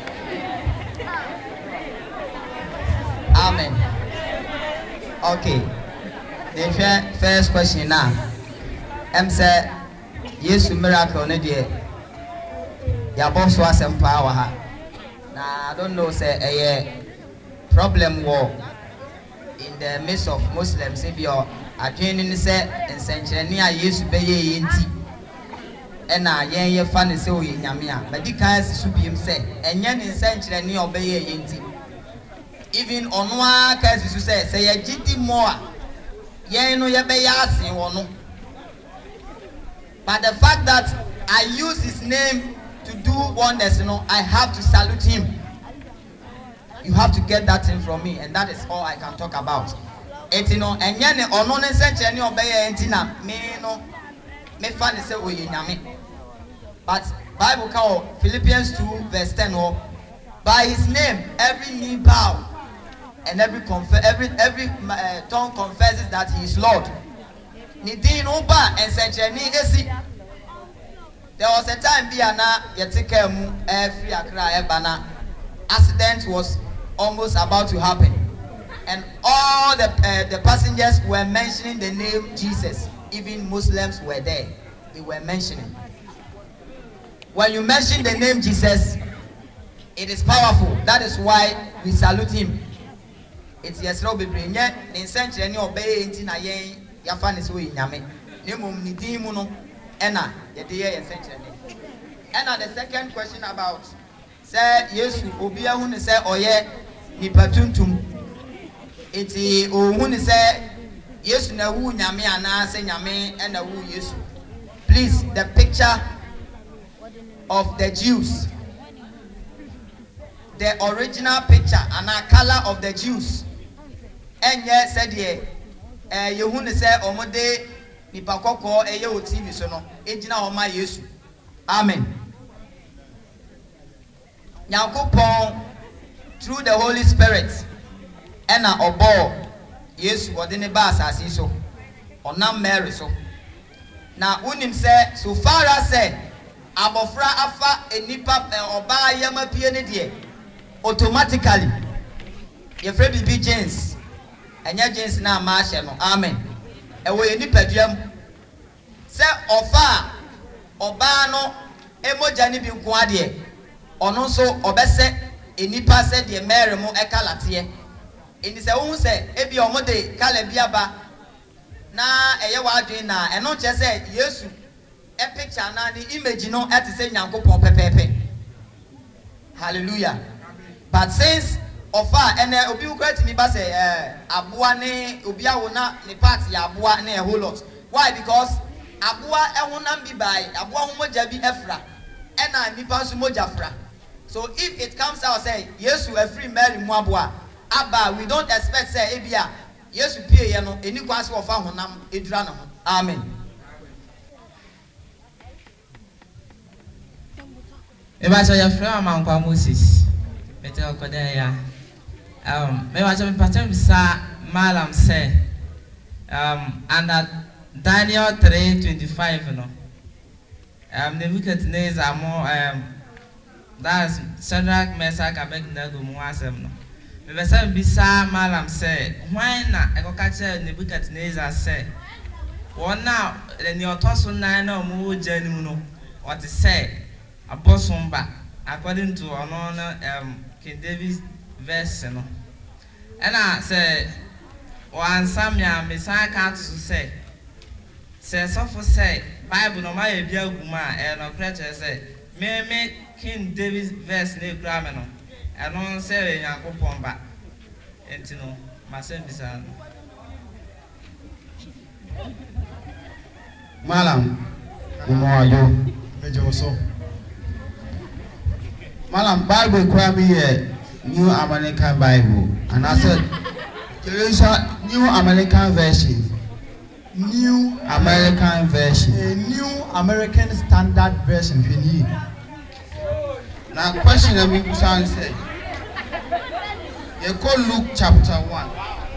Amen. Okay. The first question now. Em say Yesu miracle ne de ya boss was empower ha. Now I don't know say a problem war in the midst of Muslims if you are training say in century Yesu be ye nti e na yen ye fa ne say o ye nyame a medical su biem say enye ne century ni obey ye nti even onwa ka su say say ye gidi more yen no ye be ya asen wono. But the fact that I use his name to do wonders, you know, I have to salute him. You have to get that thing from me, and that is all I can talk about. It you know, and yene ono ne senche ni obeye entina me no me fa ne se oye nyame. But Bible call Philippians two verse ten oh, by his name every knee bow and every conf- every every uh, tongue confesses that he is Lord. Ni din uba and senche ni esi. There was a time Biana Yatikemu every Accra Ebana accident was almost about to happen, and all the uh, the passengers were mentioning the name Jesus. Even Muslims were there; they were mentioning. When you mention the name Jesus, it is powerful. That is why we salute him. It's yes, no be brinye. In century any obey inti na yen yafani so inyame. Ne mum ni di mu no. Ena yediye essentially. Ena the second question about say Yesu obia hu ne say oye nipa tuntum. Eti o hu ne say Yesu na wu nyame ana say nyame ena wu Yesu. Please the picture of the Jews. The original picture and a color of the Jews. Enye said ye eh ye hu ne say omode nipa kokko eye o T V so no ejina o ma Yesu. Amen. Yankopon through the Holy Spirit ena obo Yesu wode ne ba asase so onam Mary so na unim say so far as say abofra afa enipa oba yama pie ne de automatically ye free bibi James enya James na ma hye no. Amen. Ewo ye nipaduam se ofa oba no emoja ni bi nko ade ono so obese enipa sɛ deɛ Mary mo ɛka lateɛ eni sɛ wo sɛ ebi ɔmo de kala bi aba na ɛyɛ wadwen na ɛno kyɛ sɛ Yesu ɛ picture na the image no ɛte sɛ Nyankopɔn pɛpɛɛpɛ. Hallelujah. But since ofa ene obi ukwati mi ba say eh aboa ne obi awo na ne part ya aboa na a whole lot. Why? Because aboa ehunam bi bai aboa ho moja bi efra ena nipa nso moja fra. So if it comes out say Yesu every Mary mu aboa aba, we don't expect say ebia Yesu pie ye no eni kwase ofa honam edura na ho. Amen. Eba so ya fra amankwa Moses mete okoda ya um me wa so me patem sa malam say um under Daniel three twenty-five no um Nebuchadnezzar mo um that's Shadrach, Meshach, Abednego mo asem no me be say bi sa malam say why na e ko ka che Nebuchadnezzar say wona ni otoso nan na mo janim no what say abosomba according to another um King David verse no and I say one Samuel me san ka to say say so for say Bible no my bia guma e no preacher say me me King David verse ne kra me no e no say Yakobon ba enti no ma say bisa Malam mo ayo mejo so Malam Bible kura me here New American Bible and I said Teresa New American Version New American Version a New American Standard Version fini. Now question that we sound say you call Luke chapter one.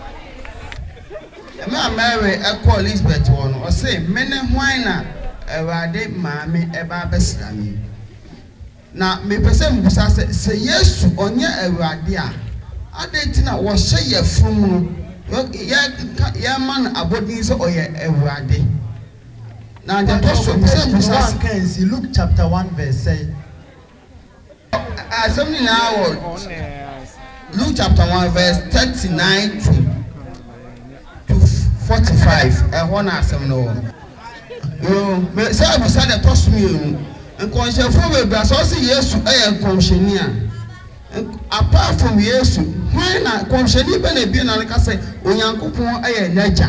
The man Mary equal Elizabeth one or say many whina Ewade mami eba besrami. Na me pese me bisa se se Yesu onye Ewade a adentina wo hye ye frum no ye ye man abodin se oye Ewade. Na the person pese me bisa can see Luke chapter one verse say asem ni na wo Luke chapter one verse thirty-nine to to forty-five e ho na asem no yo me say me say the toss me nkonhyefo bebra so say Yesu eh nkonhyeni a apart from Yesu when na nkonhyeni be na bi na ka say Onyankopon eh naja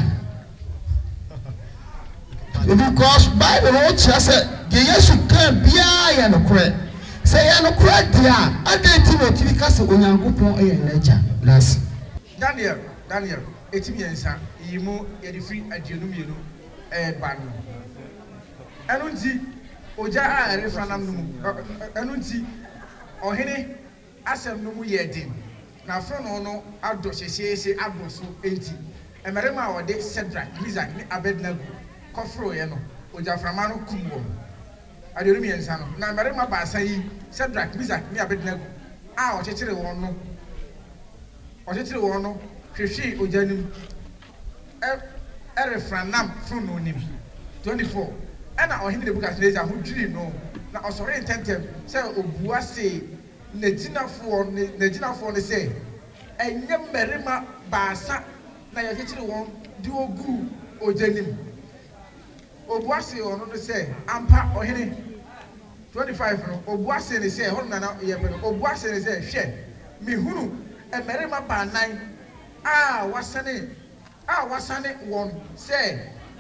because Bible no tell say the Yesu kan bia ya no kore say ya no kore dia adenti no tibi ka say Onyankopon eh naja last Daniel Daniel etimi ensa yimu ye di free aduonu mienu eh ban no enu nti oja a refa nam no mu enu nti ohene asem no mu ye din na fro no no ado hyehyeese ado so enti emerema a wode Shadrach, Meshach ne Abednego kofro ye no oja frama no kumwo aduonu mi ensa no na emerema ba asan Shadrach, Meshach ne Abednego a o chechire won no o chechire won no hwehwe ojanim e erefra nam fro no nim twenty-four ena ohinde Nebuchadnezzar ho dwiri no na osore intentem se obua se na ginafo na ginafo ne se enye mmerema baasa na ye chechire won di ogu ojanim obua se ono no se ampa ohine twenty-five no obua se ne se hono na ye pe obua se ne se hwe mehunu mmerema ba nan a wasane a wasane won se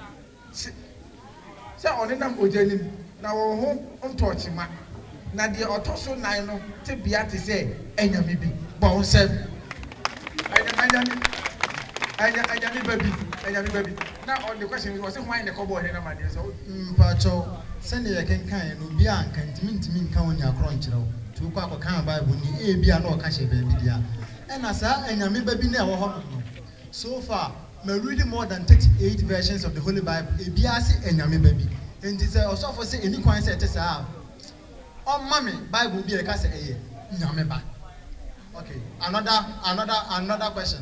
se onenam ojanim na wo ho ntochima na de otoso nan no te bia te se enyame bi bon se enyame enya enyame baby enyame baby na on the question was why the cowboy na man so mpacho se ne ye kenkan no bia anka ntimi ntimi nka wonya kro nkyerɛw tu kwa kwa kan Bible ni e bia na o ka hye baby dia ena sa enyame baby na e wo ho no so far me reading more than thirty-eight versions of the Holy Bible. Ebiase enyame baby. And this also for say any coin say this ah. Oh mommy, Bible be a say eh nyame ba. Okay, another another another question.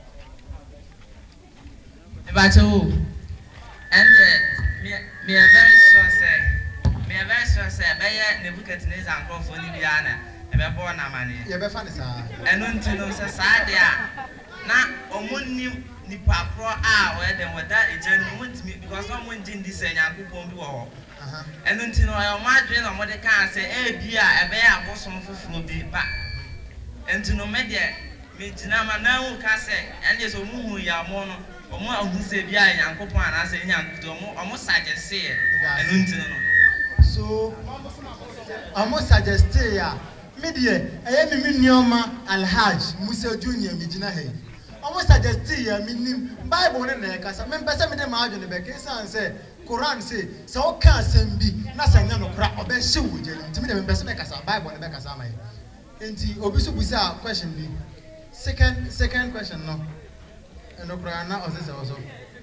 About who? And me me very sure say me very sure say be Nebuchadnezzar and Crawford ni biana. ebe bo na mane ye be fa ne saa eno nti no se saa de a na omonni nipa pro a we den wada ejani wontimi because omo nji ndi se nyankopon bi wo ho aha eno nti no ayo ma dwe na mo de kan se e bi a ebe ya abosom foforo bi ba enti no me de me gina ma na hu ka se ene so mu hu ya mo no omo ahu se bi a nyankopon ana se nyankopon omo omo suggest e eno nti no so omo suggest ya me de eye mi mi nioma alhaj musa junior mi gina he omo suggest ya mi nim bible ne na kasa me pese me de ma adwene be ke san se Quran say se o kan asem bi na sa nya no kra obe hye wo je ntimi de me pese me kasa bible ne be kasa mai enti obi so busa question bi second second question no eno kra na o se se also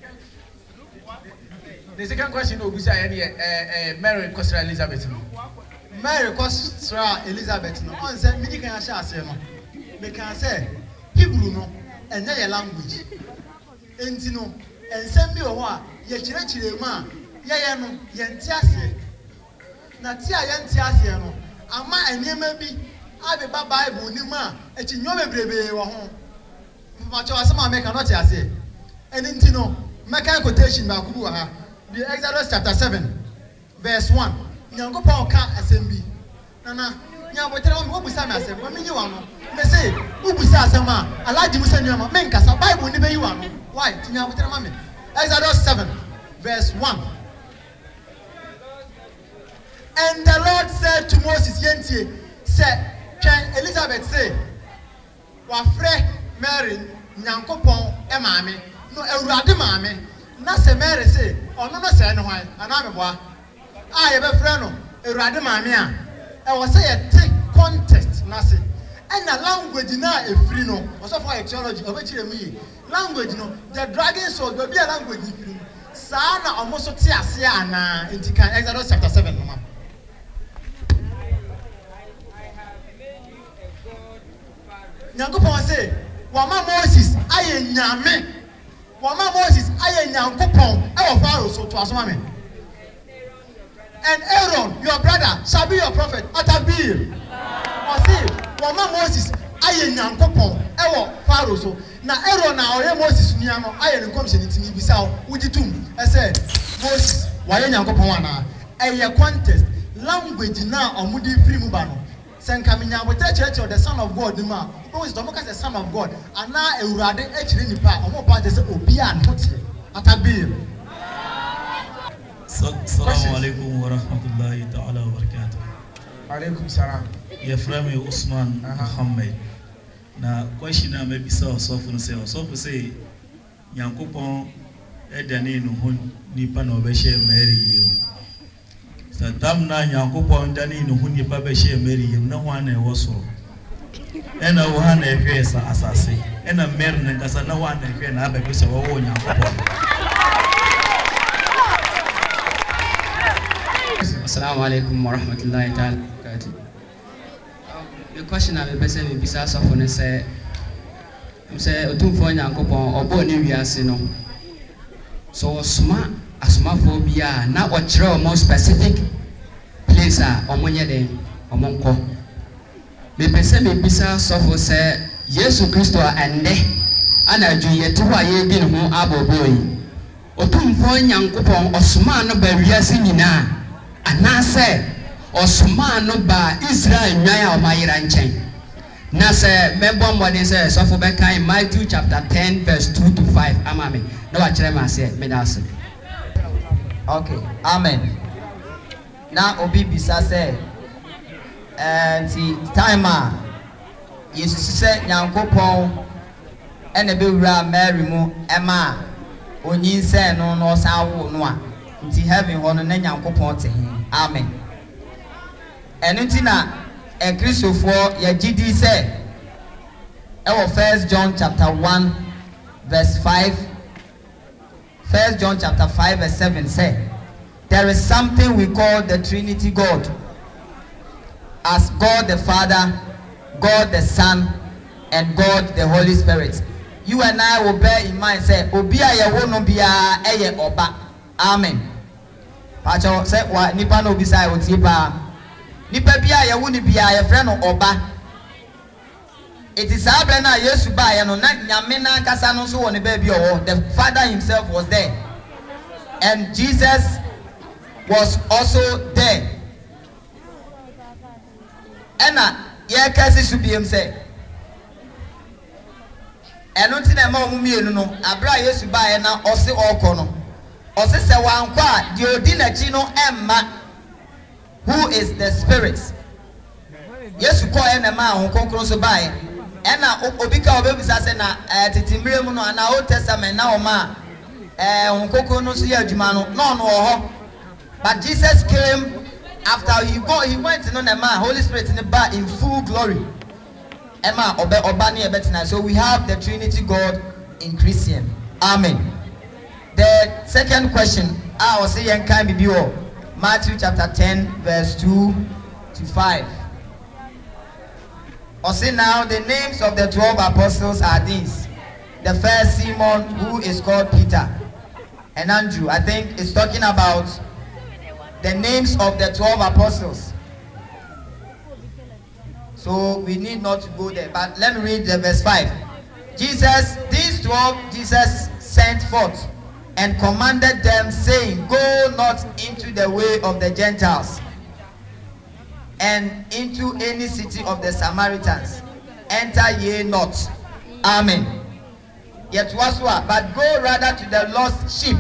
the second question obi say eh eh Mary Kosra Elizabeth no Mary Kosra Elizabeth no on say mi di kan hye ase no me kan say Hebrew no enye ye language enti no ensem bi wo a ye kirechire mu a ye ye no ye nti ase na ti a ye nti ase no ama enema bi abi ba Bible ni mu a ekinyo bebrebe wo ho ma cho asema me kan not ase eni nti no meka quotation ba ku ha the Exodus chapter seven verse one nyankopon ka asem bi nana nya botere wo busa me asem wo menyi wa no me say wo busa asem a alaji musa nyama me nkasa Bible ni be yi wa no why tinya botere ma me Exodus seven verse one and the Lord said to Moses yentie say can Elizabeth say wa frɛ Mary nyankopon e maame no awurade maame na se Mary say ono no say ne hwan ana me boa a ye be frɛ no awurade maame a e wo say ye take context na se and the language na efiri no also for theology obechire mu yi language no the dragon soul go be a language efiri sa na omo so te ase ana enti kan Exodus chapter seven no ma nyankopon say wa ma Moses aye nyame wa ma Moses aye nyankopon e wo Pharaoh so to asoma me and Aaron your brother shall be your prophet Atabir or see wa ma Moses aye nyankopon e wo Pharaoh so na Aaron na oye Moses nua no aye ne nkomse ne timi bisa wo wugitum e say Moses wa ye nyankopon ana e ye contest language na omudi free mu ba no senka minya bote church of the son of God ma because the moka say son of God ana ewurade echiri nipa omo pa say obi an hotie Atabir. Assalamu alaikum wa rahmatullahi ta'ala wa barakatuh. Alaikum salam. Ya frame Usman Muhammad. Na question na me bisa osofu no say osofu say Nyankopon edane no ho nipa na obehye Mary yim. Sa tam na Nyankopon dane no ho nipa behye Mary yim na ho ana e woso. Ena wo ha na ehwe sa asase. Ena Mary na kasa na wo ana ehwe na abebe so wo wo Nyankopon. Assalamu alaikum wa rahmatullahi ta'ala wa barakatuh. The question I be say me bisa so for ne say I'm say otumfo Nyankopon obo ne wiase no. So sma asma fo bia na o kire o more specific place a omonye den omonko. Me pese me bisa so for say Yesu Kristo ande ana adwuye to wa ye di ne ho aboboyi. Otumfo Nyankopon osma no ba wiase nyina anase osuma no ba Israel nwan a omayira nchen na se member modern say so for be kan Matthew chapter ten verse two to five amame na wa kire ma say me da say okay amen na obi bisa say and time a Yesu say Nyankopon ene be wura Mary mu ema onyin say no no sawo no a nti heaven ho no na Nyankopon te he amen enunti na e Christopher ya gidi say e wo First John chapter one verse five First John chapter five verse seven say there is something we call the Trinity God as God the Father, God the Son and God the Holy Spirit. You and I will bear in mind say obi a ye wo no bia eye oba amen. Pacho say wa nipa no bisa o ti pa nipa bi a yewu ni bia ye frɛ no oba it is abra na Yesu ba ye no na nyame na kasa no so wɔ ne ba bi owo the Father himself was there and Jesus was also there ena ye kasi su biem sɛ eno ti na ma omu mienu no abra Yesu ba ye na ɔse ɔkɔ no ɔse sɛ wankɔ a de odi na chi no emma who is the Spirit Yesu kɔ ye na ma ho konkron so ba ye ena obi ka obebisa sɛ na tetimire mu no ana Old Testament na o ma eh ho konkron no so ye adwuma no no no ho but Jesus came after he go he went no na ma Holy Spirit in the bar in full glory Emma obe obani ebetina. So we have the Trinity God in Christian. Amen. The second question I was saying can be Matthew chapter ten verse two to five. I say now the names of the twelve apostles are these. The first Simon, who is called Peter, and Andrew. I think it's talking about the names of the twelve apostles. So we need not to go there. But let me read the verse five. Jesus, these twelve, Jesus sent forth and commanded them, saying, go not into the way of the Gentiles and into any city of the Samaritans. Enter ye not. Amen. Yet was what? But go rather to the lost sheep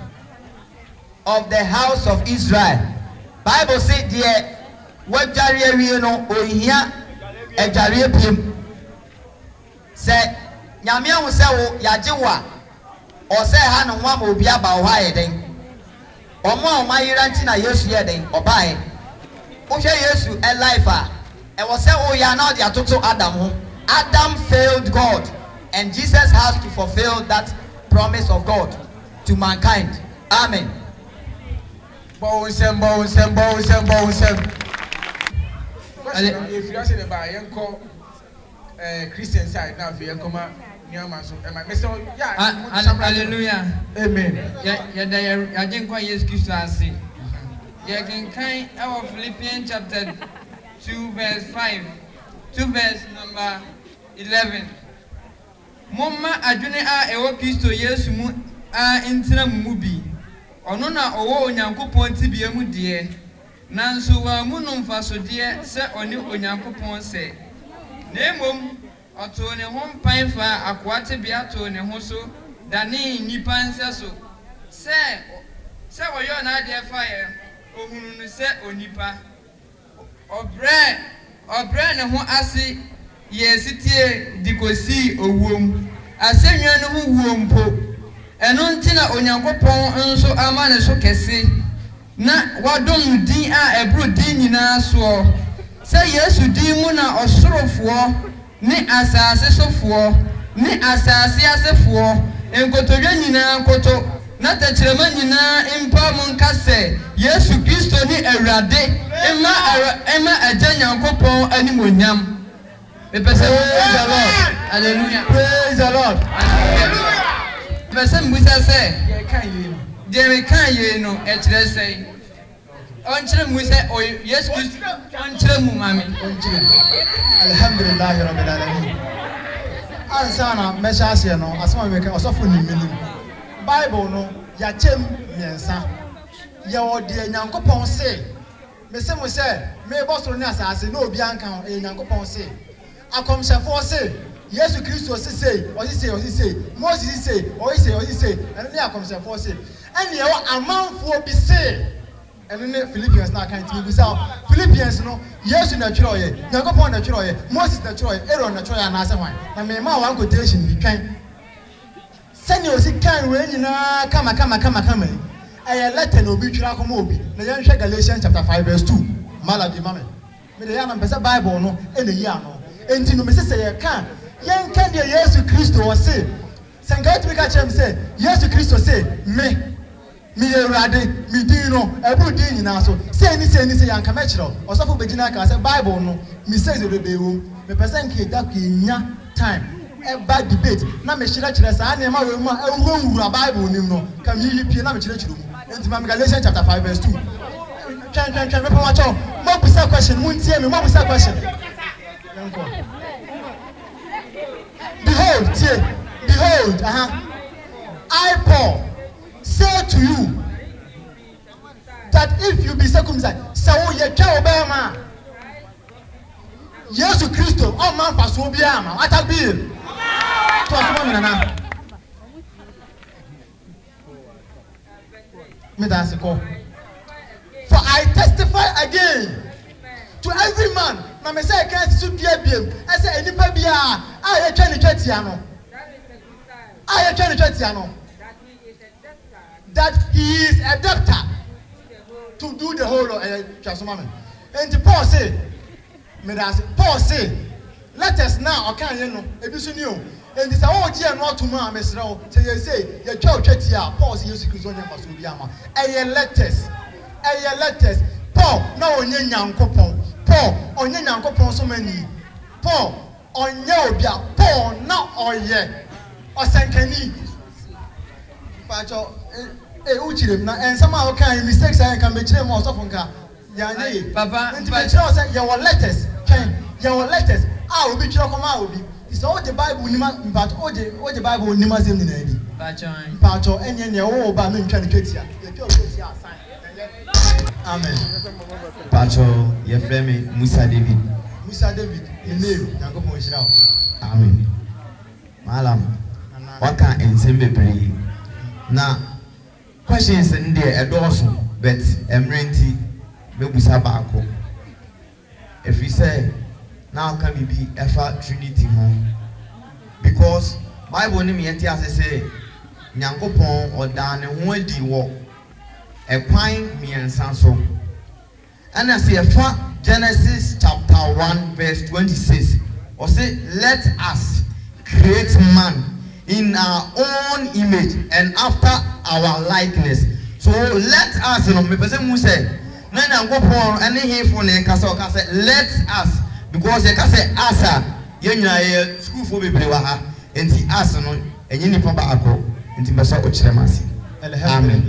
of the house of Israel. Bible said, dear, what jariye no ohia e jariye piem. Say, nyame ahu se wo yajewa o se ha no nwa ma obi aba wo ha yeden. Omo a mayira nti na Yesu yeden obae. Wo hwe Yesu e life a e wo se wo ya na de atoto Adam ho. Adam failed God and Jesus has to fulfill that promise of God to mankind. Amen. Bowsem, bowsem, bowsem, bowsem. If you are saying about Yanko Christian side now, if you come out, hallelujah. Amen. I didn't quite use Christ. You can kind of Philippians chapter two, verse five, two, verse number eleven. Mama, I do not ewo Christo, yes, mu a intina mubi. Ono na owo Onyankopon ti bia mu de nanso wa mu no mfa so de se oni Onyankopon se na emom oto ne ho mpan fa akwate bia to ne ho so dane nipa nse so se se oyo na de fa ye ohunu no se onipa obre obre ne ho ase ye sitie dikosi owuom asenwa no ho wuompo eno ntina Onyankopon nso ama ne so kese na wadom din a ebru din nyina so se Yesu din mu na osorofo ne asase sofo ne asase asefo enkotodwa nyina nkoto na tachirema nyina impa mu nkase Yesu Kristo ni Awurade ema ema agya Nyankopon animonyam. Praise the Lord. Hallelujah. Praise the Lord. Hallelujah. Person Musa say, "Dear can you know at the say, Uncle Musa or yes, Uncle Mummy, Alhamdulillah, Rabbil Alamin. Ansana, Meshasiano, as one we can also for the Bible no, Yachem Yensa. Your dear Yankopon say, Mister Musa, may Boston as no Bianca, a Yankopon say. I come for say. Yesu Kristo si say, or he say, or he say, Moses say, or he say, or he say, and then I come say for say. And you are a man for be say. And then Philippians now can't be so. Philippians no, Yesu natural ye, Yankopon natural ye, Moses natural ye, Aaron natural and answer one. And my man one quotation be kind. Send you see kind when you know come come come come. I let no be track mobi. The young Galatians chapter five verse two. Malachi mama. Me the young person Bible no, and the year no. And you know me say can. Yen can the Yesu Kristo was say. Sangat me catch him say, Yesu Kristo say, me, me erade, me dino, every day in so. Say any say any say yan kamechro. Or so for Begina can say Bible no, me says the baby, me person ki that ki nya time. A bad debate. Na me shira chira sa na ma we ma ewu wura Bible nim no. Kam yi na me chira chiro. Enti ma Galatians chapter five verse two. Twan twan twan me pa ma cho. Mo pisa question. Muntie me. What was that question? Behold, tie. Behold, uh-huh. I Paul say to you that if you be circumcised, so you can obey man. Jesus Christ, oh man, pass will be ama. What a bill. To us one na. Me that's a call. For I testify again to every man. Na me say can su bia bia. I say enipa bia a ye twa ni twatia no. A ye twa ni twatia no. That he is a doctor to do the whole of uh, Chasomame. And Paul say, me that's Paul say, let us now okay you know ebisu ni o. And this all dia no to ma mesra o. Say you say you twa twatia Paul say Jesus Christ onye maso bia ma. Eye letters. Eye letters. Paul na onye nyankopon. Paul onye nyankopon so mani. Paul onye obia. Paul na oye. Osankani. Pacho eh uchirem na en sama o kan mistakes I can be chire mo so funka. Ya nye. Papa, nti be chire o say your letters. Ken, your letters. Ah obi chire koma obi. It's all the Bible nima but all the all the Bible nima same ni na bi. Pacho. Pacho enye ne wo ba me ntwa ne twetia. Ye twa twetia assign. Amen. Pacho, ye frame me Musa David. Musa David, in name, Yankopon Israel. Amen. Malam, waka ensembe bebre. Na questions in there edoso, but emrenti bebusa baako. If we say now can we be efa Trinity home? Because Bible ni me enti ase say Nyankopon oda ne ho adi wo ekwan miensa so. And I say Genesis chapter one verse twenty-six. Or say, let us create man in our own image and after our likeness. So let us, you know, me person who say, no, no, go for any here for the castle. Let us, because the castle asa, you know, school for me, and the us, no, and you need to back up, and the Massa Uchemasi. Amen.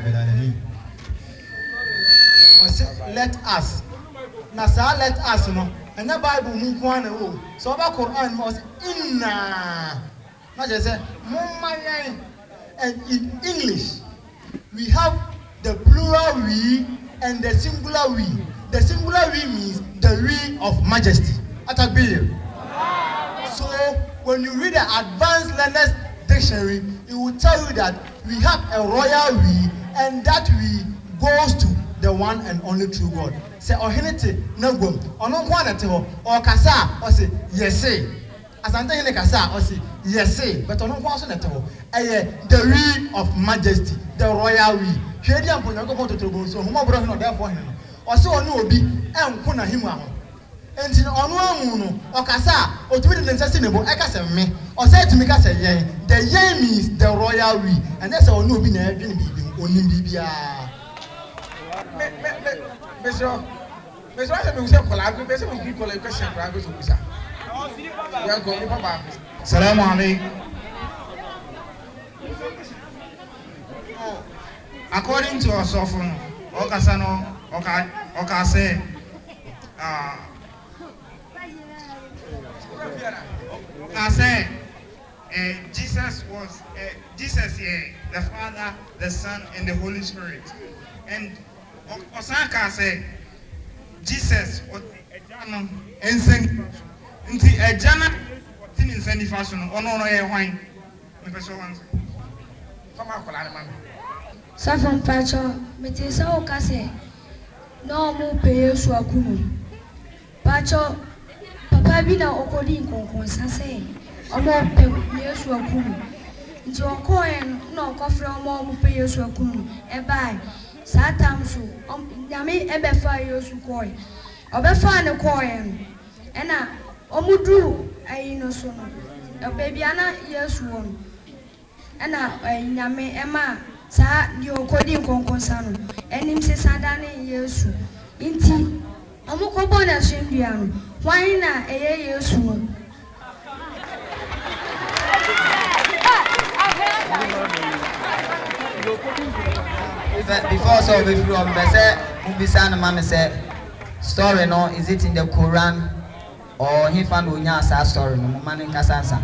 Let us. Nasa let us, you know. And the Bible move one oh. So about Quran was inna. Not just say mumma. And in English, we have the plural we and the singular we. The singular we means the we of majesty. Atakbir. So when you read the Advanced Learners Dictionary, it will tell you that we have a royal we, and that we goes to the one and only true God. Say ohenete na gwom ono kwa na te ho o kasa o say yes asante hene kasa o say yes but ono kwa so na te ho eye the we of majesty, the royal we hwedi ampo nyanko po totrobo so homo bro hene odafo hene no o say ono obi enko na himu aho enti ono amu no o kasa o tumi de nsa sinebo e kasa me o say tumi kasa yen the yen means the royal we and that's ono obi na edwene bibi onim bibia. Mister Mister I say me collab, me say me call a question for go to Musa. Ya go ni papa. Assalamu alaikum. According to our sovereign, Okasa no, Oka Oka say ah I say uh, Jesus was uh, Jesus here, the Father, the Son, and the Holy Spirit. And Osaka say Jesus was a jana and sing into a jana in insanity fashion or no no wine. So from Pacho, Metisa Okase, no more pay Suakumu. Pacho, Papa Bina Okodi Conconsa say, or more pay Suakumu. Into a coin, no coffee or more pay Suakumu, and buy. Satamsu, um, Yami Ebefa Yosukoi, Obefa and a coin, and a Omudru, I know so. A babyana, yes, one, and a Yame Emma, Sa, your coding conconsano, and him says Sadani, yes, inti, Omukobona Shimbian, why not a yes, one? Before so we from say Mubisa and Mama say story no is it in the Quran or he found unya asa story no man in kasansa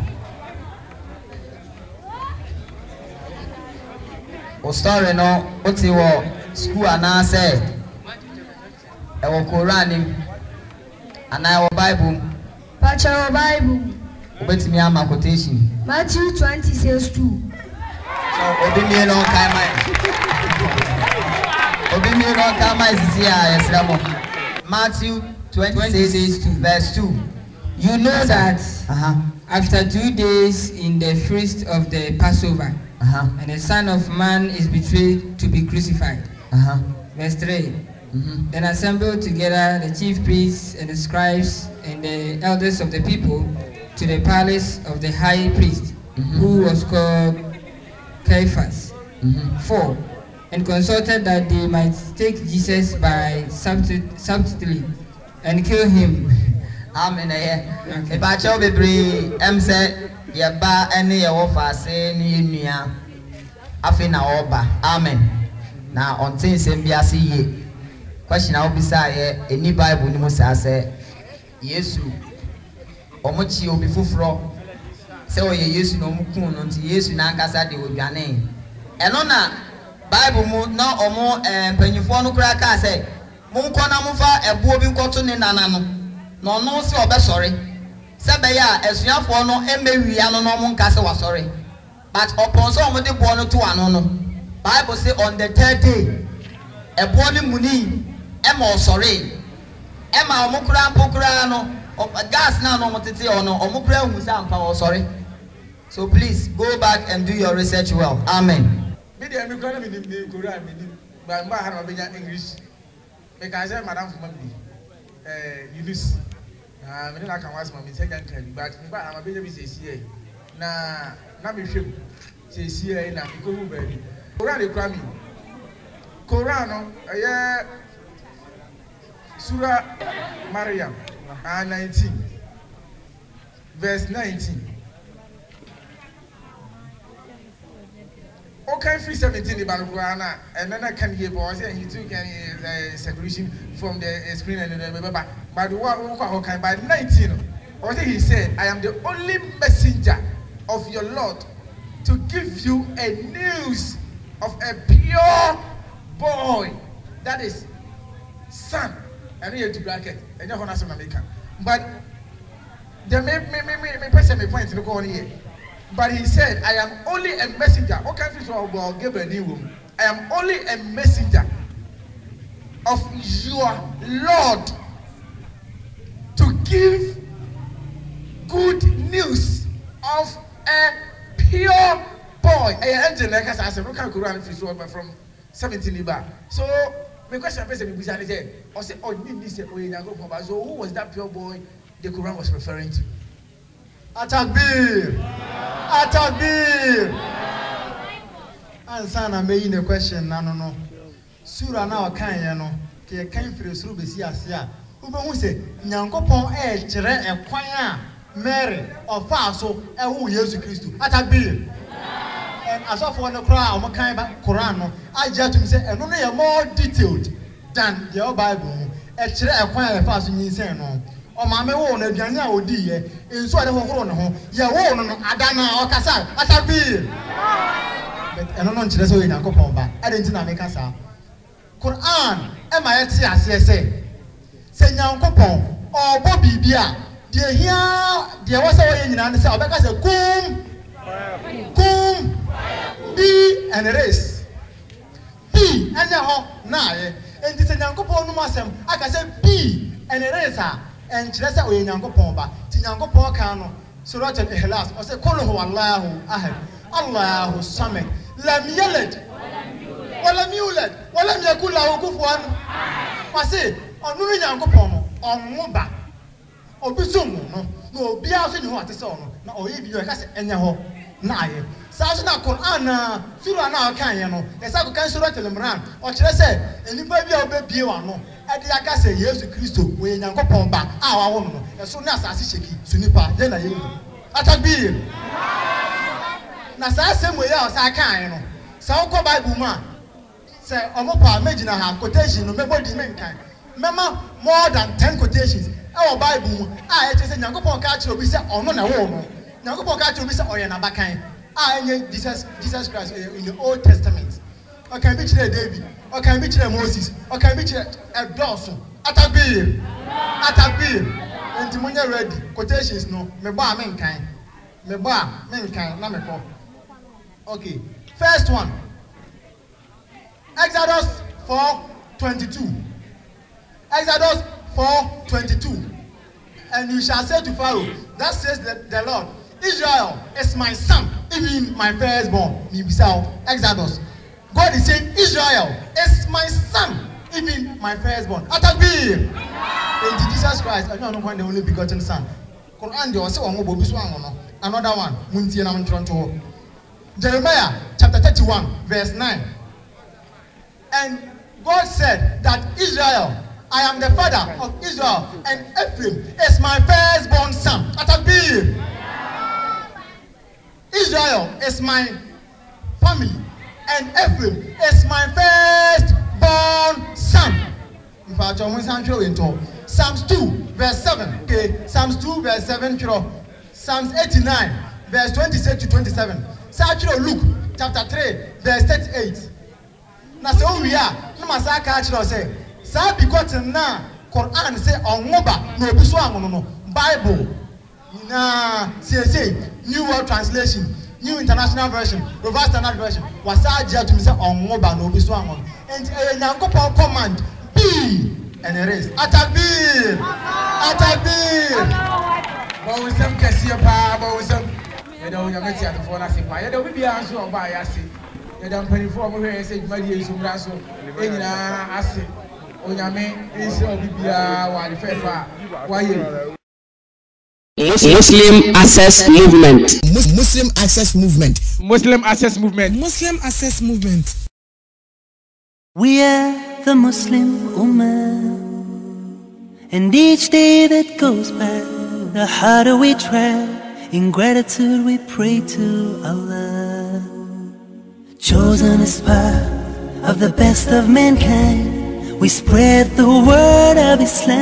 o story no oti wo school ana say e wo Quran nim ana wo Bible Pacha Bible obetimi ama quotation Matthew twenty says two. So obi mi no kai mai obi mi no kai mai sisi a yesramo Matthew twenty says verse two. You know that uh-huh. after two days in the feast of the Passover, uh-huh. and the Son of Man is betrayed to be crucified. Uh-huh. Verse three. Mm-hmm. Then assembled together the chief priests and the scribes and the elders of the people to the palace of the high priest, mm-hmm. who was called Caiaphas. Mm-hmm. Four. And consulted that they might take Jesus by subtlety and kill him. Amen. Eh, if I shall be brave, I'm said, ye ba any of us say near Afina Oba. Amen. Now, on things and be a see question, I'll be say, any Bible, you must say, Yesu, or much you be full. So, ye Yesu no mukun until Yesu Nankasa de will be a name. And on that. Bible mu na omo eh panyifo no kura ka say mo nkona mo fa ebuo bi nkoto ne nana no no no se obesori se be ya esuafo no emewia no no mo nka se wasori but upon so mo de bo no to ano no Bible say on the third day ebuo ni muni e ma osori e ma omo kura mpokura no gas na no mo tete ono omo kura hu sa mpa osori. So please go back and do your research well. Amen. Media me gonna me the Quran me but mba ha na English because I madam for me eh Yunus na me na kan was me say jan kan but mba ha ma be say see na na me hwem say see na ko hu ba ni Quran dey cry me Quran no eh Surah Maryam nineteen verse nineteen. Okay, free seventeen about Quran, and then I can hear boys, and he took any uh, seclusion from the uh, screen and the uh, but what okay by nineteen, or he said, I am the only messenger of your Lord to give you a news of a pure boy, that is son. And here to bracket, and you're going to American, but there may me me me me person me point to the corner here. But he said, I am only a messenger. What kind of people will give a new room? I am only a messenger of your Lord to give good news of a pure boy. I angel like I said, what kind of Quran from seventeen back. So my question is, I said, oh, so who was that pure boy the Quran was referring to? Atakbir! Atakbir! Answer na me the question na no no. Surah na o kan ye no, ke kan firi suru be si ase a. Ube hu se Nyankopon e kire ekwan a Mary ofa so e hu Yesu Kristo. Atakbir! And asofo no kra o kan ba Quran no, agya to me say eno no ye more detailed than the Bible. E kire ekwan a fa so nyinsen no. O mama wo na aduane a odi ye enso ade hohoro ne ho ye wo no no adana o kasa Atakbir but eno no nkire se o Nyankopon ba adenti na me kasa Quran e ma ye ti ase se se Nyankopon o bo bibia de hia de wo se wo ye nyina ne se obeka se kum kum bi and race bi ene ho na ye enti se Nyankopon no masem aka se bi and race a and Chilasa or Yankopon ba, Tinyankopon Kano, Surat al Ihlas, or say, Kolohu Allahu Ahad, Allahu Samet, Lam Yelet, Walam Yulet, Walam Yakula Okufuan. I say, on Nuri Yankopon, on Muba, or Bisum, no, be out in what is on, or if you has any ho, Naye. Sasha Quran, Surah now can you know, as I can Surat al Imran, or Chilasa, and you baby obey Piano. Adi aka say Yesu Kristo we Nyankopon ba a wa wo no eso na asase sheki sunipa ye na ye Atakbir na sa asem we ya o sa kan no sa wo ko Bible ma say omo pa magina ha quotation no mebo di menkan Remember more than ten quotations. Our Bible, I just said, Yankopon catch you, we say, oh no, no, Yankopon catch you, we say, oh, you're not back. I Jesus, Jesus Christ in the Old Testament. Or can be David, or can be Moses, or can be a Dawson. Atabir, Atabir, and Timonia ready. Quotations no, me ba mankind, me ba mankind, na me ko. Okay, first one. Exodus four twenty-two. Exodus four twenty-two. And you shall say to Pharaoh, that says the, the Lord, Israel is my son, even my firstborn. Exodus. God is saying, Israel is my son, even my firstborn. Atabir. In Jesus Christ, I don't know when the only begotten son. Quran they also another one. Jeremiah chapter thirty-one, verse nine. And God said that Israel, I am the father of Israel, and Ephraim is my firstborn son. Atabir. Israel is my family, and Ephraim is my firstborn son. In fact, I'm going to into Psalms two, verse seven. Okay, Psalms two, verse seven. Psalms eighty-nine, verse twenty-six to twenty-seven. Psalms Luke chapter three, verse thirty-eight. Now, so we are. No matter how say. Sa because na Quran say ongoba no obi so no Bible na say say New World Translation, New International Version, Revised Standard Version was aja to me say ongoba no obi so angono and Nyankopon command be and erase Atabir Atabir ba wo sem kese pa ba wo sem e da wo nyameti atofo na se pa ye da obi bia so oba ya se ye da mpanifo mo hwe se djuma die so mra so e nyina ase Muslim Access Movement. Muslim Access Movement. Muslim Access Movement. Muslim Access Movement. We are the Muslim Ummah, and each day that goes by, the harder we try. In gratitude we pray to Allah. Chosen as part of the best of mankind, we spread the word of Islam.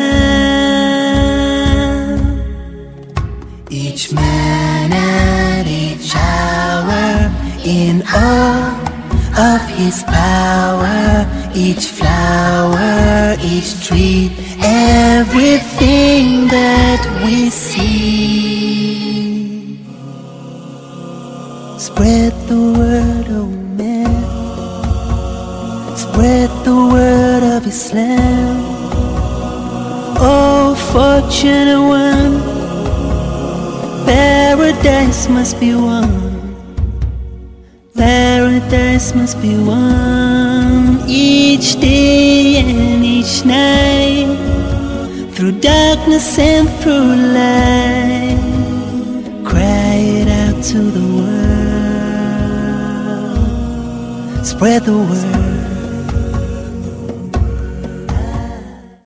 Each man at each hour, in all of his power, each flower, each tree, everything that we see. Spread the word, oh man. Spread the word of Islam. Oh, fortunate one, paradise must be won. Paradise must be won each day and each night, through darkness and through light. Cry it out to the world. Spread the word.